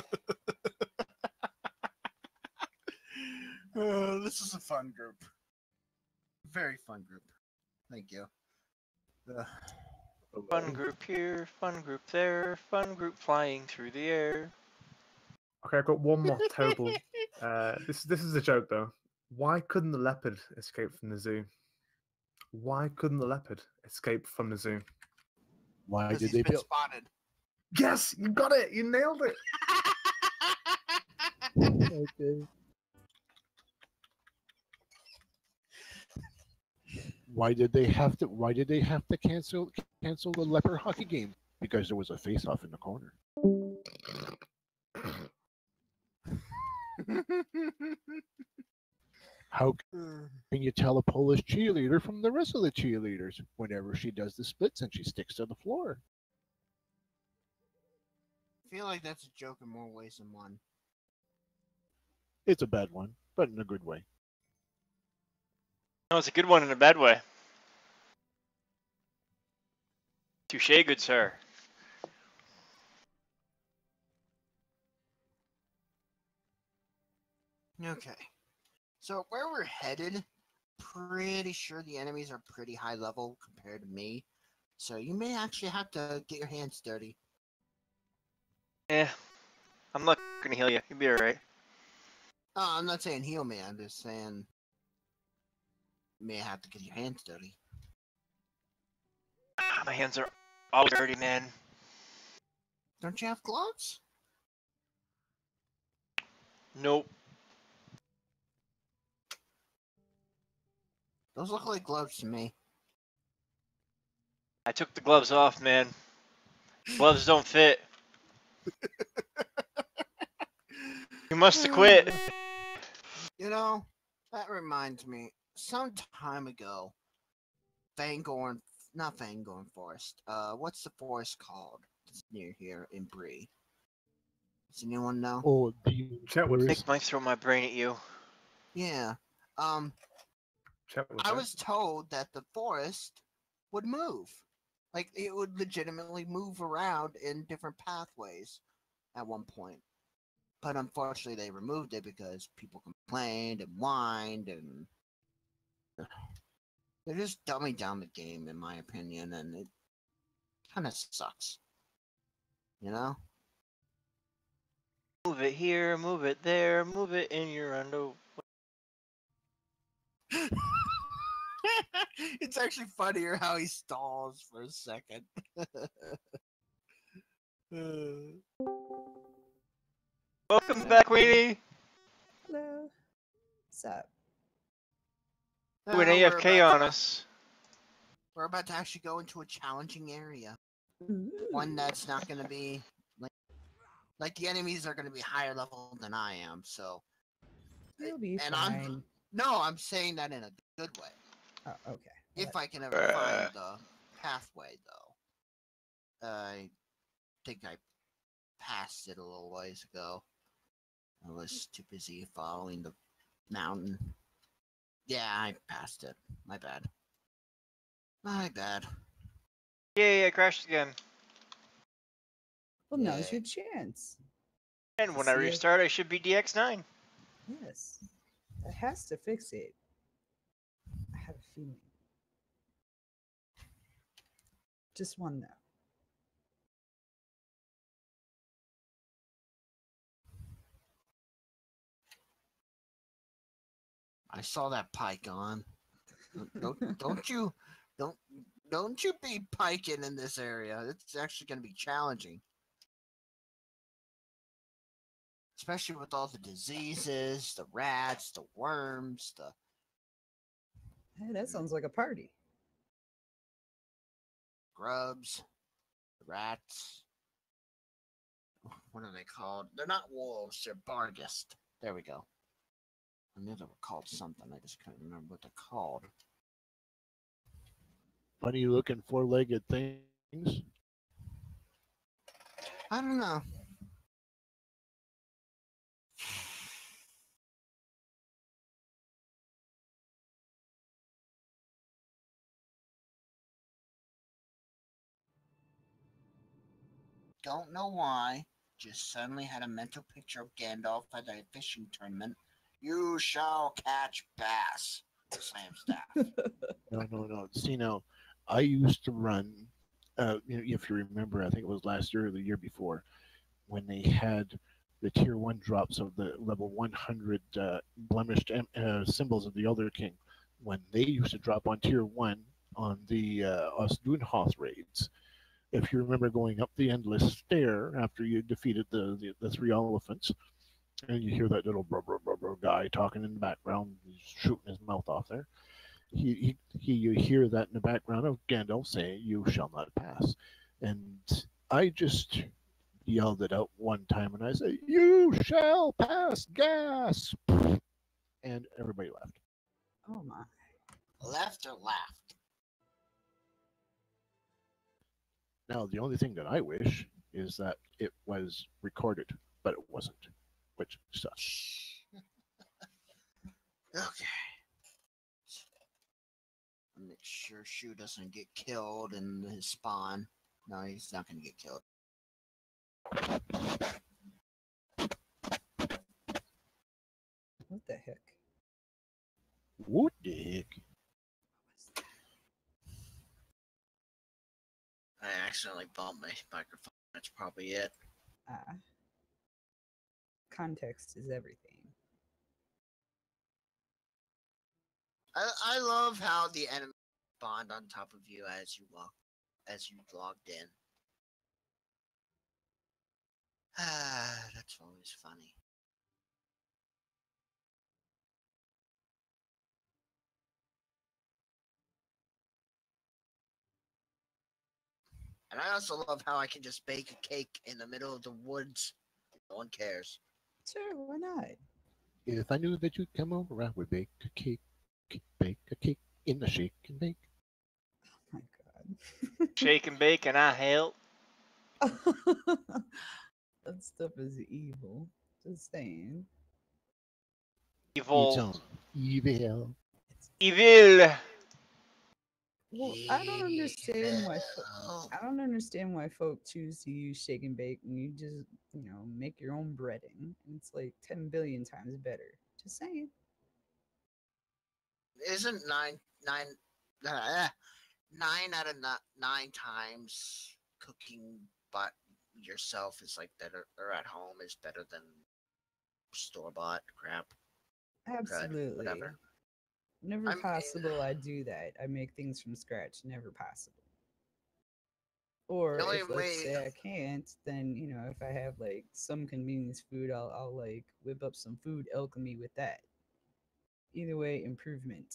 Speaker 2: This is a fun group. Very fun group. Thank you.
Speaker 1: Fun group here, fun group there, fun group flying through the air.
Speaker 5: Okay, I've got one more terrible. This is a joke though. Why couldn't the leopard escape from the zoo? Why couldn't the leopard escape from the zoo?
Speaker 7: Why
Speaker 2: Because
Speaker 7: did
Speaker 2: he's
Speaker 7: they
Speaker 2: been
Speaker 7: build?
Speaker 2: spotted.
Speaker 5: Yes, you got it. You nailed it.
Speaker 7: Okay. Why did they have to? Why did they have to cancel the leopard hockey game? Because there was a face-off in the corner. How can you tell a Polish cheerleader from the rest of the cheerleaders? Whenever she does the splits and she sticks to the floor.
Speaker 2: I feel like that's a joke in more ways than one.
Speaker 7: It's a bad one, but in a good way.
Speaker 1: No, it's a good one in a bad way. Touche, good sir.
Speaker 2: Okay. So where we're headed, pretty sure the enemies are pretty high level compared to me. So you may actually have to get your hands dirty.
Speaker 1: Eh, I'm not gonna heal you. You'll be alright.
Speaker 2: I'm not saying heal me, I'm just saying you may have to get your hands dirty.
Speaker 1: My hands are always dirty, man.
Speaker 2: Don't you have gloves?
Speaker 1: Nope.
Speaker 2: Those look like gloves to me.
Speaker 1: I took the gloves off, man. Gloves don't fit. You must have quit.
Speaker 2: You know, that reminds me. Some time ago, not Fangorn Forest. What's the forest called? It's near here in Bree. Does anyone know?
Speaker 7: Oh, the
Speaker 5: Chetwood.
Speaker 1: Nick might throw my brain at you.
Speaker 2: Yeah.
Speaker 5: Chetwood,
Speaker 2: I
Speaker 5: right?
Speaker 2: was told that the forest would move. Like, it would legitimately move around in different pathways at one point. But unfortunately, they removed it because people complained and whined, and they're just dumbing down the game, in my opinion, and it kind of sucks. You know?
Speaker 1: Move it here, move it there, move it in your underwear.
Speaker 2: It's actually funnier how he stalls for a second.
Speaker 1: Welcome back, Weenie.
Speaker 6: Hello. What's up?
Speaker 1: Ooh, an
Speaker 2: We're
Speaker 1: AFK
Speaker 2: about
Speaker 1: on
Speaker 2: to-
Speaker 1: us.
Speaker 2: We're about to actually go into a challenging area. One that's not going to be like the enemies are going to be higher level than I am. So
Speaker 6: You'll be
Speaker 2: and
Speaker 6: fine.
Speaker 2: I'm saying that in a good way.
Speaker 6: Oh, okay.
Speaker 2: If I can ever find the pathway, though. I think I passed it a little ways ago. I was too busy following the mountain. Yeah, I passed it. My bad. My bad.
Speaker 1: Yay, I crashed again.
Speaker 6: Well, now's
Speaker 2: Yeah.
Speaker 6: your chance.
Speaker 1: And when I
Speaker 6: See it.
Speaker 1: restart, I should be DX9.
Speaker 6: Yes. That has to fix it. I have a feeling. Just one, though.
Speaker 2: I saw that pike on. Don't you be piking in this area. It's actually going to be challenging. Especially with all the diseases, the rats, the worms,
Speaker 6: Hey, that sounds like a party.
Speaker 2: Grubs, rats. What are they called? They're not wolves. They're Barghest. There we go. I knew they were called something. I just couldn't remember what they're called.
Speaker 7: Funny looking four-legged things.
Speaker 2: I don't know. Don't know why. Just suddenly had a mental picture of Gandalf at a fishing tournament. You shall catch bass. Slam staff.
Speaker 7: No. See now, I used to run. If you remember, I think it was last year or the year before, when they had the tier one drops of the level 100 blemished symbols of the Elder King. When they used to drop on tier one on the Osdunhoth raids. If you remember going up the endless stair after you defeated the three elephants, and you hear that little blah, blah, blah, blah guy talking in the background, he's shooting his mouth off there. You hear that in the background of Gandalf saying, "You shall not pass," and I just yelled it out one time, and I said, "You shall pass, gas!" And everybody left.
Speaker 6: Oh my.
Speaker 2: Left or laughed?
Speaker 7: Now, the only thing that I wish is that it was recorded, but it wasn't, which sucks.
Speaker 2: Okay. Make sure Shu doesn't get killed in his spawn. No, he's not going to get killed.
Speaker 6: What the heck?
Speaker 7: What the heck?
Speaker 2: I accidentally bumped my microphone. That's probably it.
Speaker 6: Context is everything.
Speaker 2: I love how the enemy spawned on top of you as you logged in. That's always funny. And I also love how I can just bake a cake in the middle of the woods. No one cares.
Speaker 6: Sure, why not?
Speaker 7: If I knew that you'd come over, I would bake a cake in the shake and bake.
Speaker 6: Oh my god.
Speaker 1: Shake and bake, and I help.
Speaker 6: That stuff is evil. Just saying.
Speaker 1: Evil.
Speaker 7: It's on evil.
Speaker 1: Evil.
Speaker 6: Well, I don't understand why. I don't understand why folk choose to use shake and bake when you just, make your own breading. It's like 10 billion times better. Just saying.
Speaker 2: Isn't nine out of 9 times cooking but yourself is like better, or at home is better than store-bought crap?
Speaker 6: Absolutely.
Speaker 2: Whatever.
Speaker 6: Never possible I do that. I make things from scratch. Never possible. Or
Speaker 2: The only
Speaker 6: if let's
Speaker 2: way-
Speaker 6: say I can't, then if I have like some convenience food, I'll like whip up some food alchemy with that. Either way, improvement.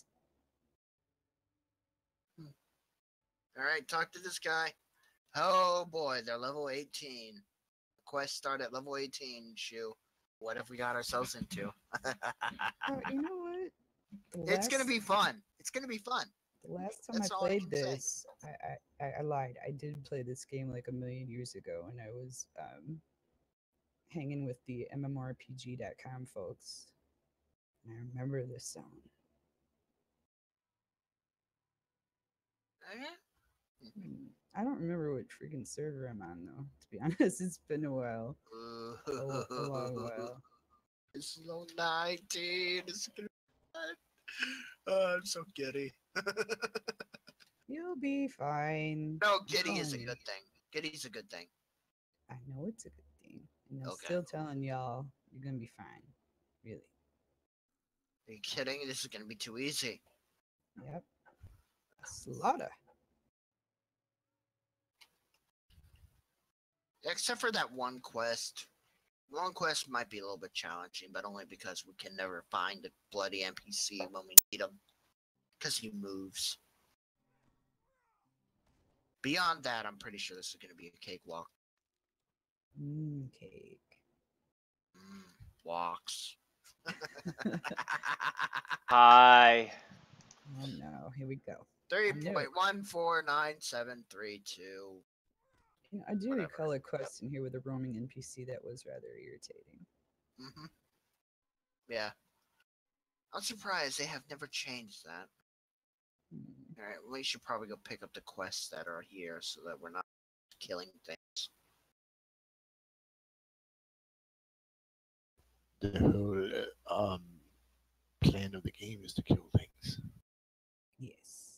Speaker 2: All right, talk to this guy. Oh boy, they're level 18. Quest start at level 18. Shu, what have we got ourselves into?
Speaker 6: Oh, you know what?
Speaker 2: It's gonna be fun. It's gonna be fun.
Speaker 6: The last time
Speaker 2: That's
Speaker 6: I
Speaker 2: all I
Speaker 6: played
Speaker 2: can say.
Speaker 6: this, I lied. I did play this game like a million years ago, and I was hanging with the MMORPG.com folks. And I remember this song. I don't remember what freaking server I'm on, though. To be honest, it's been a while. A long while.
Speaker 2: It's low 19. It's gonna be fun. Oh, I'm so giddy.
Speaker 6: You'll be fine.
Speaker 2: No,
Speaker 6: I'm
Speaker 2: giddy is a
Speaker 6: telling you.
Speaker 2: good thing. Giddy's a good thing.
Speaker 6: I know it's a good thing. And I'm
Speaker 2: Okay.
Speaker 6: still telling y'all, you're gonna be fine. Really.
Speaker 2: Are you kidding? This is gonna be too easy.
Speaker 6: Yep. Slaughter.
Speaker 2: Except for that one quest. One quest might be a little bit challenging, but only because we can never find a bloody NPC when we need them. because he moves. Beyond that, I'm pretty sure this is going to be a cakewalk.
Speaker 6: Cake.
Speaker 2: Walks.
Speaker 1: Hi.
Speaker 6: Oh no, here we go.
Speaker 2: 3.149732.
Speaker 6: You know, I do
Speaker 2: Whatever.
Speaker 6: recall a quest in here with a roaming NPC that was rather irritating.
Speaker 2: Mm-hmm. Yeah. I'm surprised they have never changed that. Alright, we should probably go pick up the quests that are here so that we're not killing things.
Speaker 7: The whole plan of the game is to kill things.
Speaker 6: Yes.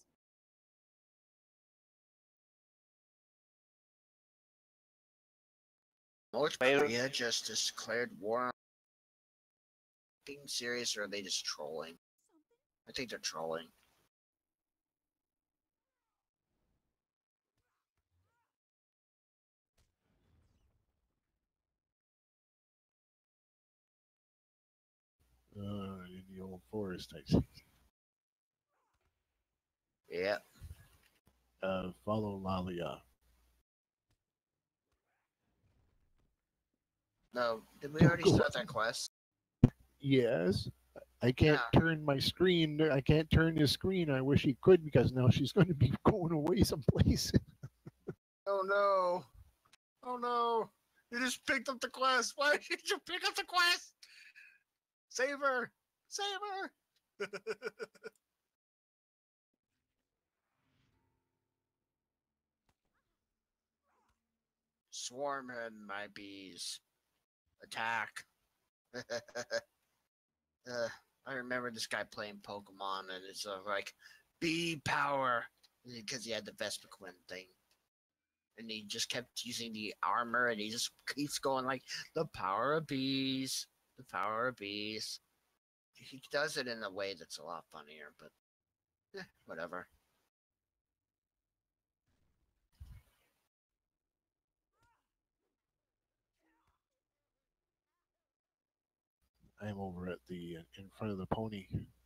Speaker 2: North
Speaker 1: Wait.
Speaker 2: Korea just declared war on being serious, or are they just trolling? I think they're trolling.
Speaker 7: In the old forest, I see.
Speaker 2: Yeah.
Speaker 7: Follow Lalia.
Speaker 2: No, did we already start that quest?
Speaker 7: Yes. I can't
Speaker 2: Yeah.
Speaker 7: turn my screen. I can't turn the screen. I wish he could because now she's going to be going away someplace.
Speaker 2: Oh no. Oh no. You just picked up the quest. Why did you pick up the quest? Save her. Save her. Swarm and my bees. Attack. I remember this guy playing Pokemon, and it's like bee power because he had the Vespiquen thing, and he just kept using the armor, and he just keeps going like the power of bees, the power of bees. He does it in a way that's a lot funnier, but whatever.
Speaker 7: I'm over at the in front of the pony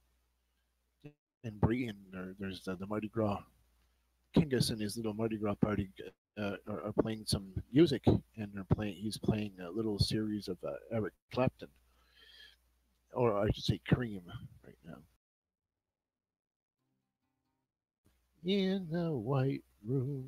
Speaker 7: in Britain. There's the Mardi Gras. Kingus and his little Mardi Gras party are playing some music, and he's playing a little series of Eric Clapton, or I should say Cream, right now. In the white room.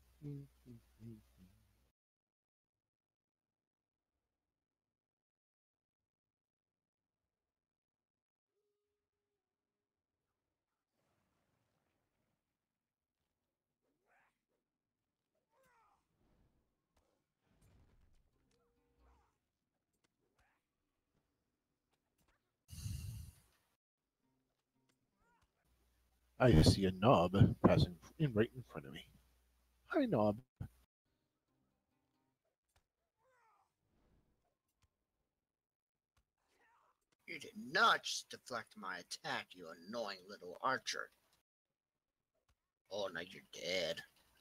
Speaker 7: I see a knob passing right in front of me. Hi, knob.
Speaker 2: You did not just deflect my attack, you annoying little archer. Oh, now you're dead.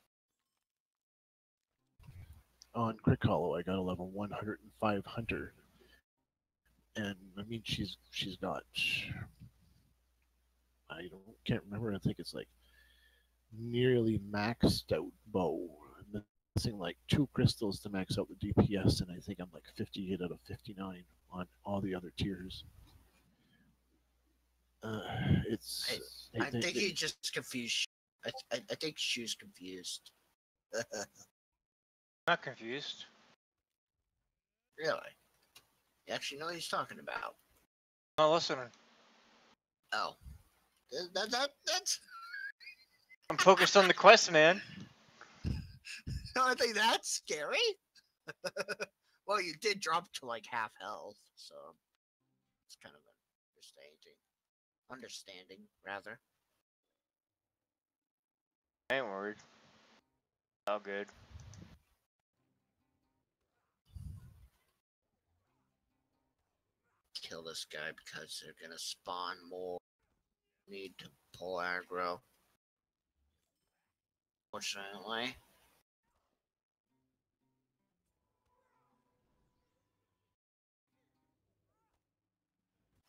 Speaker 7: On Crick Hollow, I got a level 105 hunter, and I mean she's got can't remember. I think it's like nearly maxed out bow. I'm missing like 2 crystals to max out the DPS, and I think I'm like 58 out of 59 on all the other tiers. It's.
Speaker 2: I think he just confused. I think Shu's confused.
Speaker 1: Not confused.
Speaker 2: Really? You actually know what he's talking about.
Speaker 1: Oh, listen.
Speaker 2: Oh. That's...
Speaker 1: I'm focused on the quest, man.
Speaker 2: I think that's scary. Well, you did drop to like half health, so it's kind of understanding, rather.
Speaker 1: I ain't worried. All good.
Speaker 2: Kill this guy because they're gonna spawn more. Need to pull aggro. Fortunately.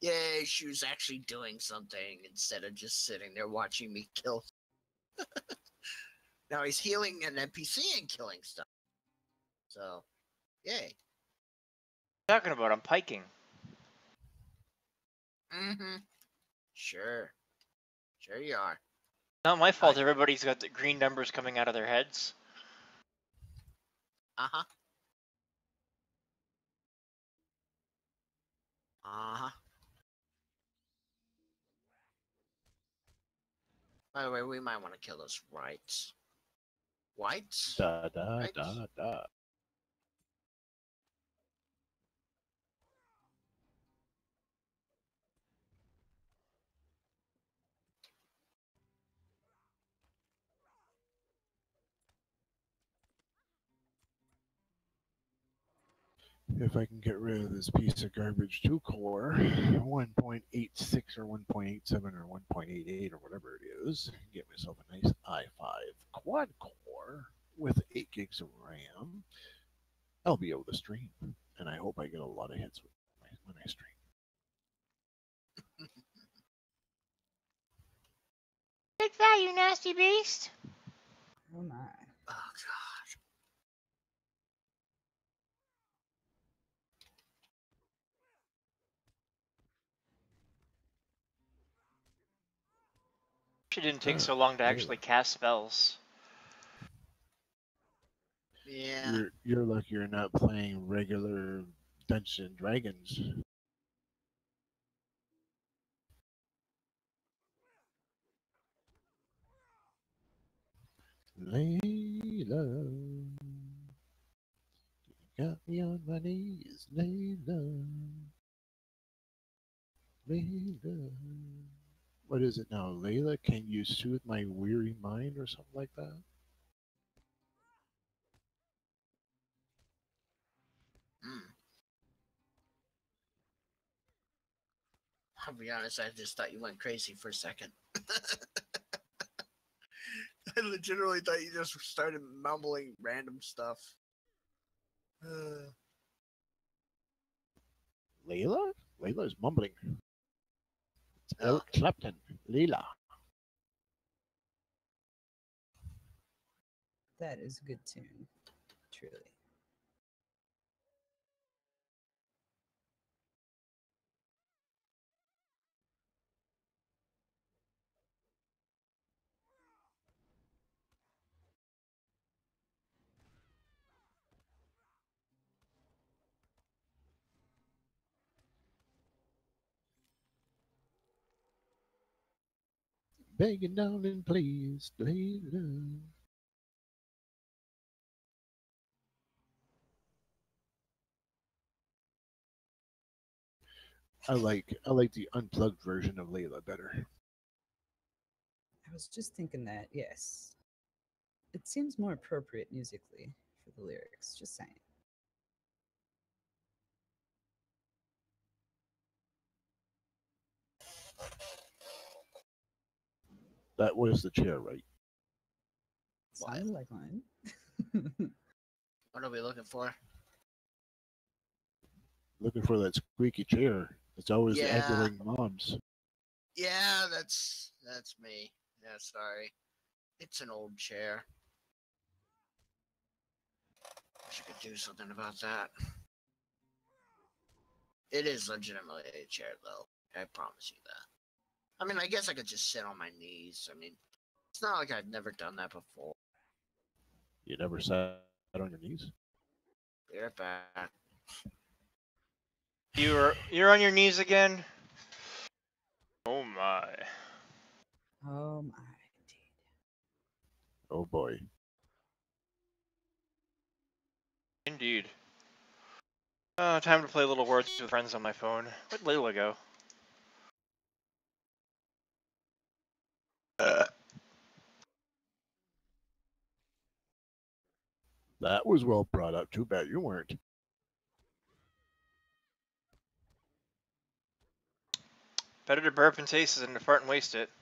Speaker 2: Yay, she was actually doing something instead of just sitting there watching me kill. Now he's healing an NPC and killing stuff. So, yay.
Speaker 1: Talking about I'm piking.
Speaker 2: Mm-hmm. Sure. Sure you are.
Speaker 1: Not my fault. Everybody's got the green numbers coming out of their heads.
Speaker 2: Uh-huh. Uh-huh. By the way, we might want to kill those whites. Whites?
Speaker 7: Da da
Speaker 2: Right.
Speaker 7: da da. If I can get rid of this piece of garbage 2 core, 1.86 or 1.87 or 1.88 or whatever it is, get myself a nice i5 quad core with 8 gigs of RAM, I'll be able to stream. And I hope I get a lot of hits when I stream.
Speaker 1: Take that, you nasty beast!
Speaker 6: Oh my.
Speaker 2: Oh, God.
Speaker 1: She didn't take so long to actually cast spells.
Speaker 2: Yeah.
Speaker 7: You're lucky you're not playing regular Dungeons and Dragons. Layla, you got me on my knees, Layla. Layla. What is it now, Layla? Can you soothe my weary mind or something like that?
Speaker 2: Mm. I'll be honest, I just thought you went crazy for a second. I legitimately thought you just started mumbling random stuff.
Speaker 7: Layla? Layla is mumbling. It's
Speaker 2: Oh.
Speaker 7: Eric Clapton. Layla.
Speaker 6: That is a good tune. Truly.
Speaker 7: Begging down and please, Layla. I like the unplugged version of Layla better.
Speaker 6: I was just thinking that, yes. It seems more appropriate musically for the lyrics, just saying.
Speaker 7: That was the chair, right?
Speaker 2: What?
Speaker 6: Sounded like mine.
Speaker 2: What are we looking for?
Speaker 7: Looking for that squeaky chair. It's always
Speaker 2: Yeah.
Speaker 7: angering moms.
Speaker 2: Yeah, that's me. Yeah, sorry. It's an old chair. Wish I could do something about that. It is legitimately a chair, though. I promise you that. I mean, I guess I could just sit on my knees. I mean, it's not like I've never done that before.
Speaker 7: You never sat on your knees?
Speaker 2: Be right back.
Speaker 1: You're on your knees again? Oh my.
Speaker 6: Oh my, indeed.
Speaker 7: Oh boy.
Speaker 1: Indeed. Time to play Little Words with Friends on my phone. Where'd Layla go?
Speaker 7: That was well brought up. Too bad you weren't.
Speaker 1: Better to burp and taste than to fart and waste it.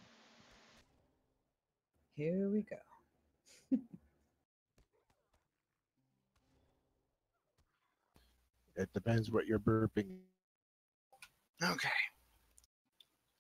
Speaker 6: Here we go.
Speaker 7: It depends what you're burping.
Speaker 2: Okay.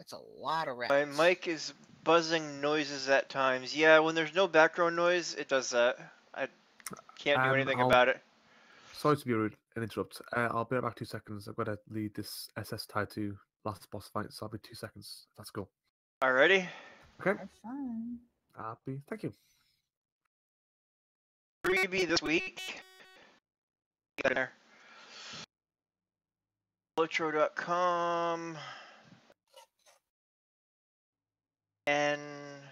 Speaker 2: That's a lot of rats.
Speaker 1: My mic is buzzing noises at times. Yeah, when there's no background noise, it does that. I can't do anything about it.
Speaker 5: Sorry to be rude and interrupt. I'll be right back 2 seconds. I've got to lead this SS Tier 2 last boss fight, so I'll be 2 seconds. That's cool.
Speaker 1: Alrighty.
Speaker 5: Okay.
Speaker 6: Have fun.
Speaker 5: Thank you.
Speaker 1: Freebie this week. Get in there. Lotro.com and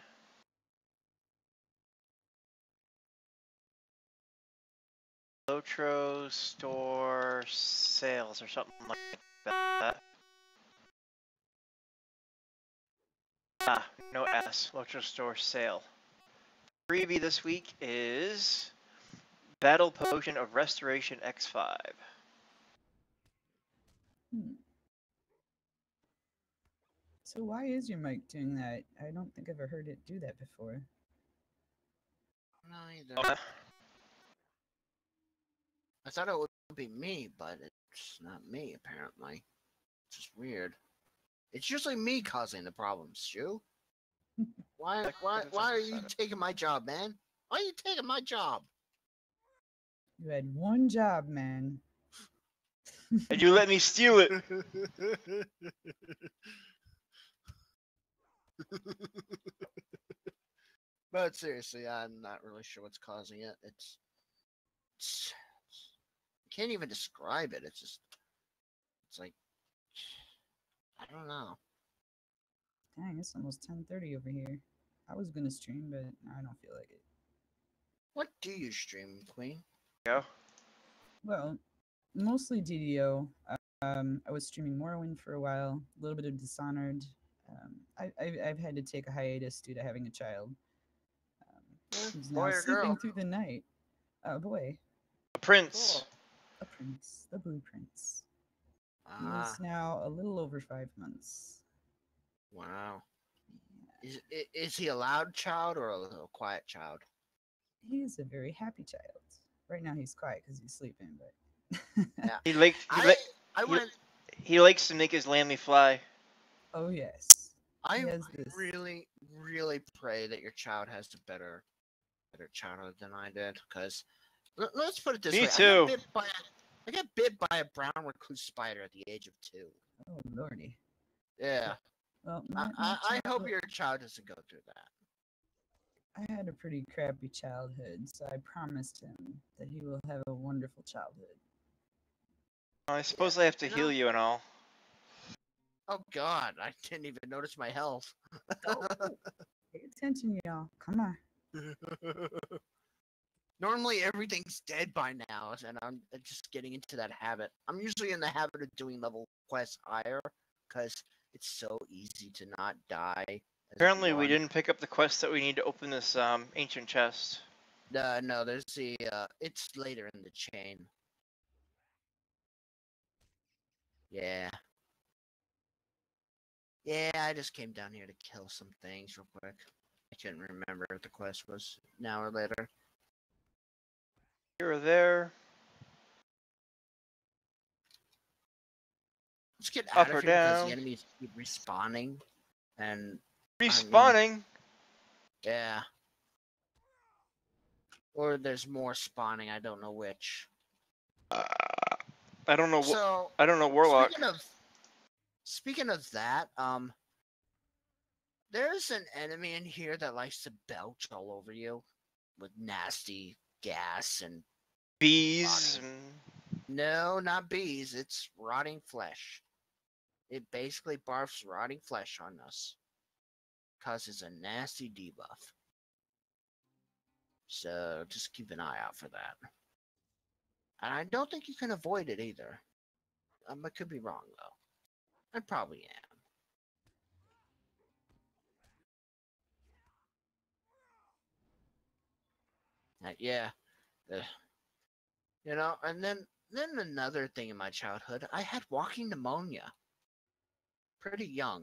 Speaker 1: Lotro store sales or something like that. No S. Lotro store sale. Freebie this week is Battle Potion of Restoration X5.
Speaker 6: So why is your mic doing that? I don't think I've ever heard it do that before.
Speaker 2: No, either. I thought it would be me, but it's not me, apparently. It's just weird. It's usually me causing the problems, Stu. Why are you taking my job, man? Why are you taking my job?
Speaker 6: You had one job, man.
Speaker 1: And you let me steal it.
Speaker 2: But seriously, I'm not really sure what's causing it. It's can't even describe it. It's like, I don't know.
Speaker 6: Dang, it's almost 10:30 over here. I was gonna stream, but I don't feel like it.
Speaker 2: What do you stream, Queen?
Speaker 1: Go.
Speaker 6: Well, mostly DDO. I was streaming Morrowind for a while, a little bit of Dishonored. I've had to take a hiatus due to having a child. Who's
Speaker 2: boy
Speaker 6: now
Speaker 2: or
Speaker 6: sleeping
Speaker 2: girl?
Speaker 6: through the night. A boy,
Speaker 1: A prince.
Speaker 2: Cool.
Speaker 6: a prince, the Blue Prince. He
Speaker 2: Ah,
Speaker 6: is now a little over 5 months.
Speaker 2: wow. Is he a loud child or a quiet child?
Speaker 6: He is a very happy child. Right now he's quiet because he's sleeping, but
Speaker 2: Yeah.
Speaker 1: He likes
Speaker 2: I went.
Speaker 1: he likes to make his lammy fly.
Speaker 6: oh yes.
Speaker 2: I
Speaker 6: He has this.
Speaker 2: really, really pray that your child has a better childhood than I did. Because let's put it this
Speaker 1: Me
Speaker 2: way:
Speaker 1: too.
Speaker 2: I got bit by a brown recluse spider at the age of 2.
Speaker 6: Oh lordy.
Speaker 2: Yeah.
Speaker 6: Well,
Speaker 2: I hope your child doesn't go through that.
Speaker 6: I had a pretty crappy childhood, so I promised him that he will have a wonderful childhood.
Speaker 1: I suppose I have to heal you and all.
Speaker 2: Oh God, I didn't even notice my health.
Speaker 6: Pay attention, y'all. Come on.
Speaker 2: Normally everything's dead by now, and I'm just getting into that habit. I'm usually in the habit of doing level quests higher, because it's so easy to not die.
Speaker 1: Apparently we didn't pick up the quest that we need to open this ancient chest.
Speaker 2: No, there's the it's later in the chain. Yeah. Yeah, I just came down here to kill some things real quick. I couldn't remember if the quest was now or later.
Speaker 1: Here or there.
Speaker 2: Let's get
Speaker 1: Up
Speaker 2: out
Speaker 1: or
Speaker 2: of here because
Speaker 1: down.
Speaker 2: the enemies keep respawning. And
Speaker 1: Respawning?
Speaker 2: yeah. Or there's more spawning, I don't know which.
Speaker 1: I don't know.
Speaker 2: So
Speaker 1: I don't know Warlock.
Speaker 2: Speaking of that, there's an enemy in here that likes to belch all over you with nasty gas and
Speaker 1: Bees.
Speaker 2: no, not bees. It's rotting flesh. It basically barfs rotting flesh on us. Causes a nasty debuff. So just keep an eye out for that. And I don't think you can avoid it either. I could be wrong though. I probably am. Yeah. You know, and then another thing in my childhood, I had walking pneumonia. Pretty young.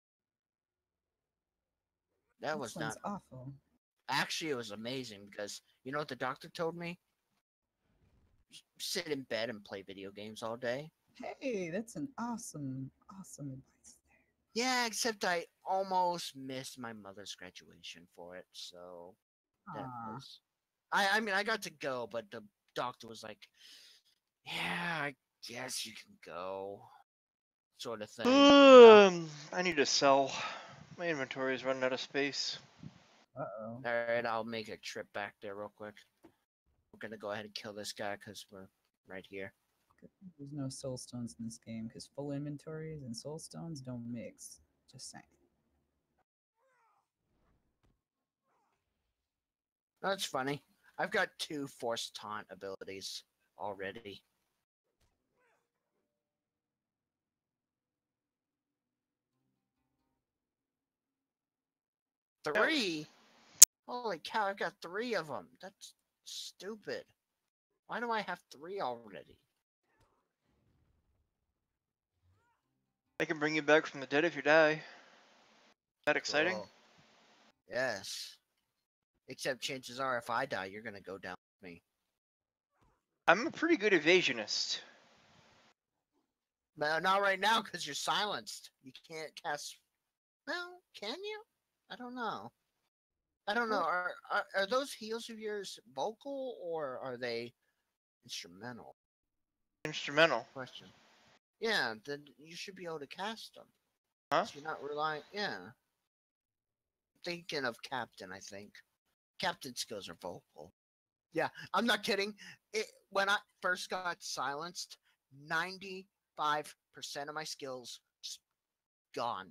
Speaker 2: That was
Speaker 6: sounds
Speaker 2: not
Speaker 6: awful.
Speaker 2: actually it was amazing because you know what the doctor told me? Sit in bed and play video games all day.
Speaker 6: Hey, that's an awesome advice
Speaker 2: Yeah, except I almost missed my mother's graduation for it, so that
Speaker 6: Aw.
Speaker 2: was. I mean, I got to go, but the doctor was like, "Yeah, I guess you can go," sort of thing.
Speaker 1: I need to sell. My inventory is running out of space.
Speaker 6: Uh-oh.
Speaker 2: All right, I'll make a trip back there real quick. We're gonna go ahead and kill this guy because we're right here.
Speaker 6: There's no soul stones in this game because full inventories and soul stones don't mix. Just saying.
Speaker 2: That's funny. I've got 2 force taunt abilities already.
Speaker 1: Yep.
Speaker 2: 3? Holy cow! I've got 3 of them. That's stupid. Why do I have 3 already?
Speaker 1: I can bring you back from the dead if you die. That exciting?
Speaker 2: Cool. Yes. Except chances are, if I die, you're gonna go down with me.
Speaker 1: I'm a pretty good evasionist.
Speaker 2: No, not right now, because you're silenced. You can't cast. Well, can you? I don't know. I don't know. Are those heals of yours vocal or are they instrumental?
Speaker 1: Instrumental.
Speaker 2: Question. Yeah, then you should be able to cast them.
Speaker 1: Huh?
Speaker 2: So you're not relying. Yeah. Thinking of Captain, I think. Captain skills are vocal. Yeah, I'm not kidding. When I first got silenced, 95% of my skills just gone.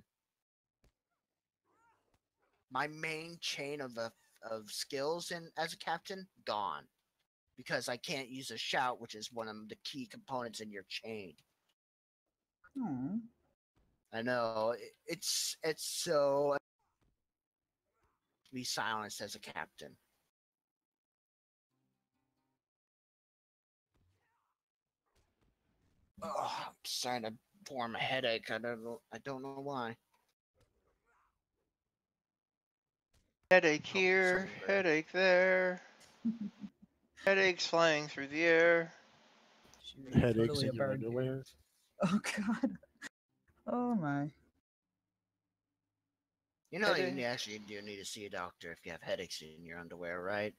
Speaker 2: My main chain of skills as a captain gone because I can't use a shout, which is one of the key components in your chain.
Speaker 6: Aw.
Speaker 2: I know it's so be silenced as a captain. Oh, I'm starting to form a headache. I don't know why.
Speaker 1: Headache here,
Speaker 2: something bad.
Speaker 1: headache there. Headaches flying through the air.
Speaker 6: Shoot,
Speaker 7: Headaches
Speaker 6: totally a
Speaker 7: in your
Speaker 6: bard here.
Speaker 7: underwear.
Speaker 6: Oh god. Oh my.
Speaker 2: You know, you
Speaker 1: Headache.
Speaker 2: actually do need to see a doctor if you have headaches in your underwear, right?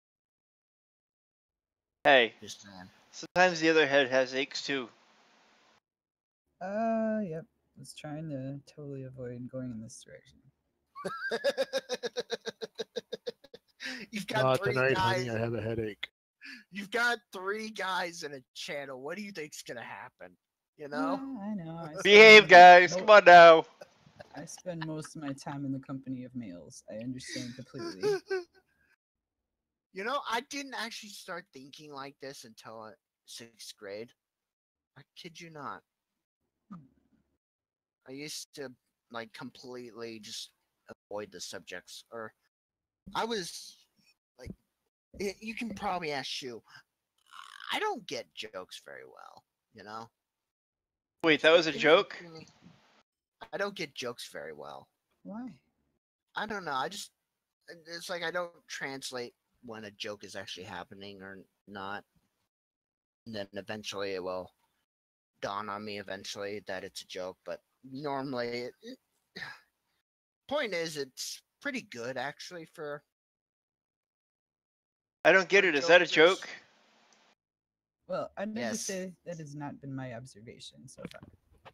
Speaker 1: Hey,
Speaker 2: Just saying.
Speaker 1: sometimes the other head has aches too.
Speaker 6: Yep. Was trying to totally avoid going in this direction.
Speaker 2: You've got
Speaker 7: Not
Speaker 2: 3
Speaker 7: tonight,
Speaker 2: guys.
Speaker 7: honey. I have a headache.
Speaker 2: You've got 3 guys in a channel. What do you think's gonna happen? You know?
Speaker 6: Yeah, I know.
Speaker 1: Behave, guys. Come on now.
Speaker 6: I spend most of my time in the company of males. I understand completely.
Speaker 2: You know, I didn't actually start thinking like this until 6th grade. I kid you not. I used to like completely just avoid the subjects, or I was like, you can probably ask Shu. I don't get jokes very well, you know.
Speaker 1: Wait, that was a joke?
Speaker 2: I don't get jokes very well.
Speaker 6: Why?
Speaker 2: I don't know. It's like I don't translate when a joke is actually happening or not. And then eventually it will dawn on me eventually that it's a joke, but normally point is it's pretty good actually for
Speaker 1: I don't get it. Is that a joke?
Speaker 6: Well, I never
Speaker 2: Yes.
Speaker 6: say that has not been my observation so far.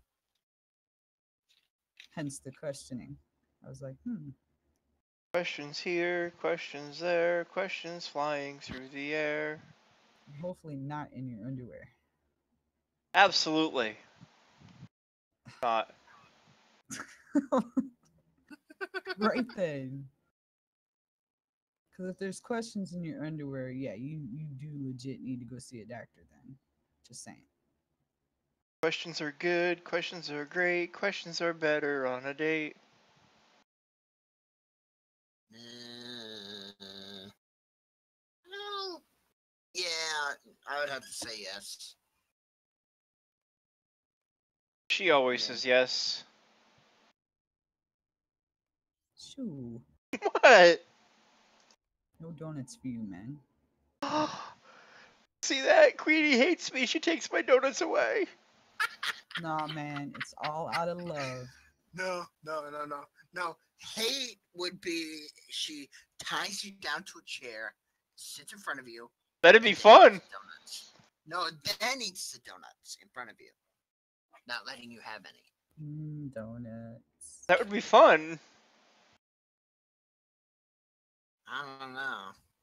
Speaker 6: Hence the questioning. I was like,
Speaker 1: Questions here, questions there, questions flying through the air.
Speaker 6: hopefully not in your underwear.
Speaker 1: Absolutely. Not.
Speaker 6: Right then. Because if there's questions in your underwear, yeah, you do legit need to go see a doctor then. Just saying.
Speaker 1: Questions are good, questions are great, questions are better on a date.
Speaker 2: Well, yeah, I would have to say yes.
Speaker 1: She always says yes.
Speaker 6: Shoo.
Speaker 1: What?
Speaker 6: No donuts for you, man.
Speaker 1: See that? Queenie hates me. She takes my donuts away.
Speaker 6: Nah, man, it's all out of love.
Speaker 2: No. Hate would be she ties you down to a chair, sits in front of you.
Speaker 1: That'd be
Speaker 2: and then
Speaker 1: fun.
Speaker 2: eats donuts. No, then eats the donuts in front of you, not letting you have any.
Speaker 6: Donuts.
Speaker 1: That would be fun.
Speaker 2: I don't know.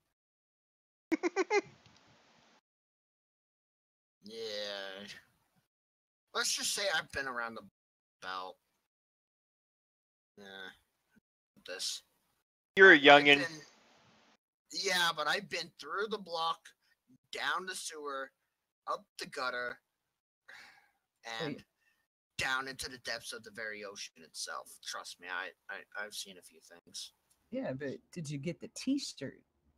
Speaker 2: Yeah. Let's just say I've been around the belt. Yeah. This.
Speaker 1: You're a
Speaker 2: I've
Speaker 1: youngin.
Speaker 2: been- Yeah, but I've been through the block, down the sewer, up the gutter, and
Speaker 6: Wait.
Speaker 2: down into the depths of the very ocean itself. Trust me, I've seen a few things.
Speaker 6: Yeah, but did you get the T-shirt?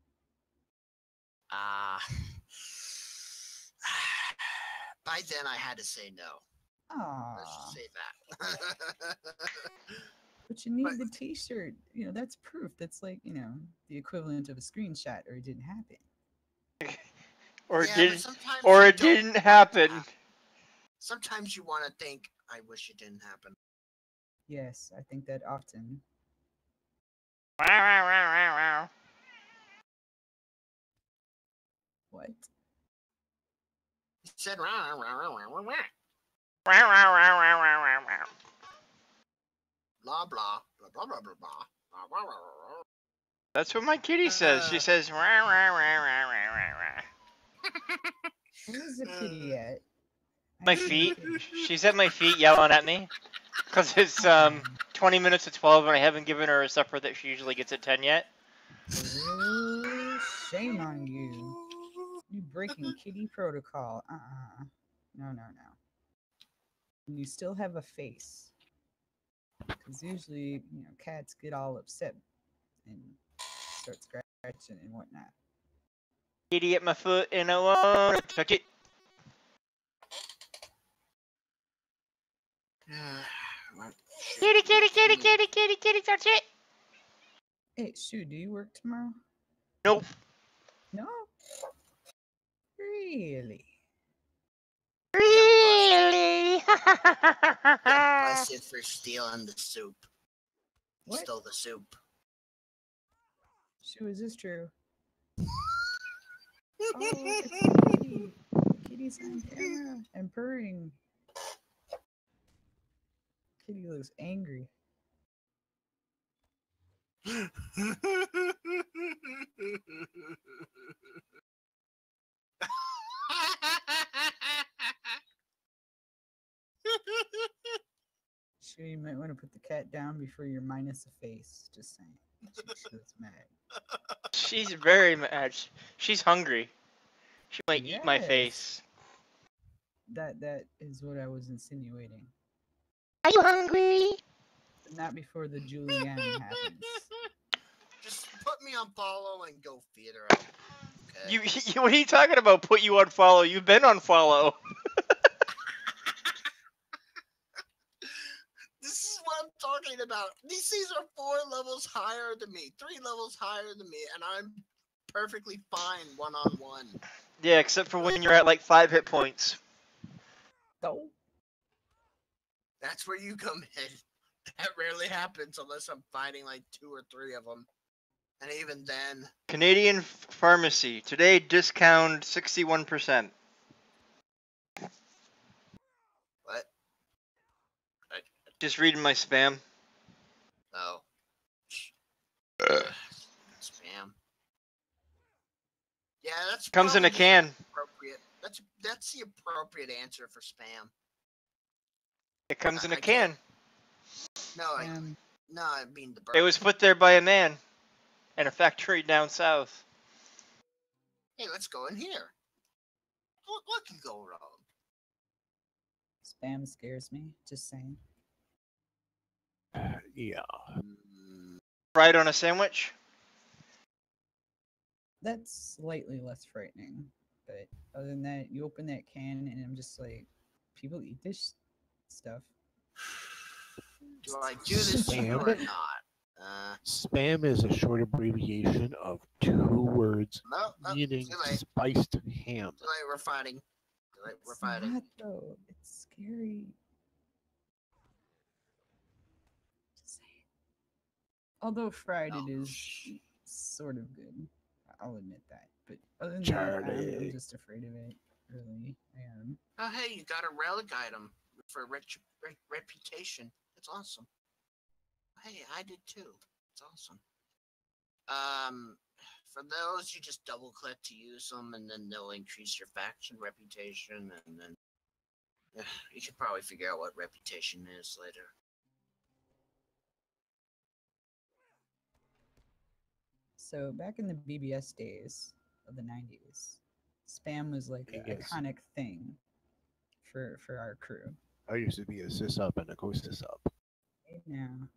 Speaker 2: By then I had to say no. Let's just
Speaker 6: Aw,
Speaker 2: say that.
Speaker 6: but you need
Speaker 2: but-
Speaker 6: the T-shirt. You know, that's proof. That's like, you know, the equivalent of a screenshot, or it didn't happen.
Speaker 1: Or
Speaker 2: Yeah, but
Speaker 1: didn't.
Speaker 2: sometimes
Speaker 1: Or
Speaker 2: you
Speaker 1: it
Speaker 2: don't
Speaker 1: didn't
Speaker 2: want it to
Speaker 1: happen.
Speaker 2: Sometimes you want to think, I wish it didn't happen.
Speaker 6: Yes, I think that often.
Speaker 1: Wow, wow, wow, wow, wow.
Speaker 6: What?
Speaker 2: He said, rah, rah, rah, rah, rah, rah, rah.
Speaker 1: Wow, wow, wow, wow, wow, wow, wow.
Speaker 2: Blah, blah, blah, blah, blah, blah, blah, blah, blah, blah.
Speaker 1: That's what my kitty says. She says, "Rah, rah, rah, rah, rah, rah, rah."
Speaker 6: Where's the kitty at? I
Speaker 1: My
Speaker 6: need the
Speaker 1: feet.
Speaker 6: kitty.
Speaker 1: She's at my feet yelling at me. Cause it's 20 minutes to 12 and I haven't given her a supper that she usually gets at 10 yet.
Speaker 6: Oh, shame on you. You breaking kitty protocol. No. And you still have a face. Because usually, you know, cats get all upset and start scratching and whatnot.
Speaker 1: Kitty at my foot and I wanna touch it.
Speaker 2: What?
Speaker 1: Kitty, kitty, kitty, kitty, kitty, kitty, touch it.
Speaker 6: Hey, Shu, do you work tomorrow?
Speaker 1: Nope.
Speaker 6: No? Really?
Speaker 1: Really?
Speaker 2: Got busted for stealing the soup. He
Speaker 6: What?
Speaker 2: stole the soup.
Speaker 6: Shu, is this true? Oh, it's the kitty. The kitty's on camera and purring. Kitty looks angry. Shu, you might want to put the cat down before you're minus a face. Just saying. She looks mad.
Speaker 1: She's very mad. She's hungry. She might eat my
Speaker 6: Yes.
Speaker 1: face.
Speaker 6: That is what I was insinuating.
Speaker 1: Are you hungry?
Speaker 6: But not before the julienne happens.
Speaker 2: Just put me on follow and go feed her up. Okay.
Speaker 1: You, what are you talking about? Put you on follow? You've been on follow.
Speaker 2: This is what I'm talking about. These things are 4 levels higher than me, 3 levels higher than me, and I'm perfectly fine one-on-one.
Speaker 1: Yeah, except for when you're at like 5 hit points.
Speaker 6: Oh,
Speaker 2: That's where you come in. That rarely happens unless I'm fighting like 2 or 3 of them. And even then,
Speaker 1: Canadian Pharmacy. Today, discount 61%.
Speaker 2: what?
Speaker 1: Just reading my spam.
Speaker 2: Oh. Spam. Yeah, that's
Speaker 1: Comes in a
Speaker 2: probably
Speaker 1: can.
Speaker 2: appropriate. That's the appropriate answer for spam.
Speaker 1: It comes in a
Speaker 2: I
Speaker 1: can.
Speaker 2: can't- No, I mean the bird.
Speaker 1: It was put there by a man. In a factory down south.
Speaker 2: Hey, let's go in here. What can go wrong?
Speaker 6: spam scares me. Just saying.
Speaker 7: Yeah.
Speaker 1: Fried on a sandwich?
Speaker 6: That's slightly less frightening. But other than that, you open that can and I'm just like, people eat this stuff.
Speaker 2: Do I do this
Speaker 7: Spam?
Speaker 2: or not?
Speaker 7: Spam is a short abbreviation of 2 words
Speaker 2: No,
Speaker 7: meaning
Speaker 2: too late.
Speaker 7: spiced ham.
Speaker 2: Too late, we're fighting. Too late, we're
Speaker 6: It's
Speaker 2: fighting.
Speaker 6: not, though. It's scary. Although fried, it is
Speaker 2: Oh,
Speaker 6: sort of good. I'll admit that. But other than that,
Speaker 7: Charlie.
Speaker 6: I'm just afraid of it. Really, I am.
Speaker 2: Oh, hey, you got a relic item for reputation. That's awesome. Hey, I did too. It's awesome. For those, you just double click to use them, and then they'll increase your faction reputation, and then you can probably figure out what reputation is later.
Speaker 6: So back in the BBS days of the 90s, spam was like an
Speaker 7: Yes.
Speaker 6: iconic thing for our crew.
Speaker 7: I used to be a sys up and a co sys up.
Speaker 6: Right now.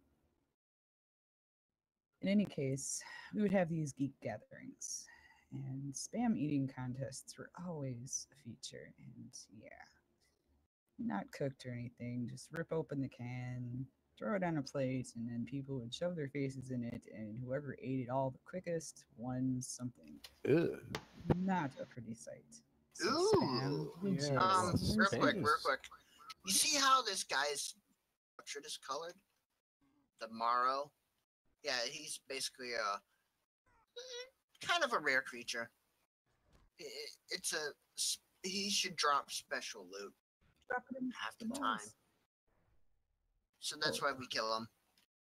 Speaker 6: In any case, we would have these geek gatherings, and spam eating contests were always a feature. And yeah, not cooked or anything, just rip open the can, throw it on a plate, and then people would shove their faces in it, and whoever ate it all the quickest won something.
Speaker 7: Ugh.
Speaker 6: Not a pretty sight. So
Speaker 2: Ooh,
Speaker 6: spam, would you
Speaker 7: yeah,
Speaker 6: please-
Speaker 2: real
Speaker 7: spam
Speaker 2: quick, real
Speaker 7: is-
Speaker 2: quick. You see how this guy's portrait is colored? The Morrow? Yeah, he's basically a kind of a rare creature. It's a he should drop special loot
Speaker 6: Drop it in
Speaker 2: half the
Speaker 6: balls.
Speaker 2: time. So that's why we kill him.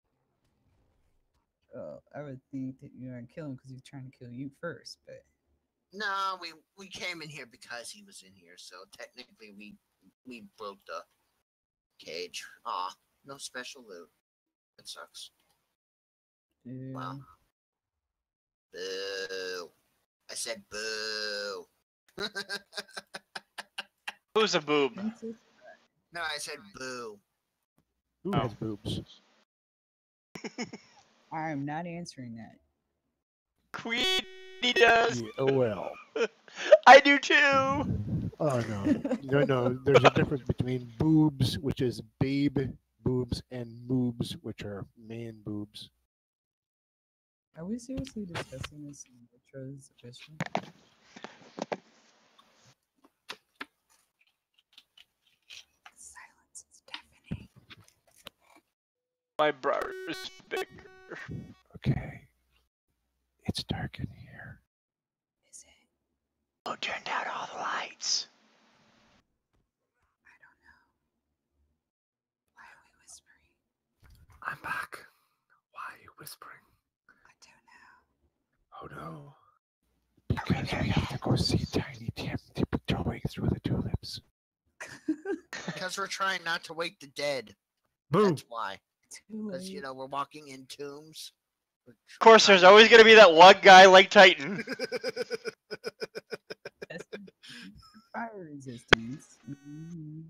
Speaker 6: Well, I would think that you're gonna kill him because he's trying to kill you first, but
Speaker 2: No, we came in here because he was in here, so technically we broke the cage. Aw, no special loot. That sucks. Wow. Boo. I said boo.
Speaker 1: Who's a boob?
Speaker 6: Princess,
Speaker 2: No, I said boo.
Speaker 7: Who
Speaker 1: Oh.
Speaker 7: has boobs?
Speaker 6: I'm not answering that.
Speaker 1: Queenie does.
Speaker 7: Yeah, oh well.
Speaker 1: I do too.
Speaker 7: Oh no. No, there's a difference between boobs, which is babe boobs, and moobs, which are man boobs.
Speaker 6: Are we seriously discussing this in Retro's official? Silence is deafening.
Speaker 1: My brother is bigger.
Speaker 7: Okay. It's dark in here.
Speaker 6: Is it?
Speaker 1: Oh, turned out all the lights.
Speaker 6: I don't know. Why are we whispering?
Speaker 5: I'm back. Why are you whispering?
Speaker 6: I don't know.
Speaker 5: Oh no.
Speaker 7: Because we have to go see Tiny Tim tiptoeing through the tulips.
Speaker 2: Because we're trying not to wake the dead.
Speaker 5: Boo.
Speaker 2: That's why.
Speaker 6: Too
Speaker 2: Because,
Speaker 6: late.
Speaker 2: we're walking in tombs.
Speaker 1: Of course, there's always gonna be that one guy like Titan.
Speaker 6: Tested fire resistance. Mhm.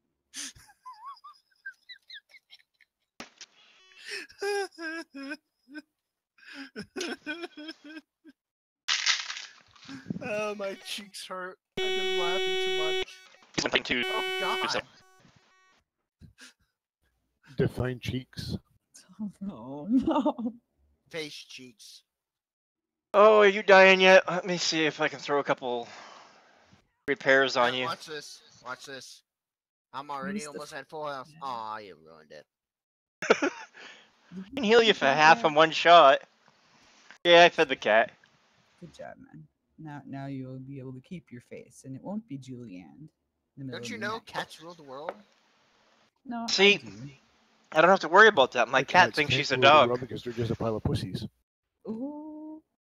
Speaker 2: Oh, my cheeks hurt. I've been laughing too much.
Speaker 1: Something too.
Speaker 2: Oh, God.
Speaker 1: So-
Speaker 7: Define cheeks.
Speaker 6: Oh no.
Speaker 2: Face cheeks.
Speaker 1: Oh, are you dying yet? Let me see if I can throw a couple repairs on you.
Speaker 2: Watch this. Watch this. I'm already
Speaker 6: Use the
Speaker 2: almost at full health. Aw, you ruined it.
Speaker 1: I can heal you for half in one shot. Yeah, I fed the cat.
Speaker 6: Good job, man. Now you'll be able to keep your face, and it won't be Julianne. in the middle
Speaker 2: Don't
Speaker 6: of
Speaker 2: you
Speaker 6: the
Speaker 2: know
Speaker 6: night.
Speaker 2: cats rule the world?
Speaker 6: No,
Speaker 1: See?
Speaker 6: I do.
Speaker 1: I don't have to worry about that. My
Speaker 7: The
Speaker 1: cat
Speaker 7: cats
Speaker 1: thinks
Speaker 7: can't
Speaker 1: she's a
Speaker 7: rule the
Speaker 1: dog.
Speaker 7: world because they're just a pile of pussies.
Speaker 6: Ooh.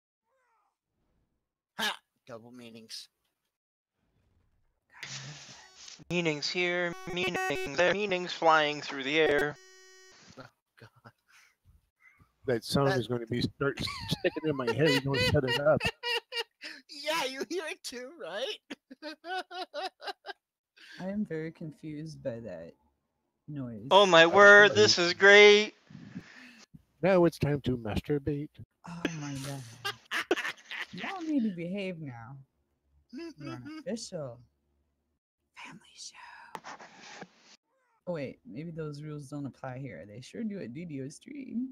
Speaker 2: Ha! Double meanings.
Speaker 6: God, I love
Speaker 1: Meanings here, meanings there, meanings flying through the air.
Speaker 2: God.
Speaker 7: That sound
Speaker 2: That-
Speaker 7: is going to be start sticking in my head. You don't shut it up.
Speaker 2: Yeah, you hear it too, right?
Speaker 6: that. I am very confused by that noise.
Speaker 1: Oh my word, this is great.
Speaker 7: Now it's time to masturbate.
Speaker 6: Oh my god. Y'all need to behave now. We're on official family show. Oh wait, maybe those rules don't apply here. They sure do at DDO stream.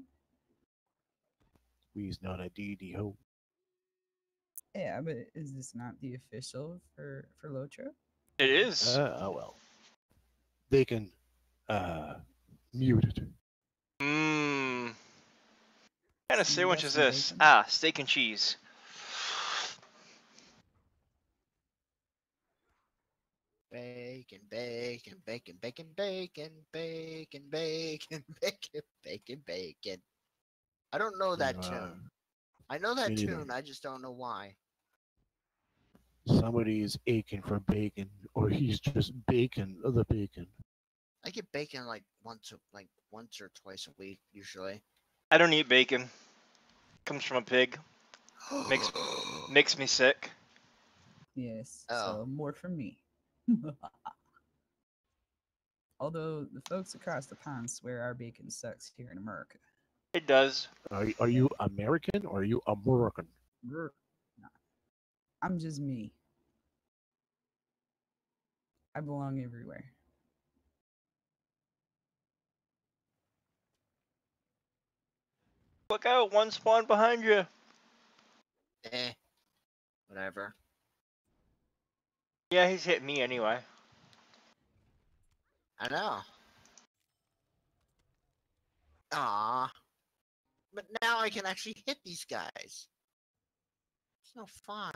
Speaker 7: We's not a DD ho.
Speaker 6: Yeah, but is this not the official for Lotro?
Speaker 1: It is.
Speaker 7: Oh well. They can mute it.
Speaker 1: Mmm. kind of
Speaker 6: So you
Speaker 1: sandwich
Speaker 6: got
Speaker 1: is
Speaker 6: some
Speaker 1: this?
Speaker 6: bacon?
Speaker 1: Ah, steak and cheese.
Speaker 2: Bacon, bacon, bacon, bacon, bacon, bacon, bacon, bacon, bacon, bacon. I don't know that tune. I know that
Speaker 7: me neither.
Speaker 2: tune, I just don't know why.
Speaker 7: Somebody is aching for bacon, or he's just baking the bacon.
Speaker 2: I get bacon like once or twice a week usually.
Speaker 1: I don't eat bacon. Comes from a pig. Makes me sick.
Speaker 6: Yes.
Speaker 2: Oh.
Speaker 6: So more from me. Although the folks across the pond swear our bacon sucks here in America.
Speaker 1: It does.
Speaker 7: Are you American or are you American?
Speaker 6: Nah, I'm just me. I belong everywhere.
Speaker 1: Look out! One spawn behind you.
Speaker 2: Whatever.
Speaker 1: Yeah, he's hitting me anyway.
Speaker 2: I know. Ah. But now I can actually hit these guys. It's no fun.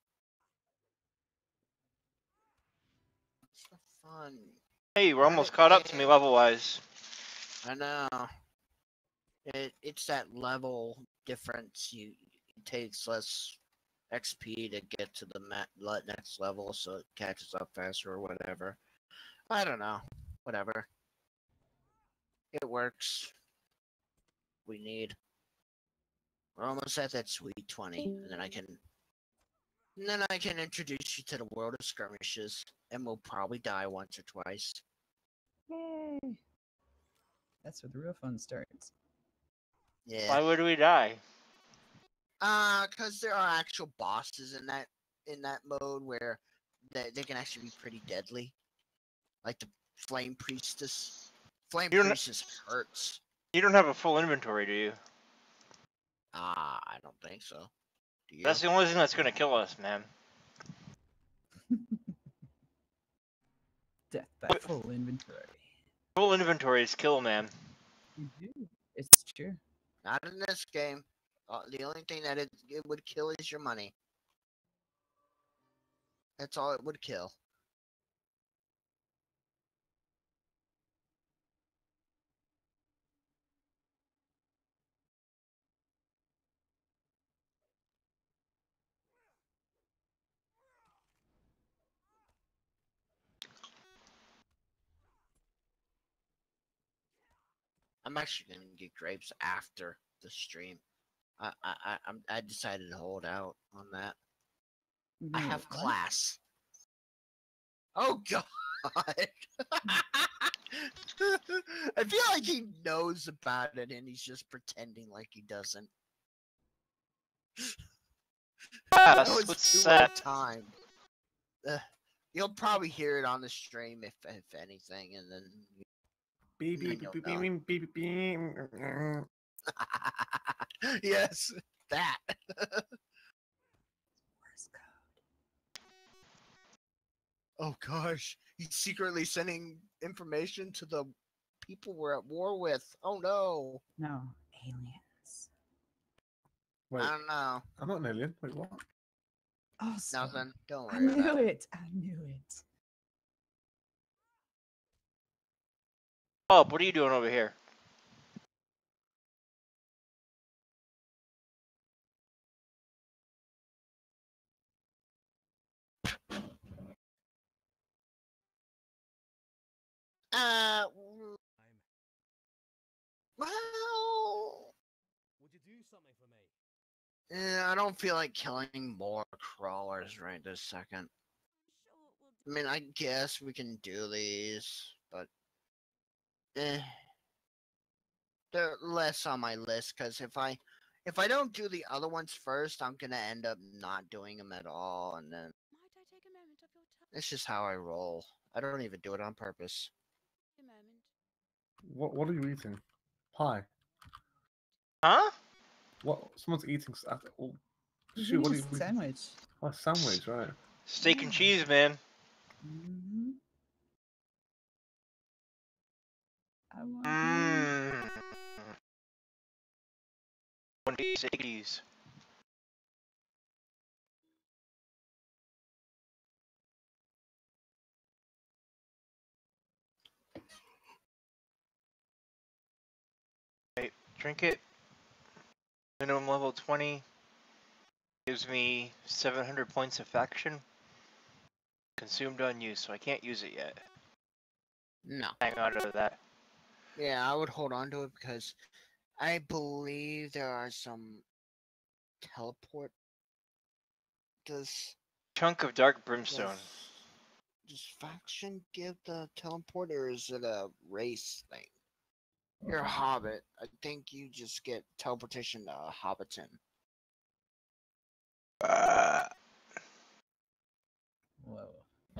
Speaker 2: It's no fun.
Speaker 1: Hey, we're
Speaker 2: Darn
Speaker 1: almost
Speaker 2: it,
Speaker 1: caught up to me
Speaker 2: game.
Speaker 1: level-wise.
Speaker 2: I know. It's that level difference. It takes less XP to get to the next level, so it catches up faster or whatever. I don't know. Whatever. It works. We need. We're almost at that sweet 20, and then I can introduce you to the world of skirmishes, and we'll probably die once or twice.
Speaker 6: Yay! That's where the real fun starts.
Speaker 2: Yeah.
Speaker 1: Why would we die?
Speaker 2: Because there are actual bosses in that mode where they can actually be pretty deadly. Like the Flame Priestess. Flame
Speaker 1: You don't-
Speaker 2: Priestess hurts.
Speaker 1: You don't have a full inventory, do you?
Speaker 2: I don't think so. Do you?
Speaker 1: That's the only thing that's gonna kill us, man.
Speaker 6: Death by full inventory.
Speaker 1: Full inventory is kill, man.
Speaker 6: It's true.
Speaker 2: Not in this game. The only thing that it would kill is your money. That's all it would kill. I'm actually gonna get grapes after the stream. I decided to hold out on that. I have
Speaker 6: What?
Speaker 2: class. Oh god. I feel like he knows about it and he's just pretending like he doesn't. That was
Speaker 1: What's
Speaker 2: too
Speaker 1: that?
Speaker 2: much time. You'll probably hear it on the stream if anything, and then.
Speaker 5: Beep, beep,
Speaker 2: You'll
Speaker 5: beep,
Speaker 2: know.
Speaker 5: beep, beep, beep, beep.
Speaker 2: Yes, that.
Speaker 6: Morse code.
Speaker 2: Oh gosh, he's secretly sending information to the people we're at war with. Oh no.
Speaker 6: No, aliens.
Speaker 5: Wait,
Speaker 2: I don't know.
Speaker 5: I'm not an alien. Wait, what?
Speaker 6: Also,
Speaker 2: Nothing. Don't
Speaker 6: I
Speaker 2: worry
Speaker 6: knew
Speaker 2: about it.
Speaker 6: it. I knew it.
Speaker 1: Oh, what are you doing over here?
Speaker 2: Well,
Speaker 8: Would you do something for me?
Speaker 2: I don't feel like killing more crawlers right this second. I mean, I guess we can do these, but they're less on my list because if I don't do the other ones first, I'm gonna end up not doing them at all, and then
Speaker 4: Might I take a moment of your time?
Speaker 2: it's just how I roll. I don't even do it on purpose.
Speaker 4: A moment.
Speaker 5: What are you eating? Pie.
Speaker 1: Huh?
Speaker 5: What? Someone's eating. Oh,
Speaker 6: He's
Speaker 5: shoot, what are
Speaker 6: eating
Speaker 5: you
Speaker 6: a sandwich.
Speaker 5: Oh, sandwich, right?
Speaker 1: Steak and cheese, man.
Speaker 6: Mm-hmm. I want
Speaker 1: Mmm. Take it easy. Right, trinket. Minimum level 20. Gives me 700 points of faction. Consumed on use, so I can't use it yet.
Speaker 2: No.
Speaker 1: Hang on to that.
Speaker 2: Yeah, I would hold on to it because I believe there are some teleport. Does
Speaker 1: Chunk of dark brimstone.
Speaker 2: does faction give the teleport, or is it a race thing? You're a hobbit. I think you just get teleportation to Hobbiton.
Speaker 6: Whoa.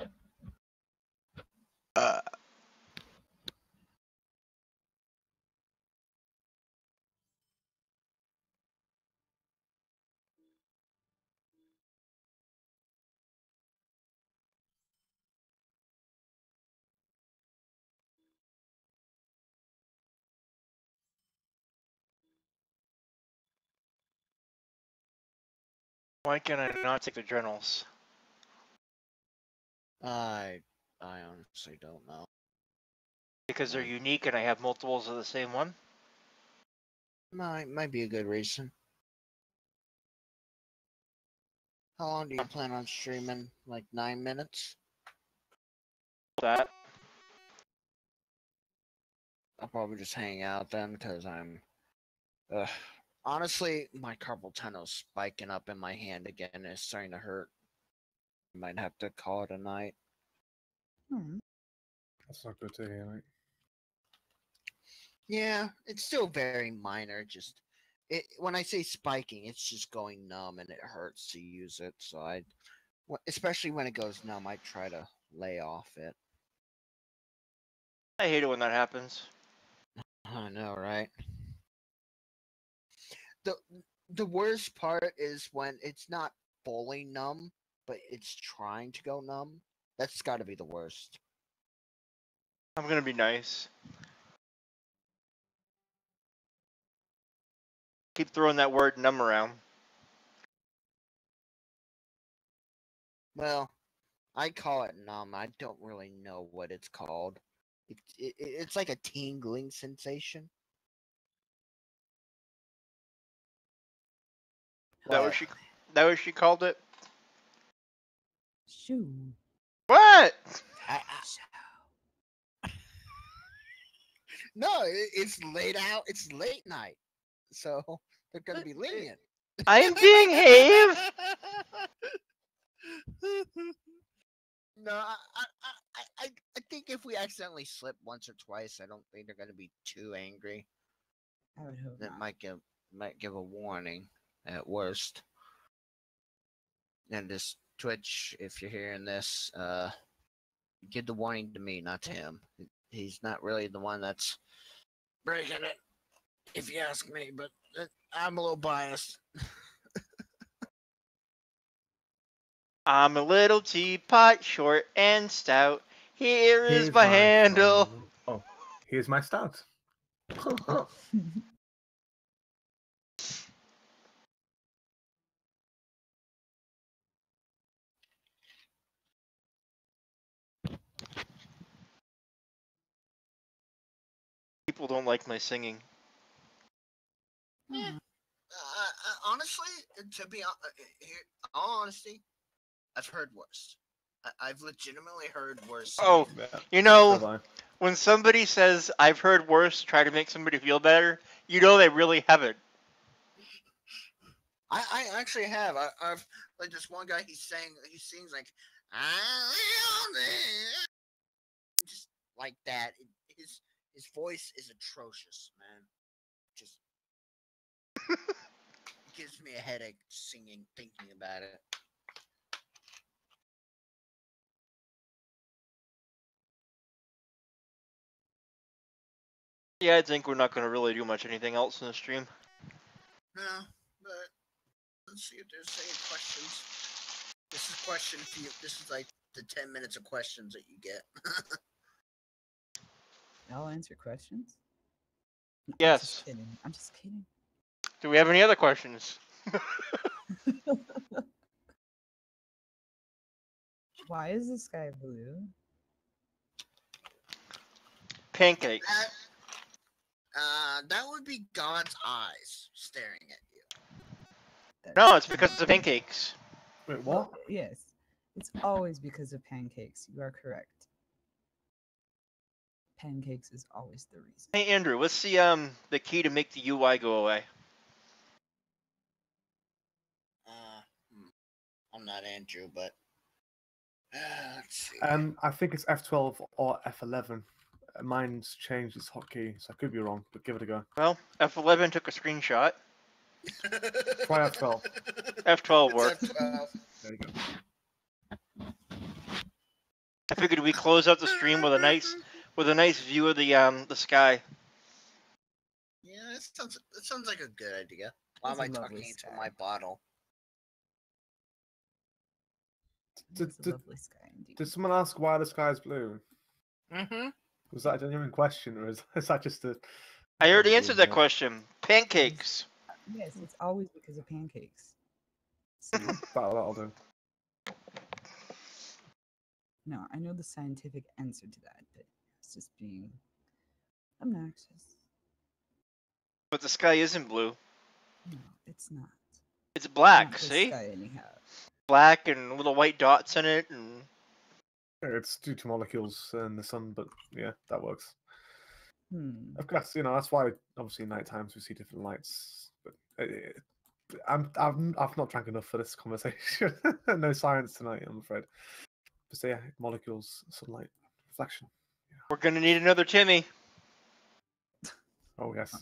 Speaker 1: Why can I not take the journals?
Speaker 2: I honestly don't know.
Speaker 1: Because they're unique and I have multiples of the same one?
Speaker 2: Might be a good reason. How long do you plan on streaming? Like 9 minutes?
Speaker 1: That.
Speaker 2: I'll probably just hang out then because I'm. Honestly, my carpal tunnel's spiking up in my hand again and it's starting to hurt. Might have to call it a night.
Speaker 5: That's not good to hear, mate.
Speaker 2: Yeah, it's still very minor. Just when I say spiking, it's just going numb and it hurts to use it. So especially when it goes numb, I try to lay off it.
Speaker 1: I hate it when that happens.
Speaker 2: I know, right? The worst part is when it's not fully numb, but it's trying to go numb. That's got to be the worst.
Speaker 1: I'm gonna be nice. Keep throwing that word numb around.
Speaker 2: Well, I call it numb. I don't really know what it's called. It's like a tingling sensation.
Speaker 1: That what she called it?
Speaker 6: Shoo.
Speaker 1: What?
Speaker 2: No, it's late out. It's late night, so they're gonna be lenient.
Speaker 1: I am being Have.
Speaker 2: No, I think if we accidentally slip once or twice, I don't think they're gonna be too angry.
Speaker 6: I would hope
Speaker 2: That
Speaker 6: not.
Speaker 2: might give a warning at worst. And this Twitch, if you're hearing this, give the warning to me, not to him. He's not really the one that's breaking it, if you ask me, but I'm a little biased.
Speaker 1: I'm a little teapot, short and stout. Here is
Speaker 5: Here's
Speaker 1: my handle.
Speaker 5: phone. Oh, here's my stout.
Speaker 1: People don't like my singing.
Speaker 2: Honestly, to be all honesty, I've heard worse. I've legitimately heard worse.
Speaker 1: Oh,
Speaker 5: Yeah.
Speaker 1: you know,
Speaker 5: Bye-bye.
Speaker 1: when somebody says, I've heard worse, try to make somebody feel better, you know they really haven't.
Speaker 2: I actually have. I've like this one guy. He sings like just like that. His voice is atrocious, man. Just gives me a headache singing, thinking about it.
Speaker 1: Yeah, I think we're not going to really do much anything else in the stream.
Speaker 2: No, but let's see if there's any questions. This is question for you. This is like the 10 minutes of questions that you get.
Speaker 6: I'll answer questions.
Speaker 1: Yes.
Speaker 6: I'm just kidding. I'm just kidding.
Speaker 1: Do we have any other questions?
Speaker 6: Why is the sky blue?
Speaker 1: Pancake.
Speaker 2: That would be God's eyes staring at you.
Speaker 1: No, it's because of pancakes.
Speaker 5: Wait, what?
Speaker 6: Yes, it's always because of pancakes. You are correct. Pancakes is always the reason.
Speaker 1: Hey Andrew, what's the key to make the UI go away?
Speaker 2: I'm not Andrew, but let's see.
Speaker 5: I think it's F12 or F11. Mine's changed its hotkey, so I could be wrong, but give it a go.
Speaker 1: Well, F11 took a screenshot.
Speaker 5: Try F12.
Speaker 1: F12 worked.
Speaker 2: F12.
Speaker 5: There you go.
Speaker 1: I figured we close out the stream with a nice view of the sky.
Speaker 2: Yeah, that sounds like a good idea. Why am
Speaker 6: It's
Speaker 2: I
Speaker 6: a lovely
Speaker 2: talking into
Speaker 6: sky.
Speaker 2: my bottle?
Speaker 6: It's a lovely sky indeed.
Speaker 5: Did someone ask why the sky's blue?
Speaker 2: Mm-hmm.
Speaker 5: Was that a genuine question, or is that just a...
Speaker 1: I already answered that question. Pancakes.
Speaker 6: Yes, it's always because of pancakes. See?
Speaker 5: That'll do.
Speaker 6: No, I know the scientific answer to that, but it's just being obnoxious.
Speaker 1: But the sky isn't blue.
Speaker 6: No, it's not.
Speaker 1: It's black,
Speaker 6: Not the
Speaker 1: see?
Speaker 6: sky anyhow.
Speaker 1: Black and little white dots in it, and
Speaker 5: It's due to molecules in the sun, but yeah, that works.
Speaker 6: Hmm.
Speaker 5: Of course, that's why obviously night times we see different lights. But I've not drank enough for this conversation. No science tonight, I'm afraid. But so, yeah, molecules, sunlight, reflection.
Speaker 1: we're gonna need another Timmy.
Speaker 5: Oh yes.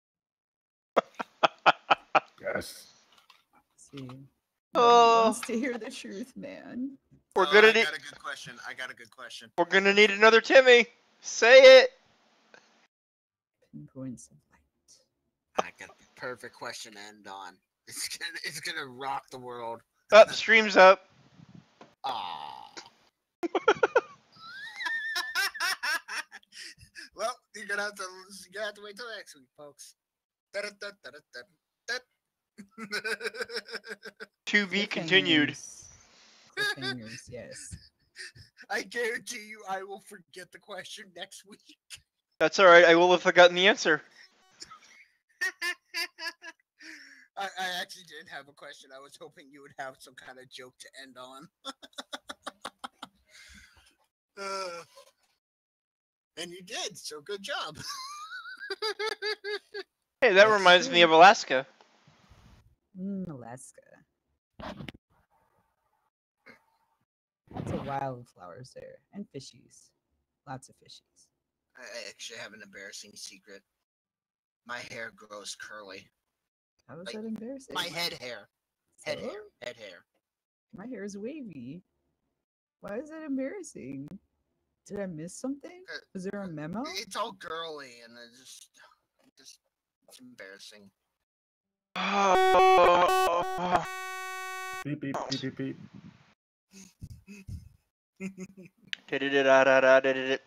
Speaker 5: Yes.
Speaker 6: See.
Speaker 1: Oh.
Speaker 6: Wants to hear the truth, man.
Speaker 1: We're
Speaker 2: I
Speaker 1: gonna need.
Speaker 2: got a good question.
Speaker 1: We're gonna need another Timmy. Say it.
Speaker 6: Pinpoints of light.
Speaker 2: I got the perfect question to end on. It's gonna rock the world.
Speaker 1: Up, stream's up.
Speaker 2: Ah. Well, you're gonna have to wait till next week, folks.
Speaker 1: To be continued.
Speaker 6: Cliffhangers. Cliffhangers, yes.
Speaker 2: I guarantee you, I will forget the question next week.
Speaker 1: That's all right. I will have forgotten the answer.
Speaker 2: I actually didn't have a question. I was hoping you would have some kind of joke to end on. And you did, so good job.
Speaker 1: Hey, that reminds me of Alaska.
Speaker 6: Alaska. Lots of wildflowers there. And fishies. Lots of fishies.
Speaker 2: I actually have an embarrassing secret. My hair grows curly.
Speaker 6: How is
Speaker 2: Like,
Speaker 6: that embarrassing?
Speaker 2: My head hair. Head
Speaker 6: So?
Speaker 2: hair. Head hair.
Speaker 6: My hair is wavy. Why is that embarrassing? Did I miss something? Was there a memo?
Speaker 2: It's all girly and it's it's embarrassing.
Speaker 5: Beep beep beep beep beep.
Speaker 1: Did-it-da-da-da-did-it.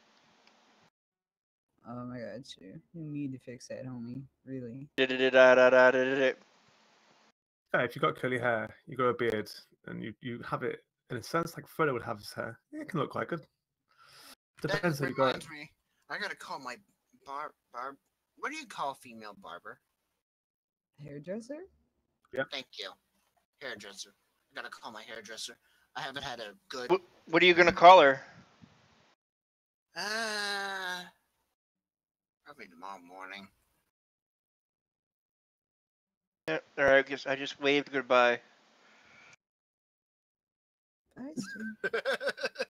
Speaker 6: Oh my god, you need to fix that, homie. Really.
Speaker 1: Did-it-da-da-da-did-it.
Speaker 5: Yeah, if you've got curly hair, you've got a beard, and you have it in a sense like Frodo would have his hair. It can look quite good. Depends how you got it.
Speaker 2: Reminds me, I gotta call my barb. What do you call a female barber?
Speaker 6: Hairdresser?
Speaker 2: Thank you, hairdresser. I gotta call my hairdresser. I haven't had a good.
Speaker 1: What are you gonna call her?
Speaker 2: Probably tomorrow morning.
Speaker 1: Yeah, all right, I just waved goodbye.
Speaker 6: I see.